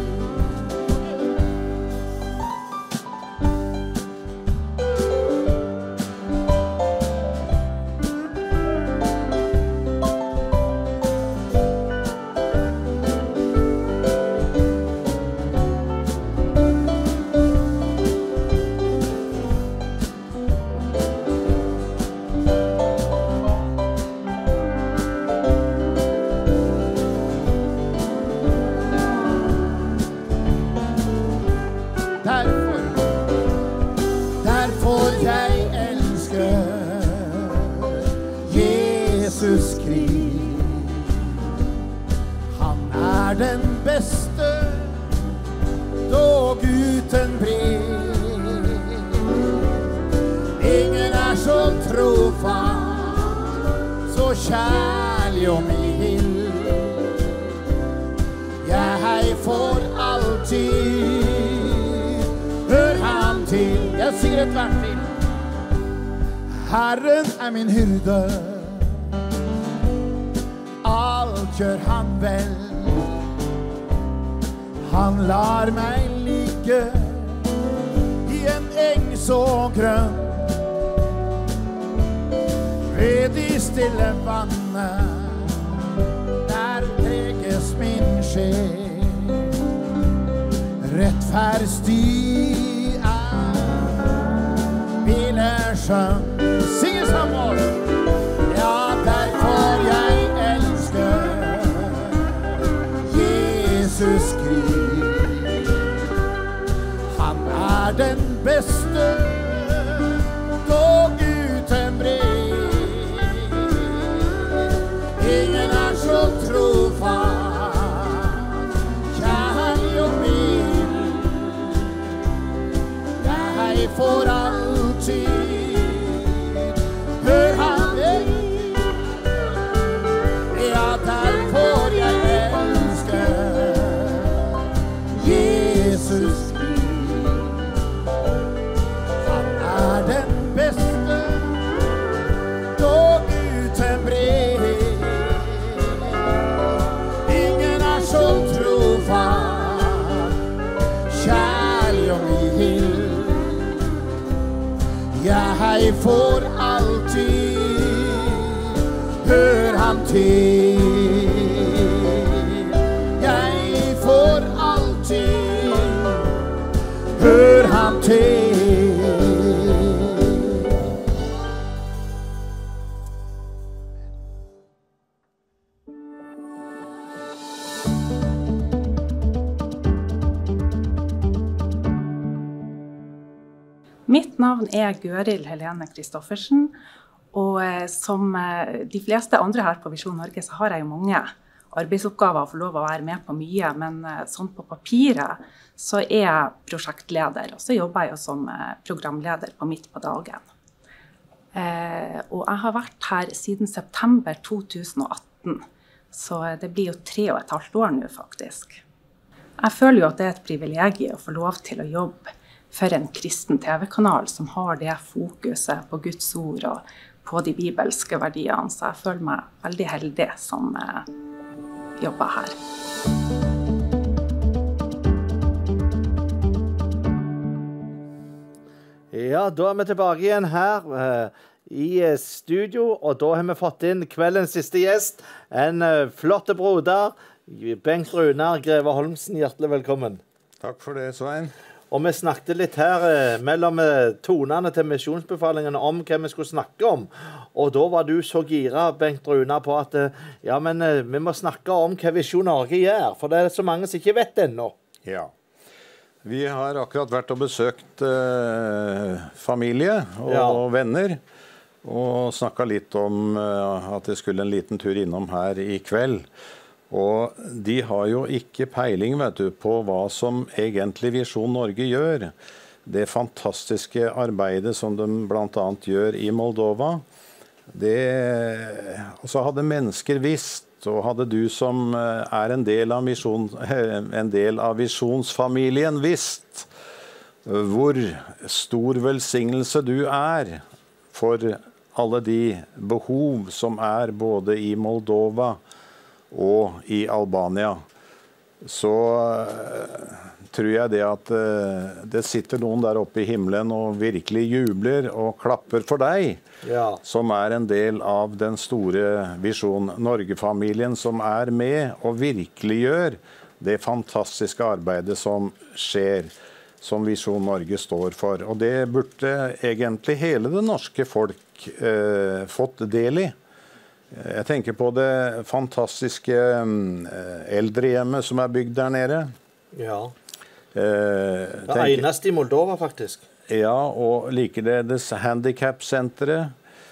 Derfor jeg elsker Jesus Krist. Han den beste, dog uten bred. Ingen så trofast, så kjærlig og mild. Jeg får alltid hør ham til. Jeg synger et vers til. Herren min hyrde, alt gjør han vel. Han lar meg ligge i en eng så grønn, ved de stille vannet, der preges min sjel. Rettferdig hvileskjønn. Synger sammen! Ja, derfor jeg elsker Jesus Krist. Han den beste, dog uten bred. Ingen så trofast, for alltid. Hør han deg. Ja, derfor jeg elsker Jesus. Han den beste, dog uten brev. Ingen så trofast, kjærlig og mild. Jeg får alltid hør ham til. Jeg får alltid hør ham til. Mitt navn Gøril Helene Kristoffersen, og som de fleste andre her på Visjon Norge så har jeg jo mange arbeidsoppgaver og får lov å være med på mye, men sånn på papiret så jeg prosjektleder, og så jobber jeg jo som programleder på Midt på dagen. Og jeg har vært her siden september 2018, så det blir jo 3,5 år nå faktisk. Jeg føler jo at det et privilegium å få lov til å jobbe for en kristen TV-kanal som har det fokuset på Guds ord og på de bibelske verdiene, så jeg føler meg veldig heldig som jobber her. Ja, da vi tilbake igjen her i studio, og da har vi fått inn kveldens siste gjest, en flotte broder, Bengt Runar Greve Holmsen, hjertelig velkommen. Takk for det, Svein. Og vi snakket litt her mellom tonene til misjonsbefalingene om hva vi skulle snakke om. Og da var du så gira, Bengt Runar, på at ja, men vi må snakke om hva Visjon Norge gjør, for det så mange som ikke vet det ennå. Ja. Vi har akkurat vært og besøkt familie og venner, og snakket litt om at det skulle en liten tur innom her i kveld. Og de har jo ikke peiling, vet du, på hva som egentlig Visjon Norge gjør. Det fantastiske arbeidet som de blant annet gjør i Moldova. Og så hadde mennesker visst, og hadde du som er en del av visjonsfamilien visst, hvor stor velsignelse du er for alle de behov som er både i Moldova og i Albania, så tror jeg det at det sitter noen der oppe i himmelen og virkelig jubler og klapper for deg, som er en del av den store Visjon Norge-familien, som er med og virkelig gjør det fantastiske arbeidet som skjer, som Visjon Norge står for. Og det burde egentlig hele det norske folk fått del i. Jeg tenker på det fantastiske eldrehjemmet som er bygd der nede. Ja. Det eneste i Moldova, faktisk. Ja, og likeledes handicap-senteret.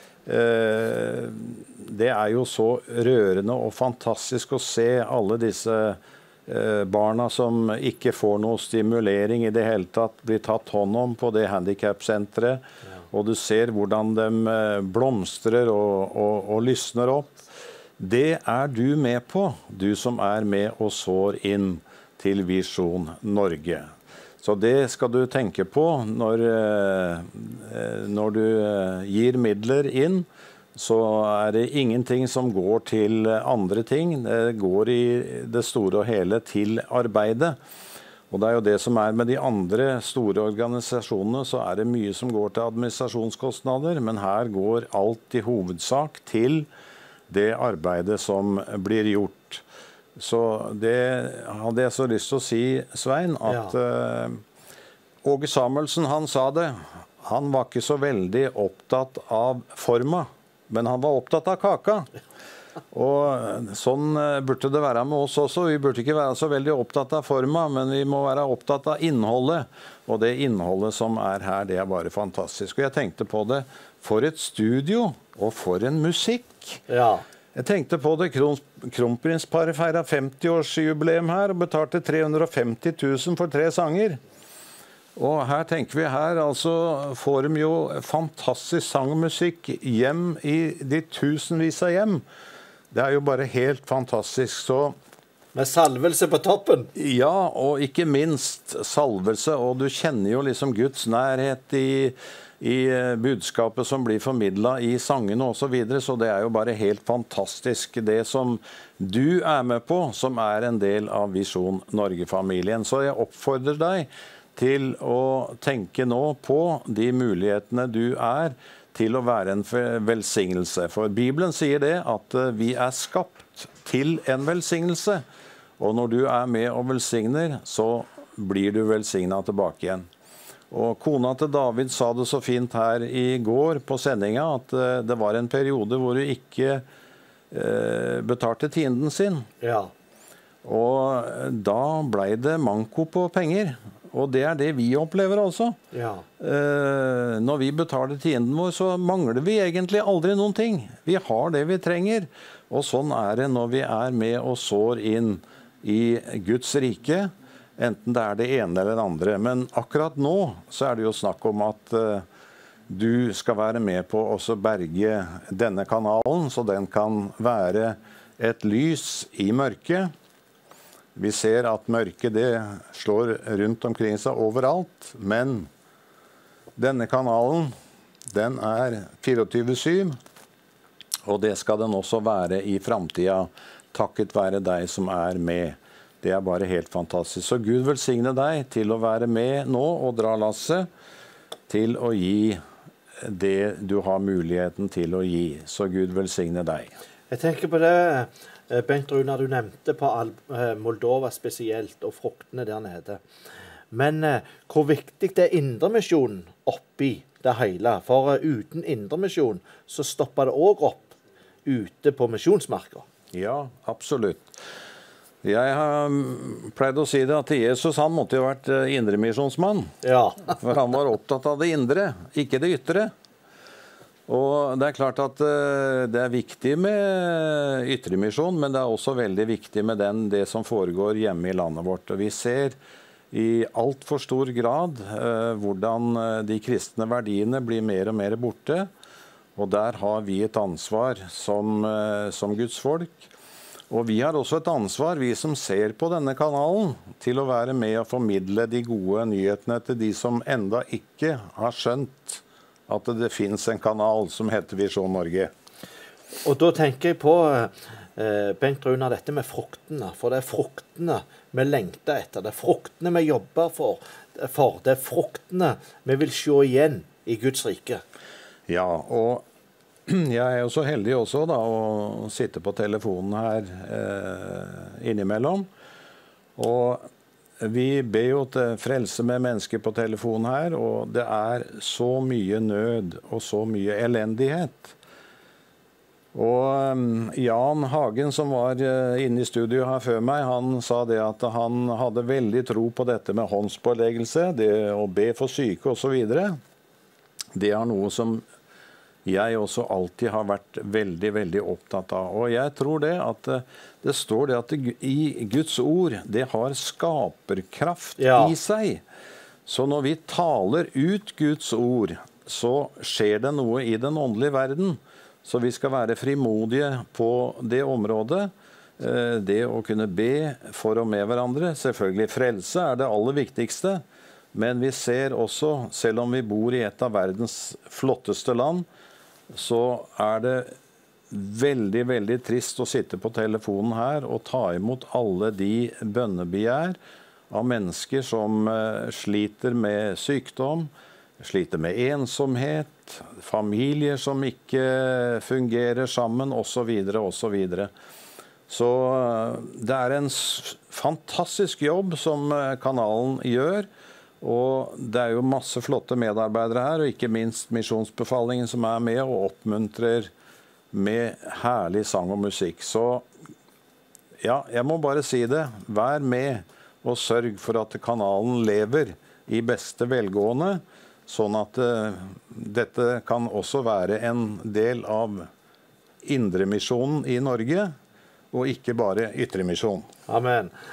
Det er jo så rørende og fantastisk å se alle disse barna som ikke får noe stimulering i det hele tatt, blir tatt hånd om på det handicap-senteret. Ja. Og du ser hvordan de blomstrer og lysner opp. Det er du med på, du som er med og sår inn til Visjon Norge. Så det skal du tenke på når du gir midler inn, så er det ingenting som går til andre ting. Det går i det store og hele til arbeidet. Og det er jo det som er med de andre store organisasjonene, så er det mye som går til administrasjonskostnader, men her går alt i hovedsak til det arbeidet som blir gjort. Så det hadde jeg så lyst til å si, Svein, at Åge Samuelsen, han sa det. Han var ikke så veldig opptatt av forma, men han var opptatt av kaka. Og sånn burde det være med oss også. Vi burde ikke være så veldig opptatt av forma, men vi må være opptatt av innholdet. Og det innholdet som er her, det er bare fantastisk. Og jeg tenkte på det, for et studio, og for en musikk. Ja. Jeg tenkte på det, kronprinsparet feiret 50-årsjubileum her, og betalte 350 000 for 3 sanger. Og her tenker vi her, altså får de jo fantastisk sang og musikk hjem i de tusenvis av hjem. Det jo bare helt fantastisk. Så med salvelse på toppen. Ja, og ikke minst salvelse, og du kjenner jo liksom Guds nærhet i budskapet som blir formidlet i sangene og så videre, så det jo bare helt fantastisk det som du med på, som en del av Visjon Norge-familien. Så jeg oppfordrer deg til å tenke nå på de mulighetene du til å være en velsignelse. For Bibelen sier det at vi skapt til en velsignelse, og når du med og velsigner, så blir du velsignet tilbake igjen. Og kona til David sa det så fint her i går på sendinga, at det var en periode hvor du ikke betalte tienden sin. Ja. Og da ble det manko på penger. Og det det vi opplever altså. Ja. Når vi betaler tienden vår, så mangler vi egentlig aldri noen ting. Vi har det vi trenger. Og sånn det når vi med og sår inn i Guds rike, enten det det ene eller det andre. Men akkurat nå så det jo snakk om at du skal være med på å berge denne kanalen, så den kan være et lys i mørket. Vi ser at mørket det slår rundt omkring seg overalt, men denne kanalen, den 24/7, og det skal den også være i fremtiden, takket være deg som med. Det bare helt fantastisk. Så Gud velsigne deg til å være med nå og dra lasset til å gi det du har muligheten til å gi. Så Gud velsigne deg. Jeg tenker på det, Bengt Runar, du nevnte på Moldova spesielt, og fruktene der nede. Men hvor viktig indremisjonen oppi det hele? For uten indremisjon så stopper det også opp ute på misjonsmarker. Ja, absolutt. Jeg har pleid å si det at Jesus han måtte jo vært indremisjonsmann. Ja. For han var opptatt av det indre, ikke det ytre. Og det klart at det viktig med ytremisjon, men det også veldig viktig med det som foregår hjemme i landet vårt. Og vi ser i alt for stor grad hvordan de kristne verdiene blir mer og mer borte. Og der har vi et ansvar som Guds folk. Og vi har også et ansvar, vi som ser på denne kanalen, til å være med og formidle de gode nyhetene til de som enda ikke har skjønt at det finnes en kanal som heter Visjon Norge. Og da tenker jeg på, Bengt Runar, dette med fruktene. For det fruktene vi lengter etter. Det fruktene vi jobber for. Det fruktene vi vil se igjen i Guds rike. Ja, og jeg jo så heldig også da, å sitte på telefonen her innimellom. Og vi ber jo til frelse med mennesker på telefonen her, og det så mye nød og så mye elendighet. Og Jan Hagen, som var inne i studio her før meg, han sa det at han hadde veldig tro på dette med håndspåleggelse, det å be for syke og så videre. Det noe som jeg også alltid har vært veldig, veldig opptatt av. Og jeg tror det at det står det at i Guds ord, det har skaperkraft i seg. Så når vi taler ut Guds ord, så skjer det noe i den åndelige verden. Så vi skal være frimodige på det området. Det å kunne be for og med hverandre. Selvfølgelig frelse det aller viktigste. Men vi ser også, selv om vi bor i et av verdens flotteste land, så det veldig, veldig trist å sitte på telefonen her og ta imot alle de bønnebegjær av mennesker som sliter med sykdom, sliter med ensomhet, familier som ikke fungerer sammen, og så videre, og så videre. Så det en fantastisk jobb som kanalen gjør. Og det jo masse flotte medarbeidere her, og ikke minst Misjonsbefalingen som med og oppmuntrer med herlig sang og musikk. Så ja, jeg må bare si det. Vær med og sørg for at kanalen lever i beste velgående, sånn at dette kan også være en del av indremisjonen i Norge, og ikke bare ytremisjon. Amen.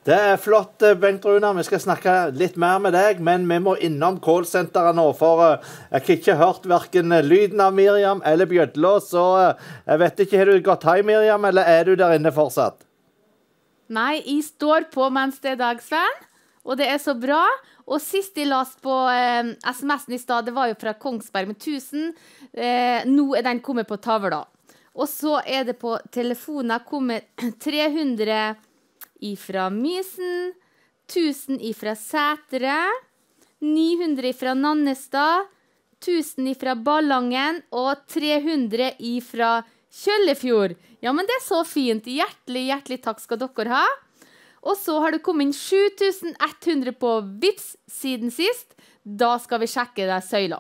Det flott, Bengt Runar. Vi skal snakke litt mer med deg, men vi må innom callsenteret nå, for jeg har ikke hørt hverken lyden av Miriam eller Bjødla, så jeg vet ikke, har du gått hjem, Miriam, eller er du der inne fortsatt? Nei, jeg står på mens det dag, Sven, og det så bra. Og sist jeg las på SMS-en i stad, det var jo fra Kongsberg med 1000. Nå den kommet på tavla. Og så det på telefonen kommet 300 ifra Mysen, 1000 ifra Sætere, 900 ifra Nannestad, 1000 ifra Ballangen og 300 ifra Kjøllefjord. Ja, men det så fint. Hjertelig takk skal dere ha. Og så har det kommet inn 7100 på Vips siden sist. Da skal vi sjekke det søyla.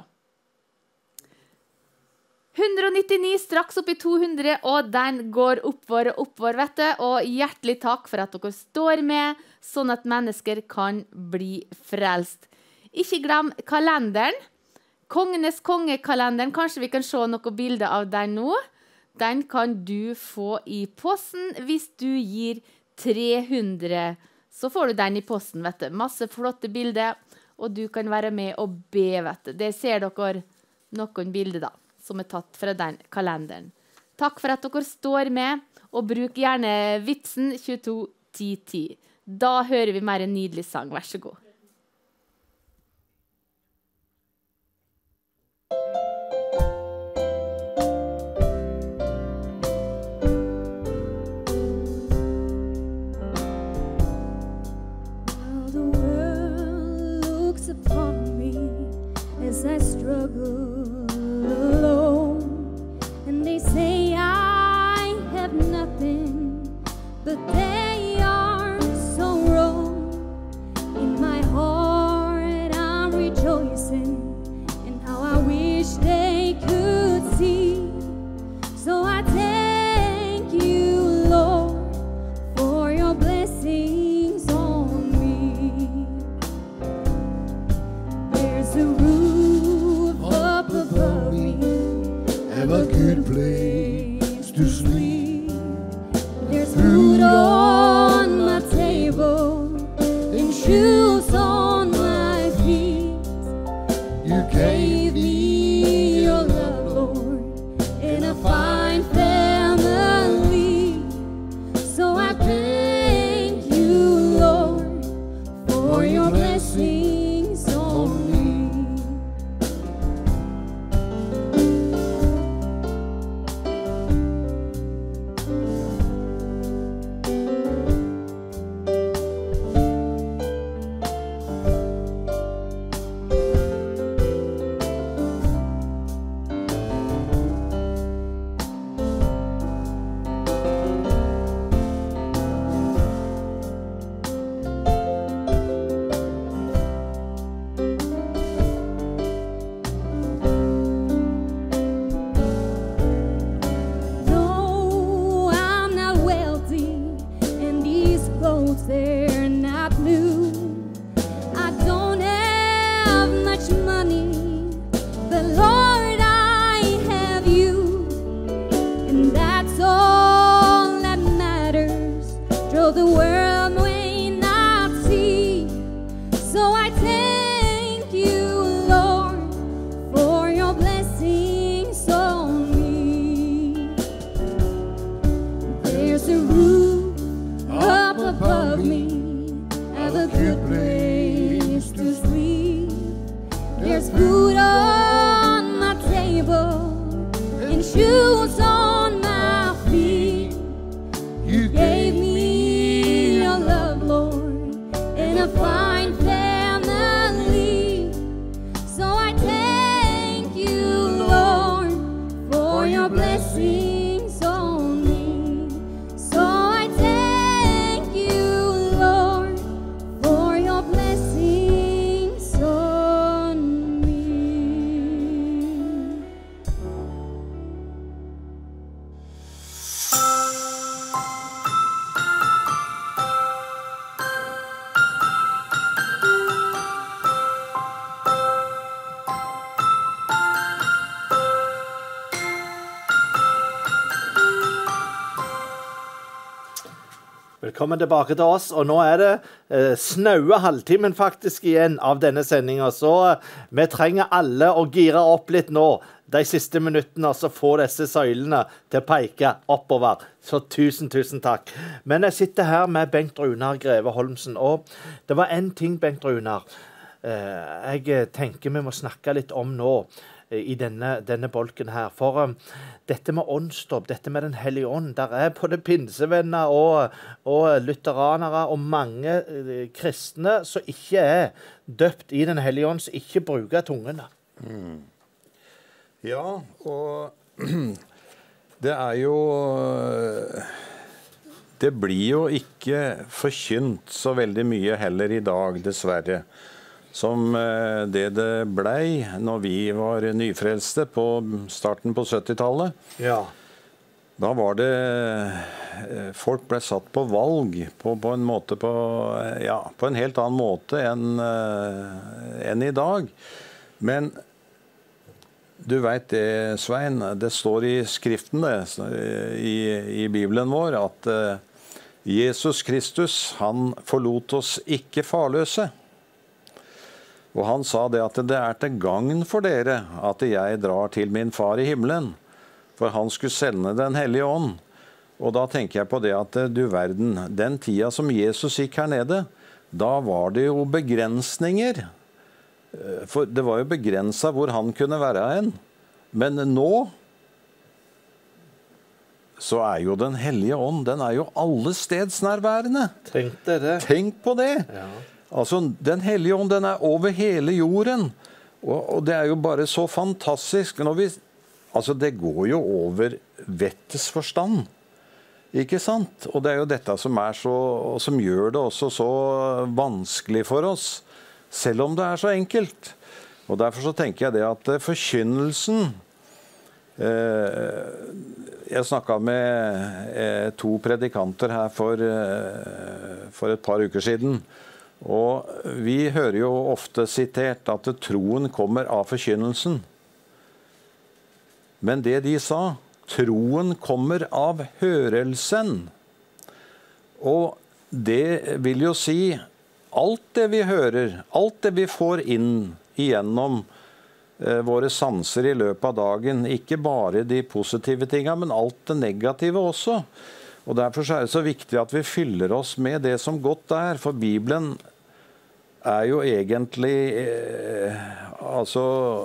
199 straks opp i 200, og den går oppover, vet du. Og hjertelig takk for at dere står med, sånn at mennesker kan bli frelst. Ikke glem kalenderen. Kongenes kongekalenderen. Kanskje vi kan se noen bilder av den nå. Den kan du få i posten hvis du gir 300. Så får du den i posten, vet du. Masse flotte bilder, og du kan være med og be, vet du. Det ser dere noen bilder da, som tatt fra den kalenderen. Takk for at dere står med, og bruk gjerne Vipsen 221010. Da hører vi mer en nydelig sang. Vær så god. As I struggle alone, and they say I have nothing, but they are so wrong. In my heart I'm rejoicing, and how I wish they could see. So I thank you, Lord, for your blessings on me. There's a a good place to sleep. There's food on my table and shoes on my feet. You gave me your love, Lord, and a fine family. So I thank you, Lord, for your blessings on me. They're not new. I don't have much money, but Lord, I have you, and that's all that matters. Though the world may not see, so I thank you, Lord, for your blessings on me. There's a roof up above me, have a good place to sleep. There's food on my table and shoes on my feet. You gave me your love, Lord, and a fine family. So I thank you, Lord, for your blessings on me. So I thank you, Lord, for your blessings on me. velkommen tilbake til oss. Og nå det snaue halvtimen faktisk igjen av denne sendingen. Så vi trenger alle å gire opp litt nå. De siste minuttene så får disse søylene til å peke oppover. Så tusen takk. Men jeg sitter her med Bengt Runar Greve Holmsen. Og det var en ting, Bengt Runar, jeg tenker vi må snakke litt om nå i denne bolken her. For dette med åndsdåp, dette med Den hellige ånd, der både pinsevenner og lutheranere og mange kristne som ikke døpt i Den hellige ånd, som ikke bruker tungene. Ja, og det jo det blir jo ikke forkynt så veldig mye heller i dag, dessverre, som det blei når vi var nyfrelste på starten på 70-tallet. Ja. Da var det folk ble satt på valg på en måte på en helt annen måte enn i dag. Men du vet det, Svein, det står i skriften i Bibelen vår at Jesus Kristus, han forlot oss ikke farløse. Og han sa det at det til gagn for dere at jeg drar til min far i himmelen, for han skulle sende Den hellige ånd. Og da tenker jeg på det at du verden, den tida som Jesus gikk her nede, da var det jo begrensninger. For det var jo begrenset hvor han kunne være hen. Men nå så jo Den hellige ånd, den jo alle stedsnærværende. Tenk dere det. Tenk på det. Ja. Altså, Den hellige ånd, den over hele jorden. Og det jo bare så fantastisk. Altså, det går jo over vettets forstand. Ikke sant? Og det jo dette som som gjør det også så vanskelig for oss. Selv om det så enkelt. Og derfor så tenker jeg det at forkynnelsen Jeg snakket med 2 predikanter her for et par uker siden. Og vi hører jo ofte sitert at troen kommer av forkynnelsen. Men det de sa, troen kommer av hørelsen. Og det vil jo si alt det vi hører, alt det vi får inn igjennom våre sanser i løpet av dagen, ikke bare de positive tingene, men alt det negative også. Og derfor så det så viktig at vi fyller oss med det som godt for Bibelen jo egentlig altså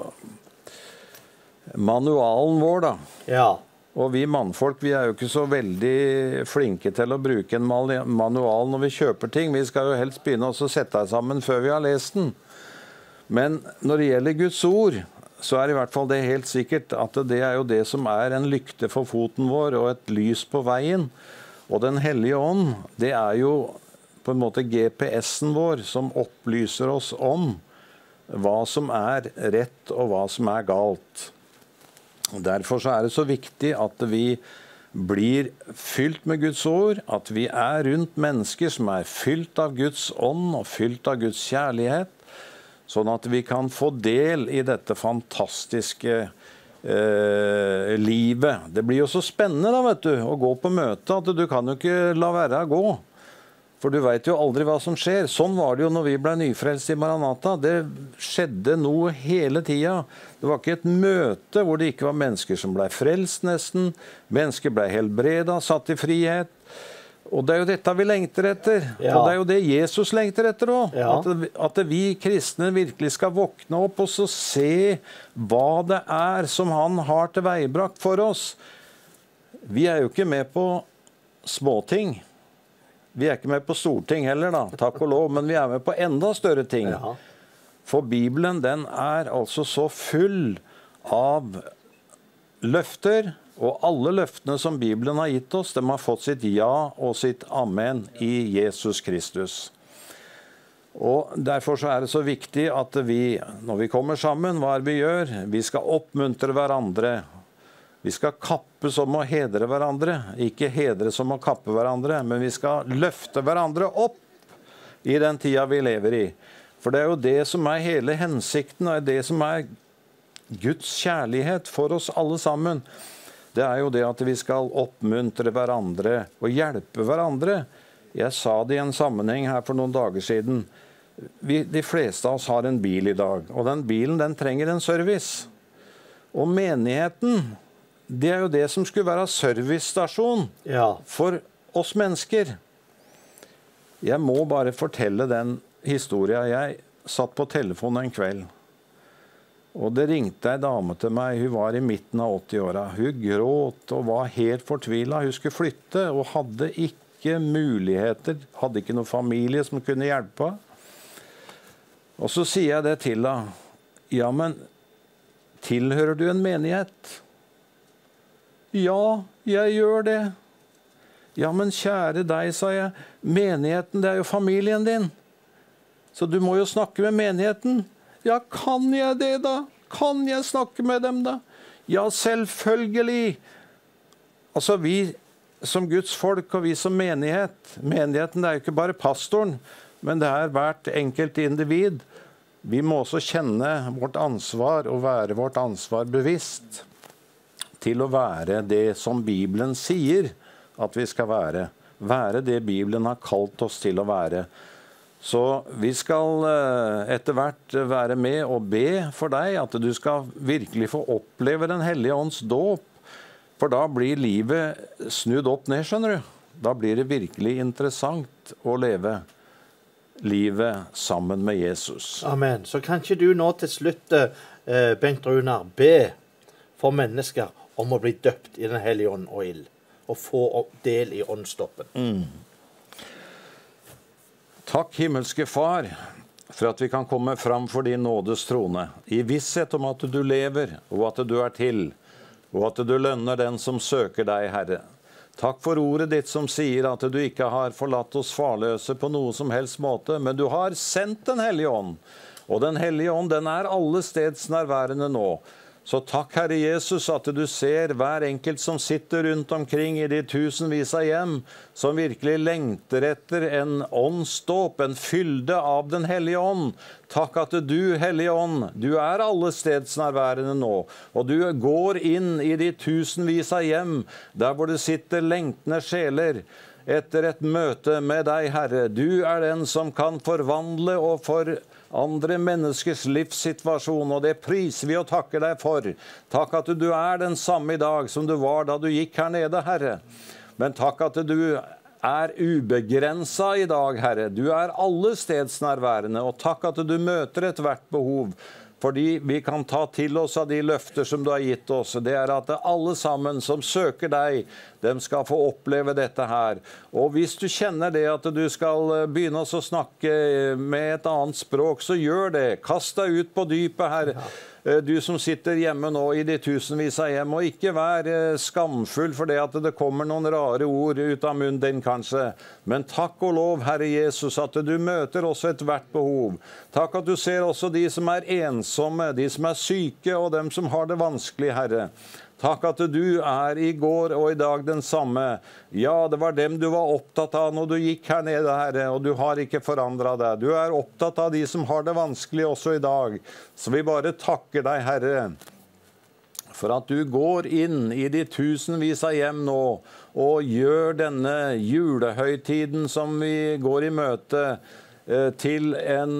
manualen vår da. Ja. Og vi mannfolk, vi jo ikke så veldig flinke til å bruke en manual når vi kjøper ting. Vi skal jo helst begynne å sette sammen før vi har lest den. Men når det gjelder Guds ord, så det i hvert fall det helt sikkert at det jo det som en lykte for foten vår og et lys på veien. Og Den hellige ånd, det jo på en måte GPS-en vår som opplyser oss om hva som rett og hva som galt. Derfor så det så viktig at vi blir fylt med Guds ord, at vi rundt mennesker som fylt av Guds ånd og fylt av Guds kjærlighet, sånn at vi kan få del i dette fantastiske livet. Det blir jo så spennende da, vet du, å gå på møte, at du kan jo ikke la være å gå. For du vet jo aldri hva som skjer. Sånn var det jo når vi ble nyfrelst i Maranatha. Det skjedde noe hele tida. Det var ikke et møte hvor det ikke var mennesker som ble frelst nesten. Mennesker ble helbreda, satt i frihet. Og det jo dette vi lengter etter. Ja. Og det jo det Jesus lengter etter også. Ja. At vi kristne virkelig skal våkne opp og så se hva det som han har til veibrakt for oss. Vi jo ikke med på småting. Vi ikke med på storting heller da, takk og lov, men vi med på enda større ting. Ja. For Bibelen, den altså så full av løfter, og alle løftene som Bibelen har gitt oss, de har fått sitt ja og sitt amen i Jesus Kristus. Og derfor så det så viktig at vi, når vi kommer sammen, hva vi gjør? Vi skal oppmuntre hverandre. Vi skal kappes om å hedre hverandre, ikke hedre som å kappe hverandre, men vi skal løfte hverandre opp i den tida vi lever i. For det jo det som hele hensikten, og det som Guds kjærlighet for oss alle sammen. Det jo det at vi skal oppmuntre hverandre og hjelpe hverandre Jeg sa det i en sammenheng her for noen dager siden. De fleste av oss har en bil i dag, og den bilen den trenger en service. Og menigheten, det er jo det som skulle være servicestasjon for oss mennesker. Jeg må bare fortelle den historien. Jeg satt på telefonen en kveld, og det ringte en dame til meg. Hun var i midten av 80-åra. Hun gråt og var helt fortvilet. Hun skulle flytte og hadde ikke muligheter, hadde ikke noen familie som kunne hjelpe. Og så sier jeg det til henne. Ja, men tilhører du en menighet? Ja, jeg gjør det. Ja, men kjære deg, sa jeg. Menigheten, det er jo familien din. Så du må jo snakke med menigheten. Ja, kan jeg det da? Kan jeg snakke med dem da? Ja, selvfølgelig. Altså, vi som Guds folk og vi som menighet. Menigheten, det er jo ikke bare pastoren, men det er hvert enkelt individ. Vi må også kjenne vårt ansvar og være vårt ansvar bevisst til å være det som Bibelen sier at vi skal være. Være det Bibelen har kalt oss til å være. Så vi skal etter hvert være med og be for deg at du skal virkelig få oppleve den hellige ånds dåp. For da blir livet snudd opp ned, skjønner du. Da blir det virkelig interessant å leve livet sammen med Jesus. Amen. Så kan ikke du nå til slutt, Bengt Runar, be for mennesker om å bli døpt i den hellige ånd og ild, og få del i åndsdåpen. Takk, himmelske Far, for at vi kan komme fram for din nådes trone, i visshet om at du lever, og at du er til, og at du lønner den som søker deg, Herre. Takk for ordet ditt som sier at du ikke har forlatt oss farløse på noe som helst måte, men du har sendt den hellige ånd, og den hellige ånd, den er alle steds nærværende nå. Så takk, Herre Jesus, at du ser hver enkelt som sitter rundt omkring i de tusenvis av hjem, som virkelig lengter etter en åndsdåp, en fylde av den hellige ånd. Takk at du, hellige ånd, du er alle steds nærværende nå, og du går inn i de tusenvis av hjem, der hvor det sitter lengtende sjeler, etter et møte med deg, Herre. Du er den som kan forvandle og andre menneskers livssituasjon, og det priser vi og takker deg for. Takk at du er den samme i dag som du var da du gikk her nede, Herre. Men takk at du er ubegrenset i dag, Herre. Du er alle steds nærværende, og takk at du møter et hvert behov. Fordi vi kan ta til oss av de løfter som du har gitt oss. Det er at alle sammen som søker deg, de skal få oppleve dette her. Og hvis du kjenner det at du skal begynne å snakke med et annet språk, så gjør det. Kast deg ut på dypet her. Du som sitter hjemme nå i de tusenvis av hjem, og ikke vær skamfull for det at det kommer noen rare ord ut av munnen din kanskje. Men takk og lov, Herre Jesus, at du møter også et hvert behov. Takk at du ser også de som er ensomme, de som er syke og dem som har det vanskelig, Herre. Takk at du er i går og i dag den samme. Ja, det var dem du var opptatt av når du gikk her nede, Herre, og du har ikke forandret deg. Du er opptatt av de som har det vanskelig også i dag. Så vi bare takker deg, Herre, for at du går inn i de tusenvis av hjem nå, og gjør denne julehøytiden som vi går i møte, til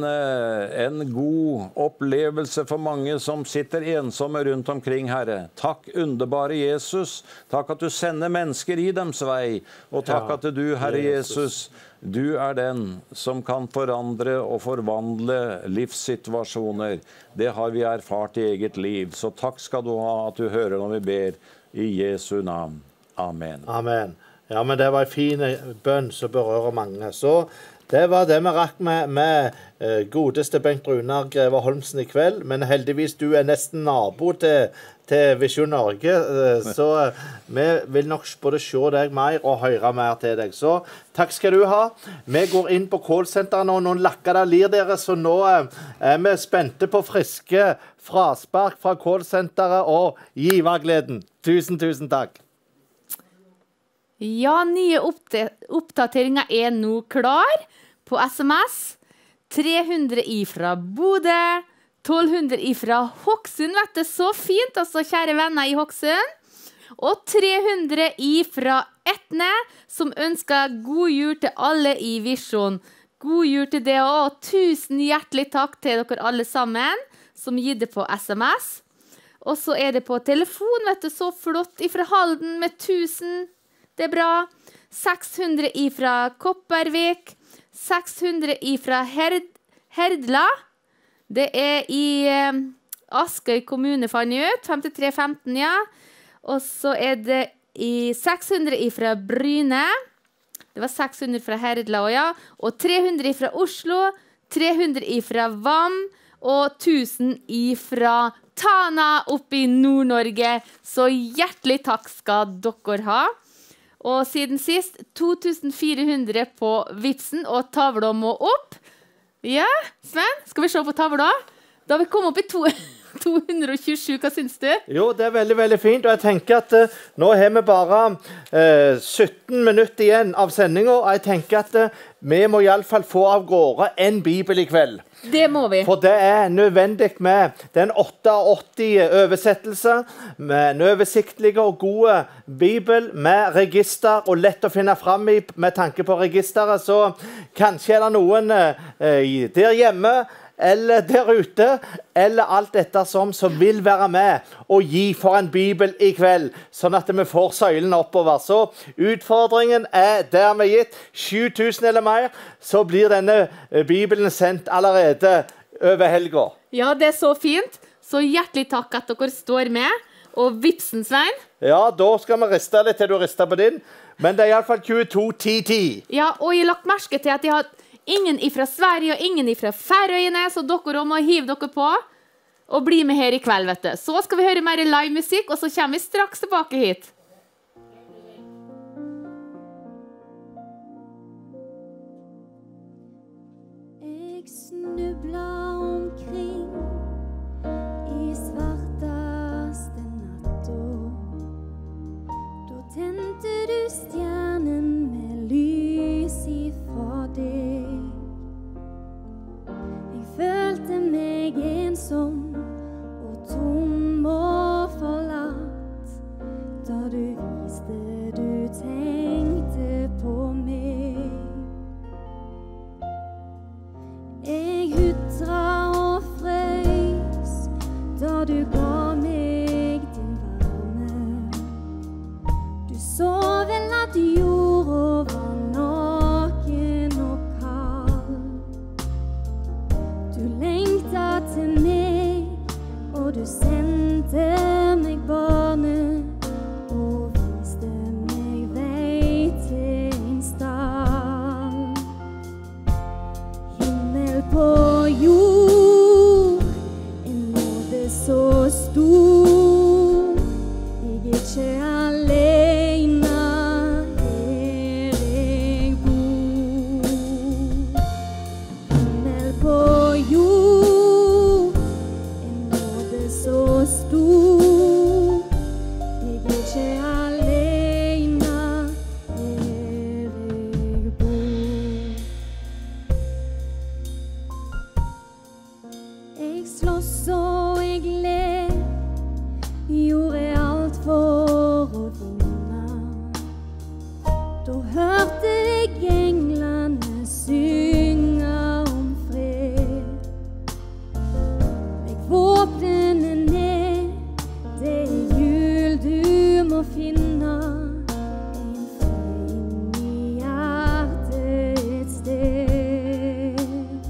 en god opplevelse for mange som sitter ensomme rundt omkring, Herre. Takk, underbare Jesus. Takk at du sender mennesker i dems vei. Og takk at du, Herre Jesus, du er den som kan forandre og forvandle livssituasjoner. Det har vi erfart i eget liv. Så takk skal du ha at du hører når vi ber i Jesu navn. Amen. Amen. Ja, men det var en fin bønn som berører mange. Så det var det vi rakk med godeste Bengt Runar Greve Holmsen i kveld, men heldigvis du er nesten nabo til Visjon Norge, så vi vil nok både se deg mer og høre mer til deg. Så takk skal du ha. Vi går inn på callsenteret nå, noen lakker der lir dere, så nå er vi spente på friske fraspark fra callsenteret og givergleden. Tusen takk. Ja, nye oppdateringer er nå klar på SMS. 300 ifra Bodø, 1200 ifra Hokksund, vet du, så fint, altså kjære venner i Hokksund. Og 300 ifra Etne, som ønsker god jul til alle i Visjon. God jul til det, og tusen hjertelig takk til dere alle sammen, som gir det på SMS. Og så det på telefon, vet du, så flott, ifra Halden med 1000, det bra. 600 ifra Kopervik, 600 ifra Herdla, det i Askøy kommune, fant jeg ut, 5315, ja. Og så det i 600 ifra Bryne, det var 600 fra Herdla også, ja. Og 300 ifra Oslo, 300 ifra Vam, og 1000 ifra Tana oppe i Nord-Norge. Så hjertelig takk skal dere ha. Og siden sist, 2400 på Vipsen, og tavla må opp. Ja, Sven, skal vi se på tavla? Da har vi kommet opp i 227, hva synes du? Jo, det veldig, veldig fint, og jeg tenker at nå har vi bare 17 minutter igjen av sendingen, og jeg tenker at vi må i alle fall få av gårde en bibel i kveld. Det må vi. For det nødvendig med den 88 oversettelse, med en oversiktlig og god bibel, med register, og lett å finne frem i med tanke på registeret, så kanskje det noen der hjemme, eller der ute, eller alt dette som vil være med og gi for en bibel i kveld, sånn at vi får søylen oppover. Så utfordringen dermed gitt 7000 eller mer, så blir denne bibelen sendt allerede over helga. Ja, det så fint. Så hjertelig takk at dere står med. Og Vipsen, Svein? Ja, da skal vi riste litt til du rister på din. Men det i alle fall 22-10-10. Ja, og jeg har lagt merke til at jeg har ingen ifra Sverige og ingen ifra Færøyene, så dere må hive dere på og bli med her i kveld, vet du. Så skal vi høre mer live musikk, og så kommer vi straks tilbake hit. Jeg snubler omkring i svarteste natta. Da tente du stjernen med lys ifra deg. Følte meg ensom og tom og forlatt da du viste du tenkte på meg. Jeg hutra og frøys da du ga meg din varme. Du så vel at jorda var naken og kald. Du lengta til meg, og du sendte meg barnet, og viste meg vei til en stall. Himmel på jord, en nåde så stor. Jeg ikke alene, her jeg bor. Himmel på jord, en nåde så stor. Jeg ikke alene, her jeg bor. Jeg slåss og jeg ler, gjorde alt for å vinne. Da hørte jeg englene synge om fred. Legg våpnene ned, det jul du må finne. En fred inn i hjertet et sted.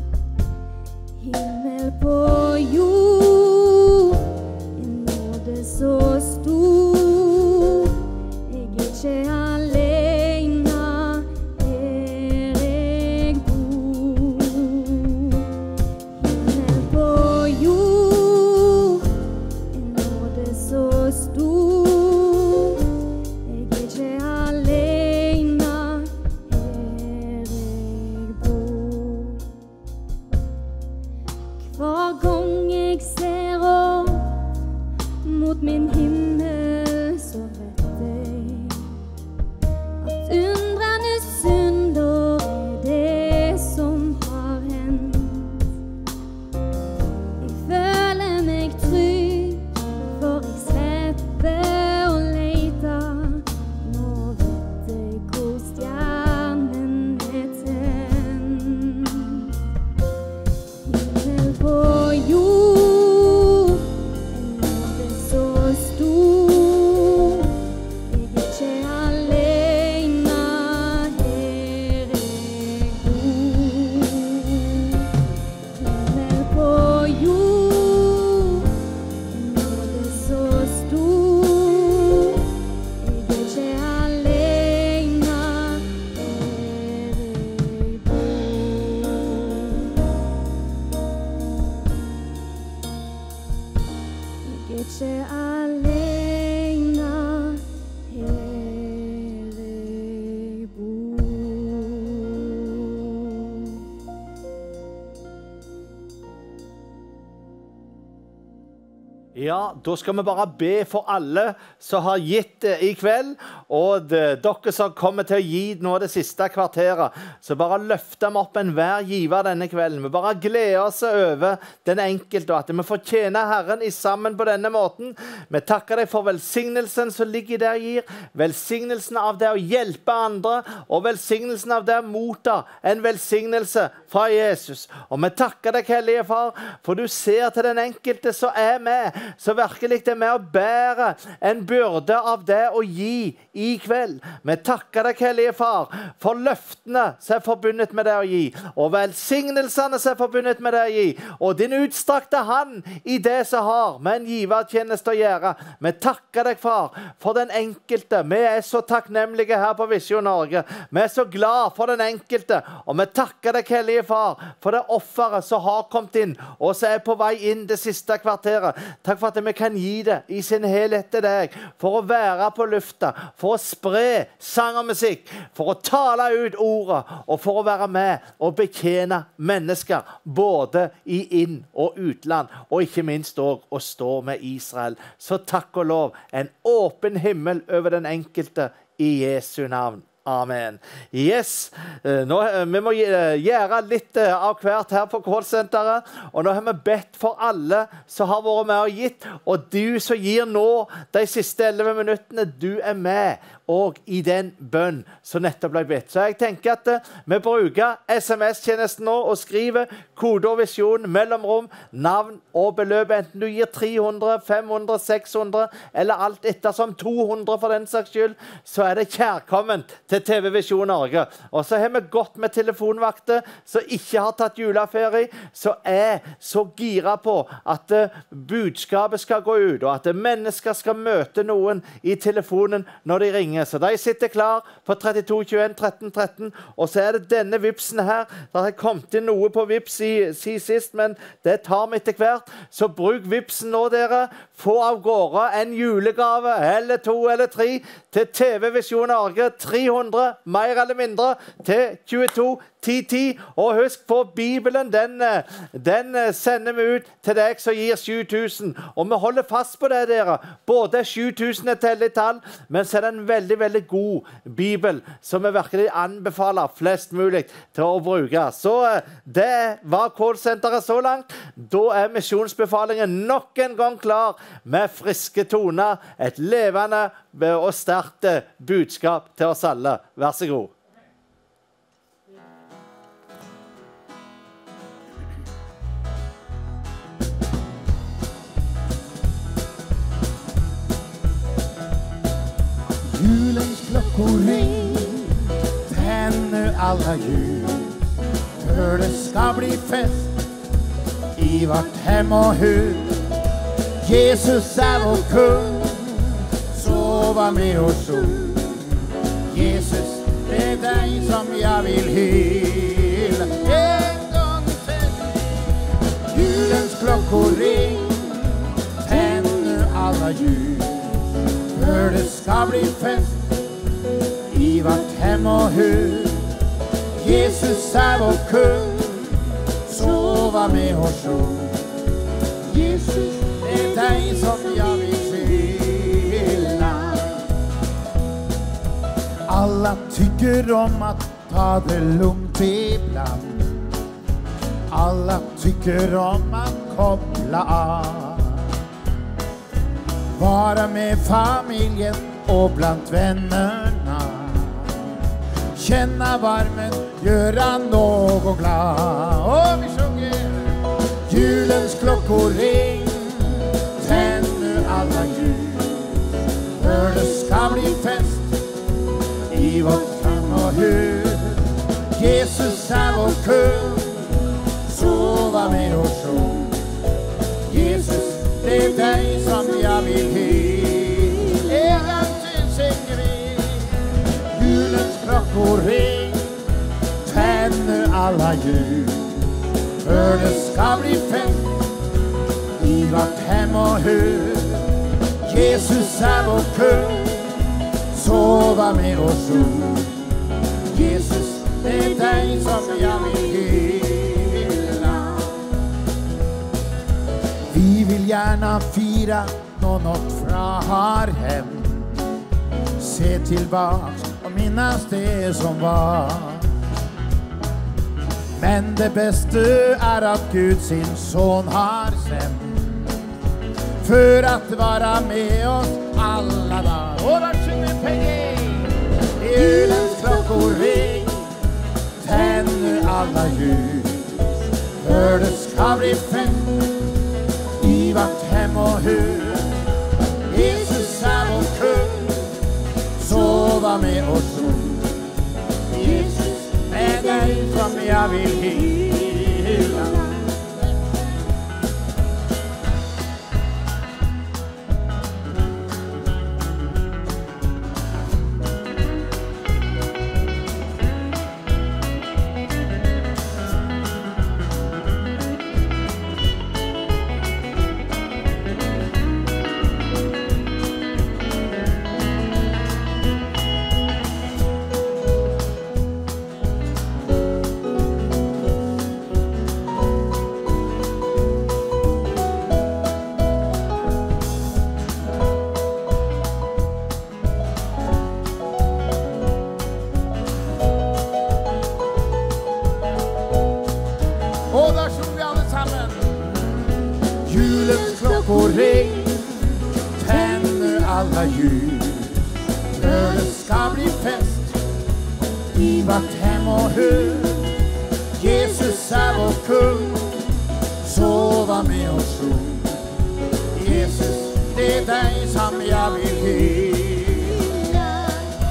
Himmel på jord, en nåde så stor. Jeg ikke alene, her jeg bor. Himmel på jord, en nåde så stor. Jeg ikke alene, her jeg bor. Hver gang jeg ser opp mot min himmel, så vet jeg at undrende synder det som har hendt. Jeg føler meg trygg, for jeg slipper å lete. Nå vet ikke alene her jeg bor. Ja, da skal vi bare be for alle som har gitt det i kveld, og dere som kommer til å gi nå det siste kvarteret. Så bare løfter vi opp en hver giver denne kvelden. Vi bare gleder oss over den enkelte, og at vi får tjene Herren i sammen på denne måten. Vi takker deg for velsignelsen som ligger der gir, velsignelsen av det å hjelpe andre, og velsignelsen av det å motta en velsignelse fra Jesus. Og vi takker deg, Hellige Far, for du ser til den enkelte som er med, så virkelig det med å bære en byrde av det å gi i kveld. Vi takker deg, Hellige Far, for løftene som er forbundet med det å gi, og velsignelsene som er forbundet med det å gi, og din utstrakte hand i det som har med en givertjeneste å gjøre. Vi takker deg, Far, for den enkelte. Vi er så takknemlige her på Visjon Norge. Vi er så glad for den enkelte, og vi takker deg, Hellige Far, for det offeret som har kommet inn, og som er på vei inn det siste kvarteret. Takk for at vi kan gi det i sin helhet til deg, for å være på lufta, for å spre sang og musikk, for å tale ut ordet, og for å være med og betjene mennesker, både i inn- og utland, og ikke minst også å stå med Israel. Så takk og lov, en åpen himmel over den enkelte i Jesu navn. Amen. Yes, vi må gjøre litt av hvert her på callsenteret, og nå har vi bedt for alle som har vært med og gitt, og du som gir nå de siste 11 minuttene, du er med og i den bønn som nettopp ble bedt. Så jeg tenker at vi bruker SMS-tjenesten nå og skriver kode og visjon, mellomrom, navn og beløp, enten du gir 300, 500, 600 eller alt ettersom 200 for den saks skyld, så er det kjærkomment til TV Visjon Norge. Og så har vi gått med telefonvakter som ikke har tatt juleferie, så er så gira på at budskapet skal gå ut, og at mennesker skal møte noen i telefonen når de ringer. Så de sitter klar på 32 21 13 13, og så er det denne vipsen her. Det har kommet inn noe på vips sist, men det tar vi etter hvert. Så bruk vipsen nå, dere. Få av gårde en julegave, eller 2 eller 3, til TV Visjon Norge. 300, mer eller mindre, til 22 10-10, og husk på Bibelen, den sender vi ut til deg som gir 7000, og vi holder fast på det, dere. Både 7000 er tellig tall, men så er det en veldig, veldig god Bibel, som vi virkelig anbefaler flest mulig til å bruke. Så det var callsenteret så langt. Da er misjonsbefalingen nok en gang klar, med friske toner, et levende og sterkt budskap til oss alle. Vær så god. Julens klockor ring, tänner alla ljus, för det ska bli fest i vart hem och hus. Jesus är vår kung, så var med och sjung. Jesus, det är dig som jag vill hylla. En gång till. Julens klockor ring, tänner alla ljus, för det ska bli fest i vart hem och hus. Jesus är vår kung, så var med och sjung. Jesus, det är dig som jag vill hylla. Alla tycker om att ta det lugnt ibland. Alla tycker om att koppla av. Vara med familjen och bland vännerna. Känna varmen, göra någon glad. Och vi sjunger. Julens klockor ring, tänd nu alla ljus. För det ska bli fest i vårt hem och hus. Jesus är vår kung, så var med och sjung. Jesus, det är dig som jag vill hylla. En gång till sjunger vi. Julens klockor ring, tänd nu alla ljus. För det ska bli fest i vårt hem och hus. Jesus är vår kung, så var med och sjung. Jesus, det är dig som jag vill hylla. Vi vill gärna fira något från hem. Se tillbaks och minnas det som var. Men det bästa är att Gud sin son har sänt för att vara med oss alla dagar. Och där sjunger Peggy. Julens klockor ring, tänd nu alla ljus, för det ska bli fest i vårt hem och hus. Jesus är vår kung, så var med och sjung. Jesus är dig som jag vill hylla. Ring, tänd nu alla ljus, för det ska bli fest i vårt hem och hus. Jesus är vår kung, så var med och sjung. Jesus, det är dig som jag vill hylla.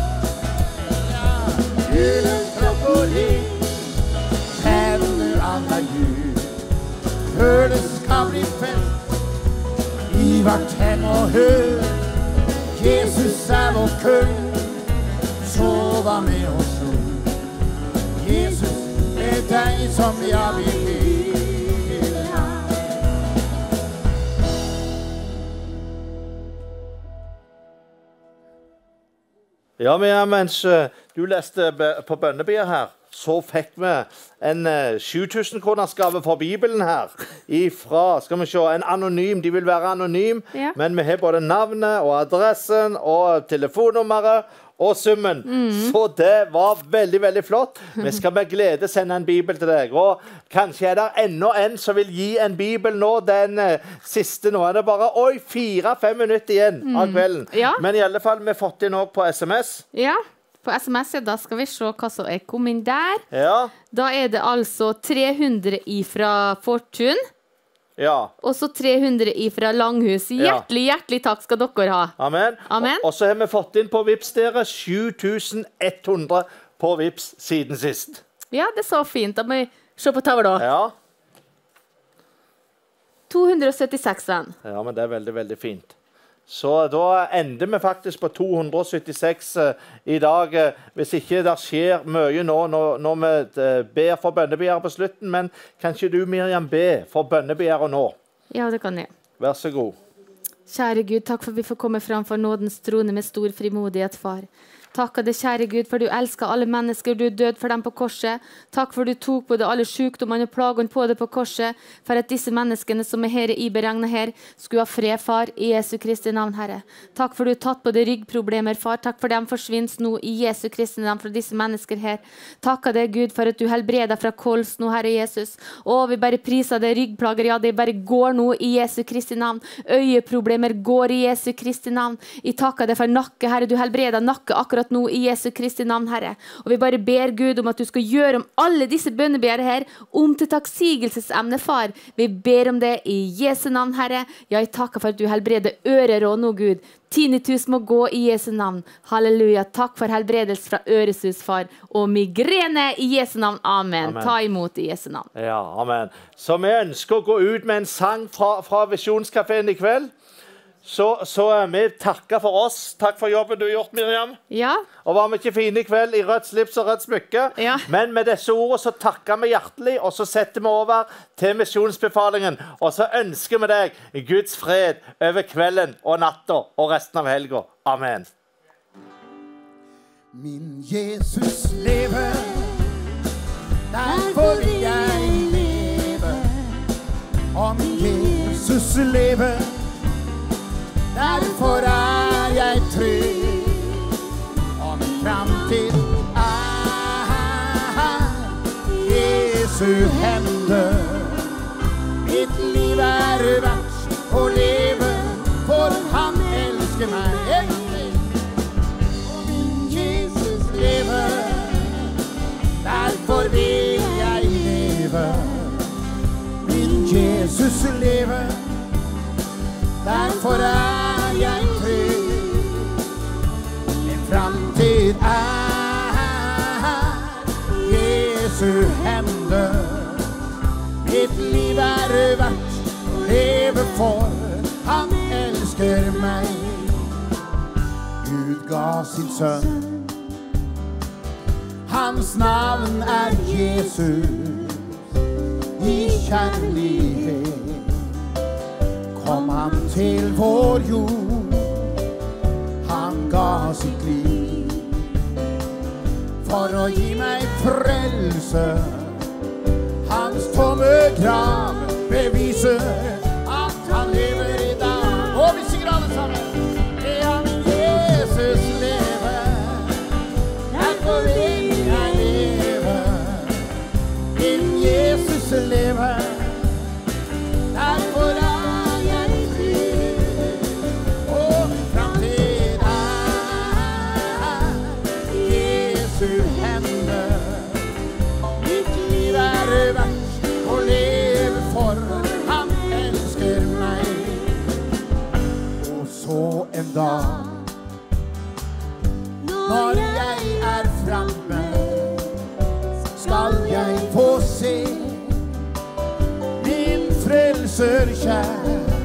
Julens klockor ring, tänd nu alla ljus, för det ska bli fest i vårt hem och hus. Jesus är vår kung, så var med och sjung. Jesus, det är dig som jag vill hylla. Ja, men mens du leste på bønnebia her, så fikk vi en 7000 kroners gave for Bibelen her. Ifra, skal vi se, en anonym, de vil være anonym, Ja. men vi har både navnet og adressen og telefonnummeret og summen. Så det var veldig, veldig flott. Vi skal med glede sende en bibel til deg. Og kanskje er det enda en som vil gi en bibel nå, den siste nå. Er det bare, 4-5 minutter igjen av kvelden. Ja. Men i alle fall, vi har fått inn også på SMS. Ja, på SMS, da skal vi se hva som er kommet inn der. Ja. Da er det altså 300 ifra Fortun, Ja. og så 300 ifra Langhus. Hjertelig, hjertelig takk skal dere ha. Amen. Amen. Og så har vi fått inn på Vips dere 7100 på Vips siden sist. Ja, det er så fint. Da må vi se på tavla. Ja. 276 venn. Ja, men det er veldig, veldig fint. Så da ender vi faktisk på 276 i dag, hvis ikke det skjer mye nå når vi ber for bønnebegjæret på slutten, men kanskje du, Miriam, be for bønnebegjæret nå? Ja, det kan jeg. Vær så god. Kjære Gud, takk for vi får komme fram for nådens trone med stor frimodighet, far. Takk det, kjære Gud, for du elsker alle mennesker, du død for dem på korset. Takk for du tok både alle sykdommene og plagene på det på korset, for at disse menneskene som er her i beregnet her, skulle ha fred, far, i Jesu Kristi navn, Herre. Takk for du tatt på det ryggproblemer, far. Takk for dem forsvinnes nå i Jesu Kristi navn fra disse mennesker her. Takk det, Gud, for at du helbreder fra kols nå, Herre Jesus. Å, vi bare priser det, ryggplager, ja, det bare går nå i Jesu Kristi navn. Øyeproblemer går i Jesu Kristi navn. Jeg takker deg for nakke, Herre, du helbreder nakke akkurat nå i Jesu Kristi navn, Herre. Og vi bare ber Gud om at du skal gjøre om alle disse bønnebegjære her om til takksigelsesemne, far. Vi ber om det i Jesu navn, Herre. Jeg takker for at du helbreder øreråd nå, Gud. Tinnitus må gå i Jesu navn. Halleluja. Takk for helbredelse fra øresus, far. Og migrene i Jesu navn. Amen. Amen. Ta imot i Jesu navn. Ja, amen. Så vi ønsker å gå ut med en sang fra Visjonskaféen i kveld. Så vi takker for oss. Takk for jobben du har gjort, Miriam. Ja. Og var vi ikke fine i kveld i rødt slips og rødt smykke? Ja. Men med disse ordene så takker vi hjertelig, og så setter vi over til misjonsbefalingen. Og så ønsker vi deg Guds fred over kvelden og natta og resten av helga. Amen. Min Jesus lever, derfor vil jeg leve. Om Jesus lever, derfor er jeg trygg. Om en framtid Jesu hender. Mitt liv er verdt å leve, for han elsker meg. Derfor vil jeg leve. Min Jesus lever, derfor er jeg trygg. Min framtid Jesu hender. Mitt liv er verdt å leve, for han elsker meg. Gud ga sin sønn, hans navn er Jesus. I kjærlighet kom han til vår jord. Han ga sitt liv for å gi meg frelse. Hans tomme grav beviser at han lever i dag. Og vi synger alle sammen. Ja, min Jesus lever, derfor vil Jesus lever, derfor er jeg trygg. Og min framtid Jesu hender. Mitt liv er verdt å leve, for han elsker meg. Og så en dag, når jeg er framme, skal jeg få se min frelser kjær.